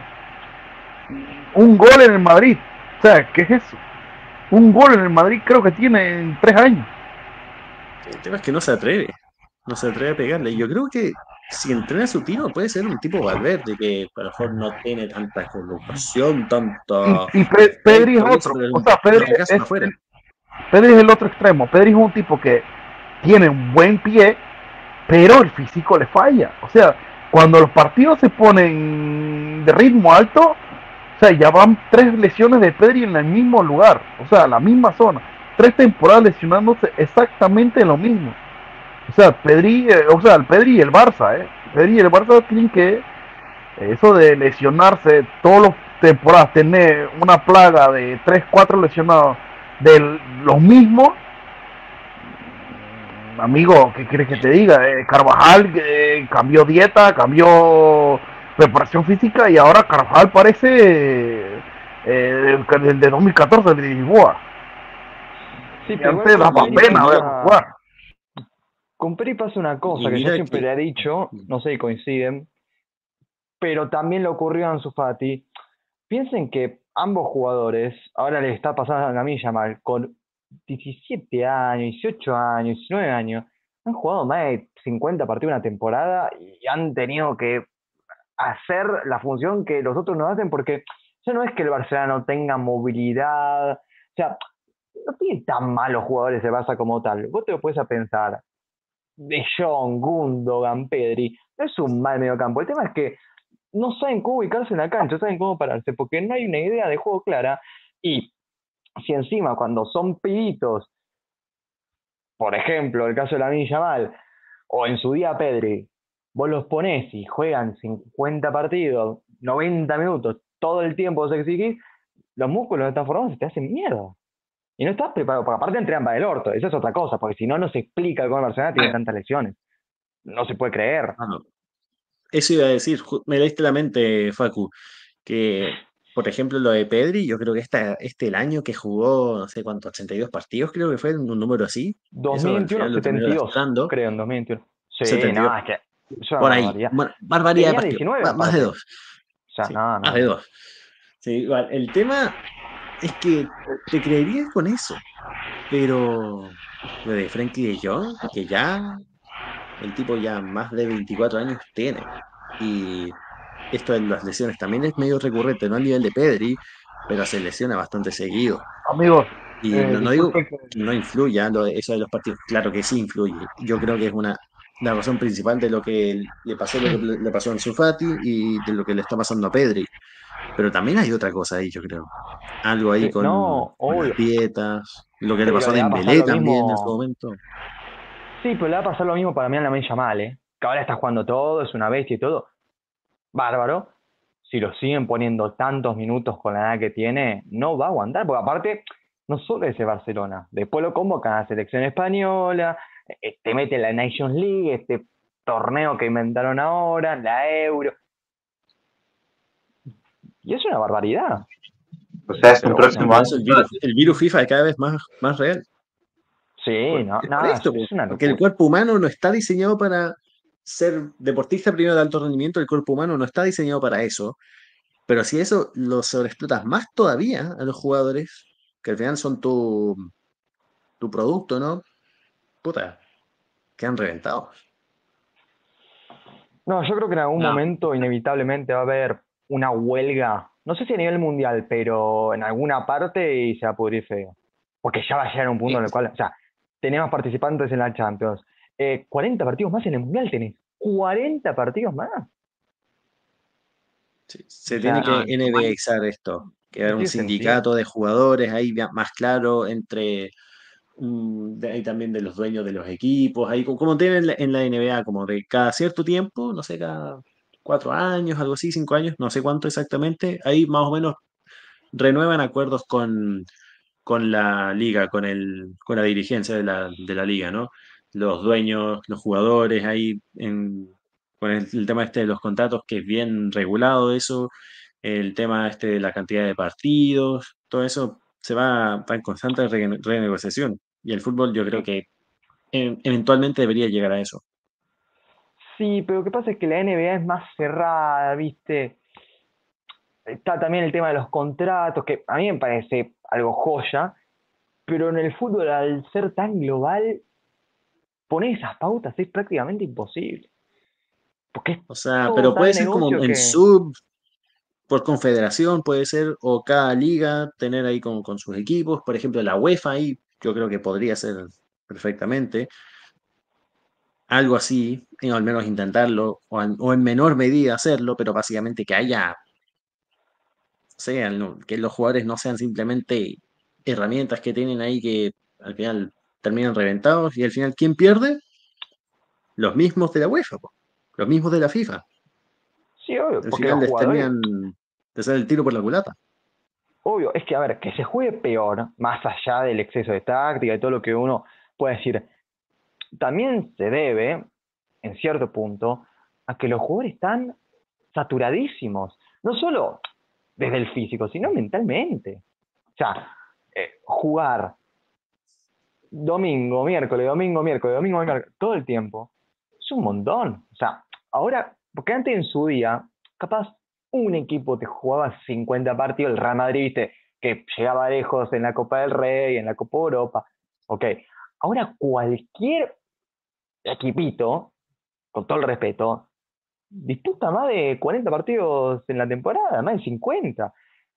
Un gol en el Madrid. O sea, ¿qué es eso? Un gol en el Madrid creo que tiene en tres años. El tema es que no se atreve, no se atreve a pegarle. Yo creo que si entrena su tiro puede ser un tipo Valverde, que a lo mejor no tiene tanta colocación, tanta Y, y Pe- Pedri es efecto y eso, otro. pero es O un sea, Pedri marcazo es, afuera. Pedri es el otro extremo. Pedri es un tipo que tiene un buen pie, pero el físico le falla. O sea, cuando los partidos se ponen de ritmo alto, o sea, ya van tres lesiones de Pedri en el mismo lugar. O sea, la misma zona. Tres temporadas lesionándose exactamente lo mismo. O sea, Pedri, eh, o sea, el Pedri y el Barça, ¿eh? Pedri y el Barça tienen que, eso de lesionarse todas las temporadas, tener una plaga de tres cuatro lesionados de los mismos, amigo, ¿qué quieres que te diga? Eh, Carvajal eh, cambió dieta, cambió preparación física y ahora Carvajal parece eh, el de dos mil catorce de Lisboa. Sí, Y pero igual antes con daba Pedri pena verlo pasa, jugar. con Pedri pasa una Y cosa que yo mira siempre que le he dicho, no sé si coinciden, pero también le ocurrió a Ansu Fati. Piensen que ambos jugadores, ahora les está pasando a Lamine Yamal, con diecisiete años, dieciocho años, diecinueve años, han jugado más de cincuenta partidos una temporada y han tenido que hacer la función que los otros no hacen, porque ya no es que el Barcelona no tenga movilidad, o sea, no tiene tan malos jugadores de Barça como tal. Vos te lo puedes a pensar, De Jong, Gundogan, Pedri, no es un mal mediocampo. El tema es que no saben cómo ubicarse en la cancha, no saben cómo pararse, porque no hay una idea de juego clara. Y si encima cuando son pibitos, por ejemplo, el caso de Lamine Yamal, o en su día Pedri, vos los ponés y juegan cincuenta partidos, noventa minutos, todo el tiempo os exigís, los músculos de esta forma se te hacen mierda. Y no estás preparado, porque aparte entrenan para el orto, esa es otra cosa, porque si no, no se explica cómo el Barcelona tiene tantas lesiones. No se puede creer. ah, no. Eso iba a decir, ju- me leíste la mente, Facu, que por ejemplo lo de Pedri, yo creo que esta, este el año que jugó, no sé cuánto, ochenta y dos partidos, creo que fue un número así, eso al dos mil veintiuno, final lo terminó setenta y dos, lastrando, creo, en dos mil veintiuno. Sí, setenta y dos, no, es que es una por ahí, barbaridad. bueno, barbaridad de Tenía partidos, diecinueve ma- más de aparte. dos, O sea, sí, no, más no, de no. dos. Sí, igual, el tema es que te creerías con eso, pero lo de Frenkie de Jong, que ya el tipo ya más de veinticuatro años tiene. Y esto de las lesiones también es medio recurrente, no al nivel de Pedri, pero se lesiona bastante seguido. Amigos, Y eh, no, no digo disculpen que que no influya lo de- eso de los partidos, claro que sí influye. Yo creo que es una la razón principal de lo que le pasó, lo que le le pasó a Ansu Fati y de lo que le está pasando a Pedri. Pero también hay otra cosa ahí, yo creo. Algo ahí Sí, con, no, con las obvio. dietas, lo que le Pero pasó a le va a pasar Dembélé lo también en su mismo. momento. Sí, pero le va a pasar lo mismo para mí a Lamine Yamal, ¿eh? Que ahora está jugando todo, es una bestia y todo. Bárbaro. Si lo siguen poniendo tantos minutos con la edad que tiene, no va a aguantar, porque aparte no solo ese Barcelona. Después lo convocan a la selección española, eh, te mete en la Nations League, este torneo que inventaron ahora, la Euro. Y es una barbaridad. O sea, es un Pero próximo bueno, Por año. eso el virus, el virus FIFA es cada vez más, más real. sí, Por- no, es por nada, esto, es po, una porque el locura. cuerpo humano no está diseñado para ser deportista primero de alto rendimiento, el cuerpo humano no está diseñado para eso, pero si eso lo sobreexplotas más todavía a los jugadores, que al final son tu, tu producto, ¿no? Puta, quedan reventados. No, yo creo que en algún No. momento inevitablemente va a haber una huelga, no sé si a nivel mundial, pero en alguna parte y se va a pudrir feo. Porque ya va a llegar a un punto en el cual, o sea, tenemos participantes en la Champions, eh, cuarenta partidos más en el mundial tenés, cuarenta partidos más. Sí, se O tiene sea, que N B A izar esto, que haya no un tiene sentido. sindicato de jugadores ahí ya más claro entre mm, de ahí también de los dueños de los equipos, ahí co- como tienen en la, en la N B A, como de cada cierto tiempo, no sé, cada cuatro años, algo así, cinco años, no sé cuánto exactamente, ahí más o menos renuevan acuerdos con, con la liga, con el, con la dirigencia de la, de la liga, ¿no? Los dueños, los jugadores, ahí en, con el, el tema este de los contratos, que es bien regulado eso, el tema este de la cantidad de partidos, todo eso se va, va en constante rene- renegociación. Y el fútbol yo creo que eh, eventualmente debería llegar a eso. Sí, pero lo que pasa es que la N B A es más cerrada, ¿viste? Está también el tema de los contratos, que a mí me parece algo joya, pero en el fútbol, al ser tan global, poner esas pautas es prácticamente imposible. Porque es O sea, todo pero puede tan ser como negocio en que... sub, por confederación, puede ser, o cada liga tener ahí con, con sus equipos. Por ejemplo, la UEFA ahí yo creo que podría ser perfectamente algo así, o al menos intentarlo, o, en- o en menor medida hacerlo, pero básicamente que haya, o sea, no- que los jugadores no sean simplemente herramientas que tienen ahí que al final terminan reventados y al final, ¿quién pierde? Los mismos de la UEFA, po, los mismos de la FIFA. Sí, obvio, Al porque final los les jugadores, terminan de hacer el tiro por la culata. obvio, es que, a ver, que se juegue peor, más allá del exceso de táctica y todo lo que uno puede decir, también se debe, en cierto punto, a que los jugadores están saturadísimos, no solo desde el físico, sino mentalmente. O sea, eh, jugar domingo, miércoles, domingo, miércoles, domingo, miércoles, todo el tiempo, es un montón. O sea, ahora, porque antes en su día, capaz un equipo te jugaba cincuenta partidos, el Real Madrid, viste, que llegaba lejos en la Copa del Rey, en la Copa Europa. Ok, ahora cualquier equipito, con todo el respeto, disputa más de cuarenta partidos en la temporada, más de cincuenta.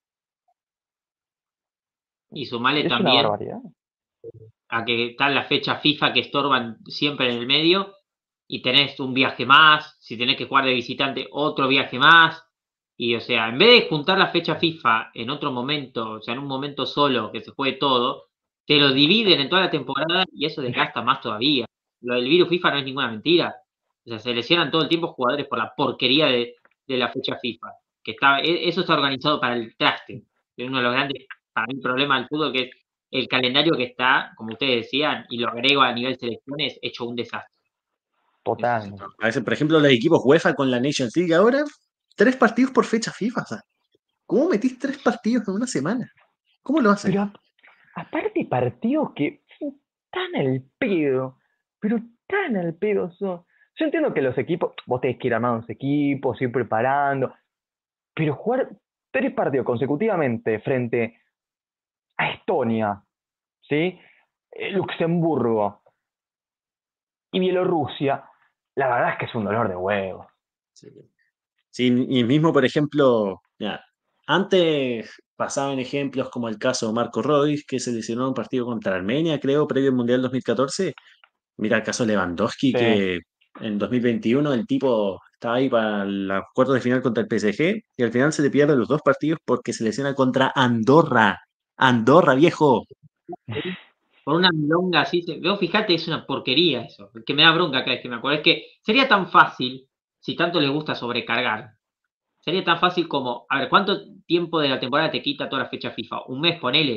Y sumale Y es una también barbaridad. a que están las fechas FIFA que estorban siempre en el medio y tenés un viaje más, si tenés que jugar de visitante, otro viaje más. Y o sea, en vez de juntar la fecha FIFA en otro momento, o sea, en un momento solo que se juegue todo, te lo dividen en toda la temporada y eso desgasta más todavía. Lo del virus FIFA no es ninguna mentira. O sea, se lesionan todo el tiempo jugadores por la porquería de, de la fecha FIFA. Que está, e- eso está organizado para el traste. Es uno de los grandes, para mí, problemas del fútbol, que es el calendario que está, como ustedes decían, y lo agrego a nivel selecciones, hecho un desastre. Total. A veces, por ejemplo, los equipos UEFA con la Nations League ahora, tres partidos por fecha FIFA. O sea, ¿cómo metís tres partidos en una semana? ¿Cómo lo hacen? Pero a- aparte partidos que son tan al pedo, pero tan al pedo son. Yo entiendo que los equipos, vos tenés que ir armando los equipos, ir preparando, pero jugar tres partidos consecutivamente frente a Estonia, ¿sí? Eh, Luxemburgo y Bielorrusia, la verdad es que es un dolor de huevos. Sí. Sí, y mismo, por ejemplo, ya, antes pasaban ejemplos como el caso de Marco Reus, que se lesionó en un partido contra Armenia, creo, previo al Mundial dos mil catorce. Mira el caso de Lewandowski, Sí. que en dos mil veintiuno el tipo estaba ahí para los cuartos de final contra el P S G y al final se le pierden los dos partidos porque se lesiona contra Andorra. Andorra, viejo. Por una milonga así, se- veo, fíjate, es una porquería eso. El que me da bronca cada vez que me acuerdo es que sería tan fácil, si tanto les gusta sobrecargar, sería tan fácil como, a ver, ¿cuánto tiempo de la temporada te quita toda la fecha FIFA? Un mes, ponele.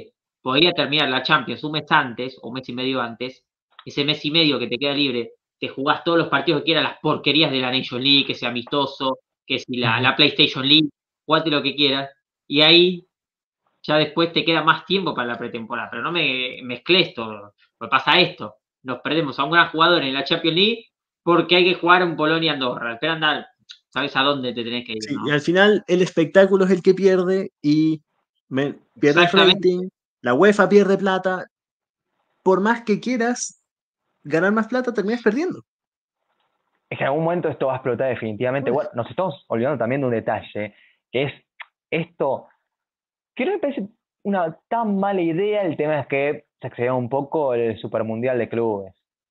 podría terminar la Champions un mes antes, o un mes y medio antes, ese mes y medio que te queda libre, te jugás todos los partidos que quieras, las porquerías de la Nation League, que sea amistoso, que si la, la PlayStation League, jugate lo que quieras, y ahí ya después te queda más tiempo para la pretemporada, pero no me mezcles todo, porque pasa esto, nos perdemos a un gran jugador en la Champions League porque hay que jugar un Polonia-Andorra, espera andar, sabes a dónde te tenés que ir, Sí, ¿no? y al final el espectáculo es el que pierde y me, pierdes Exactamente. rating, la UEFA pierde plata. Por más que quieras ganar más plata, terminas perdiendo. Es que en algún momento esto va a explotar definitivamente. Bueno, nos estamos olvidando también de un detalle, que es esto, que no me parece una tan mala idea. El tema es que se excedió un poco el Supermundial de Clubes,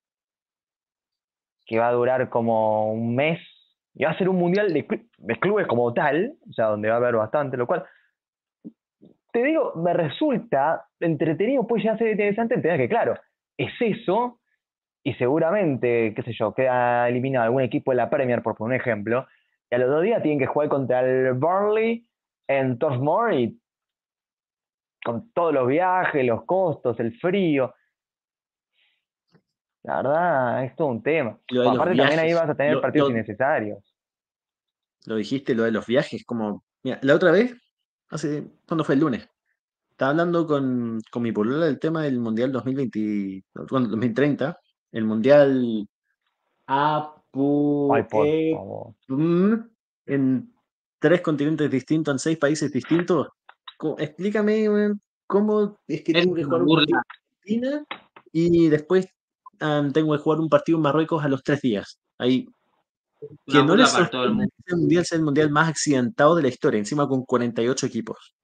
que va a durar como un mes, y va a ser un mundial de, cl- de clubes como tal, o sea, donde va a haber bastante, lo cual, te digo, me resulta entretenido, puede llegar a ser interesante, entender que, claro, es eso, y seguramente, qué sé yo, queda eliminado algún equipo de la Premier, por poner un ejemplo, y al otro día tienen que jugar contra el Burnley en Turf Moor, y con todos los viajes, los costos, el frío. La verdad, es todo un tema. Lo de Bueno, los aparte también ahí viajes, vas a tener lo, partidos lo, innecesarios. lo dijiste, lo de los viajes, como, mira, la otra vez, hace, ¿cuándo fue? El lunes. Estaba hablando con, con mi polola del tema del Mundial dos mil veinte, bueno, dos mil treinta, el Mundial Ay, Apu, por e, favor. mm, en tres continentes distintos, en seis países distintos. Co- Explícame, weón, cómo es que Es tengo que una jugar un partido burla. en Argentina y después ah, tengo que jugar un partido en Marruecos a los tres días. Ahí, que Una no les burla para todo el sorprende mundo. que este mundial sea el mundial más accidentado de la historia, encima con cuarenta y ocho equipos.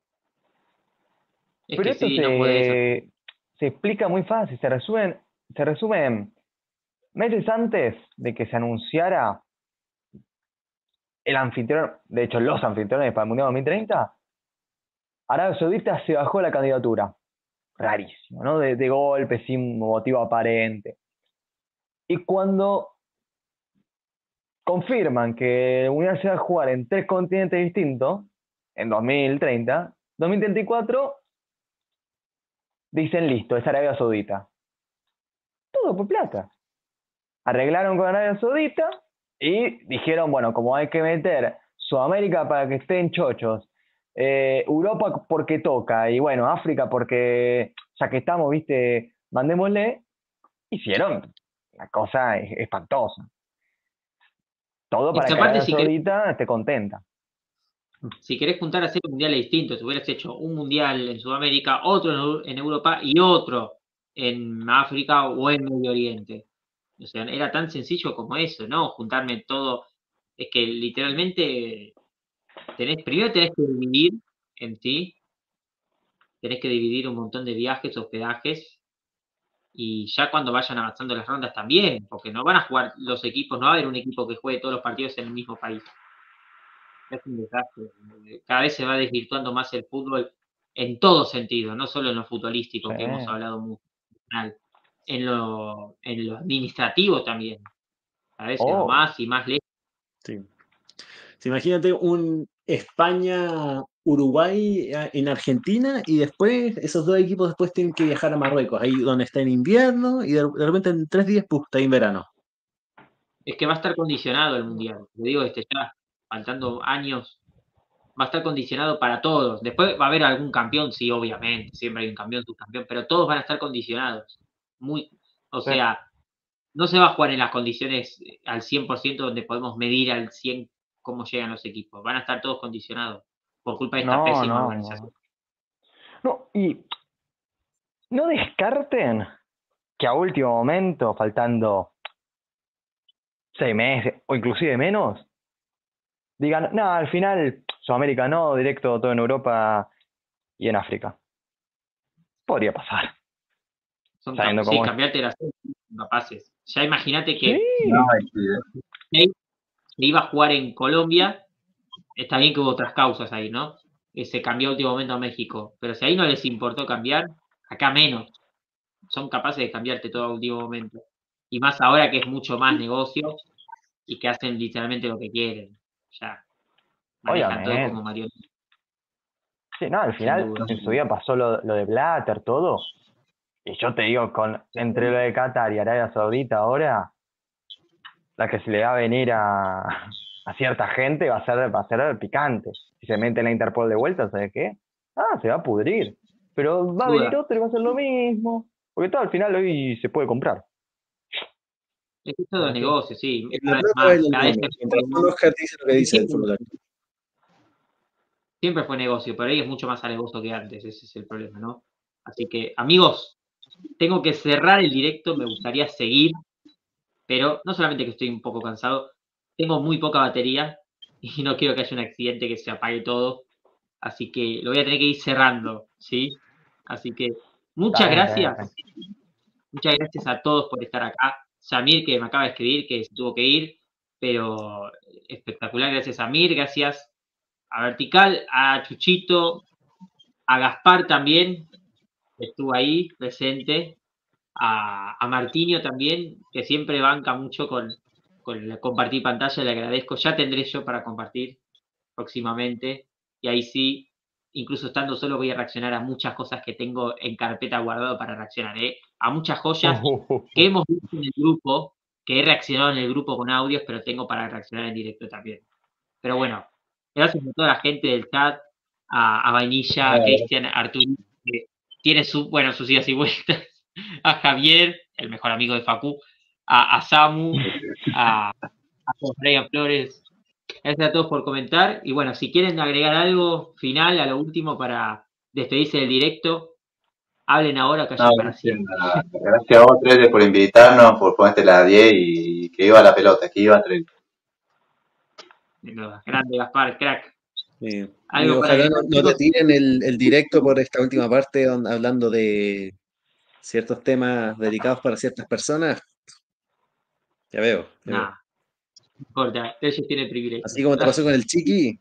Es Pero que esto sí, no podés. se, se explica muy fácil, se resume, se resume en meses antes de que se anunciara el anfitrión, de hecho los anfitriones para el Mundial dos mil treinta, Arabia Saudita se bajó la candidatura. Rarísimo, ¿no? De, de golpe, sin motivo aparente. Y cuando confirman que el Mundial se va a jugar en tres continentes distintos, en dos mil treinta, dos mil treinta y cuatro, dicen listo, es Arabia Saudita. Todo por plata. Arreglaron con Arabia Saudita y dijeron, bueno, como hay que meter Sudamérica para que estén chochos, eh, Europa porque toca, y bueno, África porque ya que estamos, viste, mandémosle, hicieron una cosa espantosa. Todo Es para que que aparte, Arabia si querés, Saudita esté contenta. si querés juntar a hacer mundiales distintos, hubieras hecho un mundial en Sudamérica, otro en, Eu- en Europa y otro en África o en Medio Oriente. O sea, era tan sencillo como eso, ¿no? Juntarme todo. Es que literalmente tenés, primero tenés que dividir en sí, tenés que dividir un montón de viajes, hospedajes, y ya cuando vayan avanzando las rondas también, porque no van a jugar los equipos, no va a haber un equipo que juegue todos los partidos en el mismo país. Es un desastre. Cada vez se va desvirtuando más el fútbol en todo sentido, no solo en lo futbolístico, Sí. que hemos hablado mucho, en lo, en lo administrativo también. Cada vez se va Oh, más y más lejos. Sí. Sí, imagínate un España-Uruguay eh, en Argentina y después esos dos equipos después tienen que viajar a Marruecos, ahí donde está en invierno y de, de repente en tres días, ¡puf!, está ahí en verano. Es que va a estar condicionado el mundial. Te digo, este, ya faltando años, va a estar condicionado para todos. Después va a haber algún campeón, sí, obviamente, siempre hay un campeón, subcampeón, pero todos van a estar condicionados. Muy, o sí. sea, no se va a jugar en las condiciones eh, al cien por ciento donde podemos medir al cien cómo llegan los equipos. Van a estar todos condicionados por culpa de esta No, pésima no, organización. no. No, y no descarten que a último momento, faltando seis meses o inclusive menos, digan, no, al final Sudamérica no, directo todo en Europa y en África. Podría pasar, Son sabiendo cap- sí, cómo es. cambiarte las son capaces. Ya imagínate Sí, que No, hay que- se iba a jugar en Colombia. Está bien que hubo otras causas ahí, ¿no? Que se cambió a último momento a México. Pero si ahí no les importó cambiar, acá menos. Son capaces de cambiarte todo a último momento. Y más ahora que es mucho más negocio y que hacen literalmente lo que quieren. Ya manejan todo como obviamente. marionetas. Sí, no, al final duda. en su día pasó lo, lo de Blatter, todo. Y yo te digo, con entre lo de Qatar y Arabia Saudita ahora, la que se le va a venir a, a cierta gente va a ser, va a ser picante. Si se mete en la Interpol de vuelta, ¿sabes qué? Ah, se va a pudrir. Pero va a venir Duda. otro y va a hacer lo mismo. Porque todo al final hoy se puede comprar. Es que todo Así. negocio, sí. En Cada la vez plata más, es lo cada vez mismo. se- Mientras no Oscar dice lo que dice el fútbol. siempre fue negocio, pero ahí es mucho más alevoso que antes, ese es el problema, ¿no? Así que, amigos, tengo que cerrar el directo, me gustaría seguir, pero no solamente que estoy un poco cansado, tengo muy poca batería y no quiero que haya un accidente que se apague todo, así que lo voy a tener que ir cerrando, ¿sí? Así que muchas Está bien, está bien, gracias, muchas gracias a todos por estar acá. Samir, que me acaba de escribir, que se tuvo que ir, pero espectacular, gracias a Samir, gracias a Vertical, a Chuchito, a Gaspar también, que estuvo ahí presente, a, a Martinio también, que siempre banca mucho con, con el compartir pantalla, le agradezco. Ya tendré yo para compartir próximamente, y ahí sí, incluso estando solo voy a reaccionar a muchas cosas que tengo en carpeta guardado para reaccionar, ¿eh? A muchas joyas que hemos visto en el grupo, que he reaccionado en el grupo con audios, pero tengo para reaccionar en directo también. Pero bueno, gracias a toda la gente del chat, a, a Vainilla, a Cristian, a Arturo, que tiene su, bueno, sus idas y vueltas, a Javier, el mejor amigo de Facu, a, a Samu, a, a Brian Flores. Gracias a todos por comentar. Y bueno, si quieren agregar algo final a lo último para despedirse del directo, hablen ahora, callen No, para gracias, siempre. a- gracias a vos, Trele, por invitarnos, por ponerte la diez y que iba la pelota, que iba Trele. Grande Gaspar, crack. Sí. Y Algo para ojalá no, agregar, no chicos. te tiren el, el directo por esta última parte don- hablando de ciertos temas dedicados para ciertas personas. Ya veo, ya veo. Nada, no importa, ellos tienen privilegio. Así como te pasó con el Chiqui.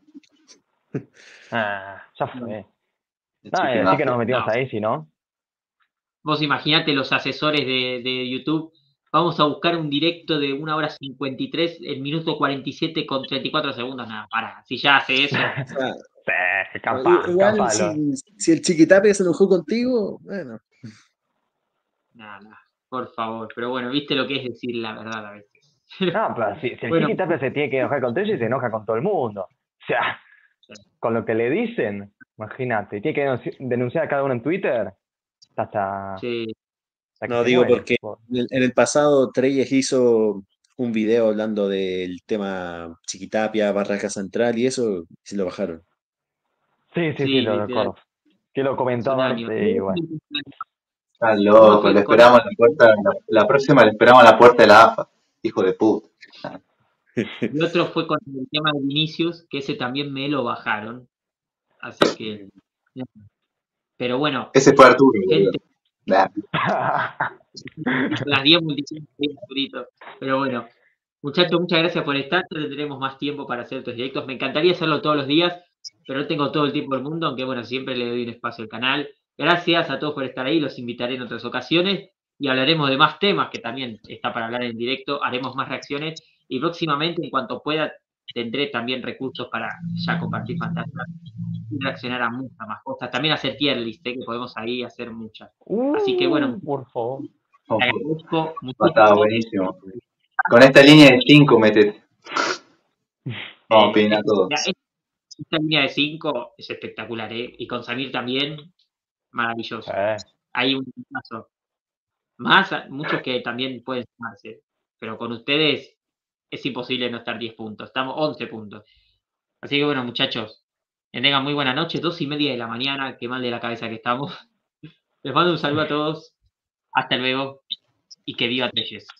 Ah, ya fue. El No, Chiqui y así que Mafia. nos metimos No. ahí, si no. Vos imaginate los asesores de, de YouTube. Vamos a buscar un directo de una hora cincuenta y tres, el minuto cuarenta y siete con treinta y cuatro segundos. Nada, para. Si ya hace eso, O sea, Sí, capaz, igual capaz. si, lo- si el Chiquitapia se enojó contigo, bueno. nada, nada, por favor. Pero bueno, viste lo que es decir la verdad a veces. No, pero si, si el Bueno, Chiqui Tapia se tiene que enojar con Tello y se enoja con todo el mundo. O sea, con lo que le dicen, imagínate, tiene que denunci- denunciar a cada uno en Twitter hasta, sí, hasta que No se digo muere. porque en el, en el pasado Treyes hizo un video hablando del tema Chiquitapia, Barraca Central y eso, y se lo bajaron. Sí, sí, sí, sí, lo literal. recuerdo. Que lo Es comentó un a año. Marce y bueno. Está No, loco, fue le con- esperamos a la puerta, la, la próxima le esperamos a la puerta de la A F A, hijo de puta. Y otro fue con el tema de Vinicius, que ese también me lo bajaron. Así que. Pero bueno, Ese fue Arturo, boludo. gente, Nah. las diez multitudes, Arturito. Pero bueno, muchachos, muchas gracias por estar. Tendremos más tiempo para hacer estos directos. Me encantaría hacerlo todos los días, pero no tengo todo el tiempo del mundo, aunque bueno, siempre le doy un espacio al canal. Gracias a todos por estar ahí, los invitaré en otras ocasiones y hablaremos de más temas que también está para hablar en directo, haremos más reacciones y próximamente, en cuanto pueda, tendré también recursos para ya compartir pantalla y reaccionar a muchas más cosas. También hacer tier list, ¿eh? Que podemos ahí hacer muchas. Así que bueno, Uh, por favor. te agradezco Estaba muchísimo. buenísimo. Con esta línea de cinco, metete. Vamos a Eh, opinar todos. mira, esta línea de cinco es espectacular, ¿eh? Y con Samir también, maravilloso. Eh, Hay un caso. Más, a- muchos que también pueden sumarse, pero con ustedes es imposible no estar diez puntos, estamos once puntos. Así que bueno, muchachos, que tengan muy buena noche, dos y media de la mañana, qué mal de la cabeza que estamos. Les mando un saludo a todos, hasta luego y que viva Treyes.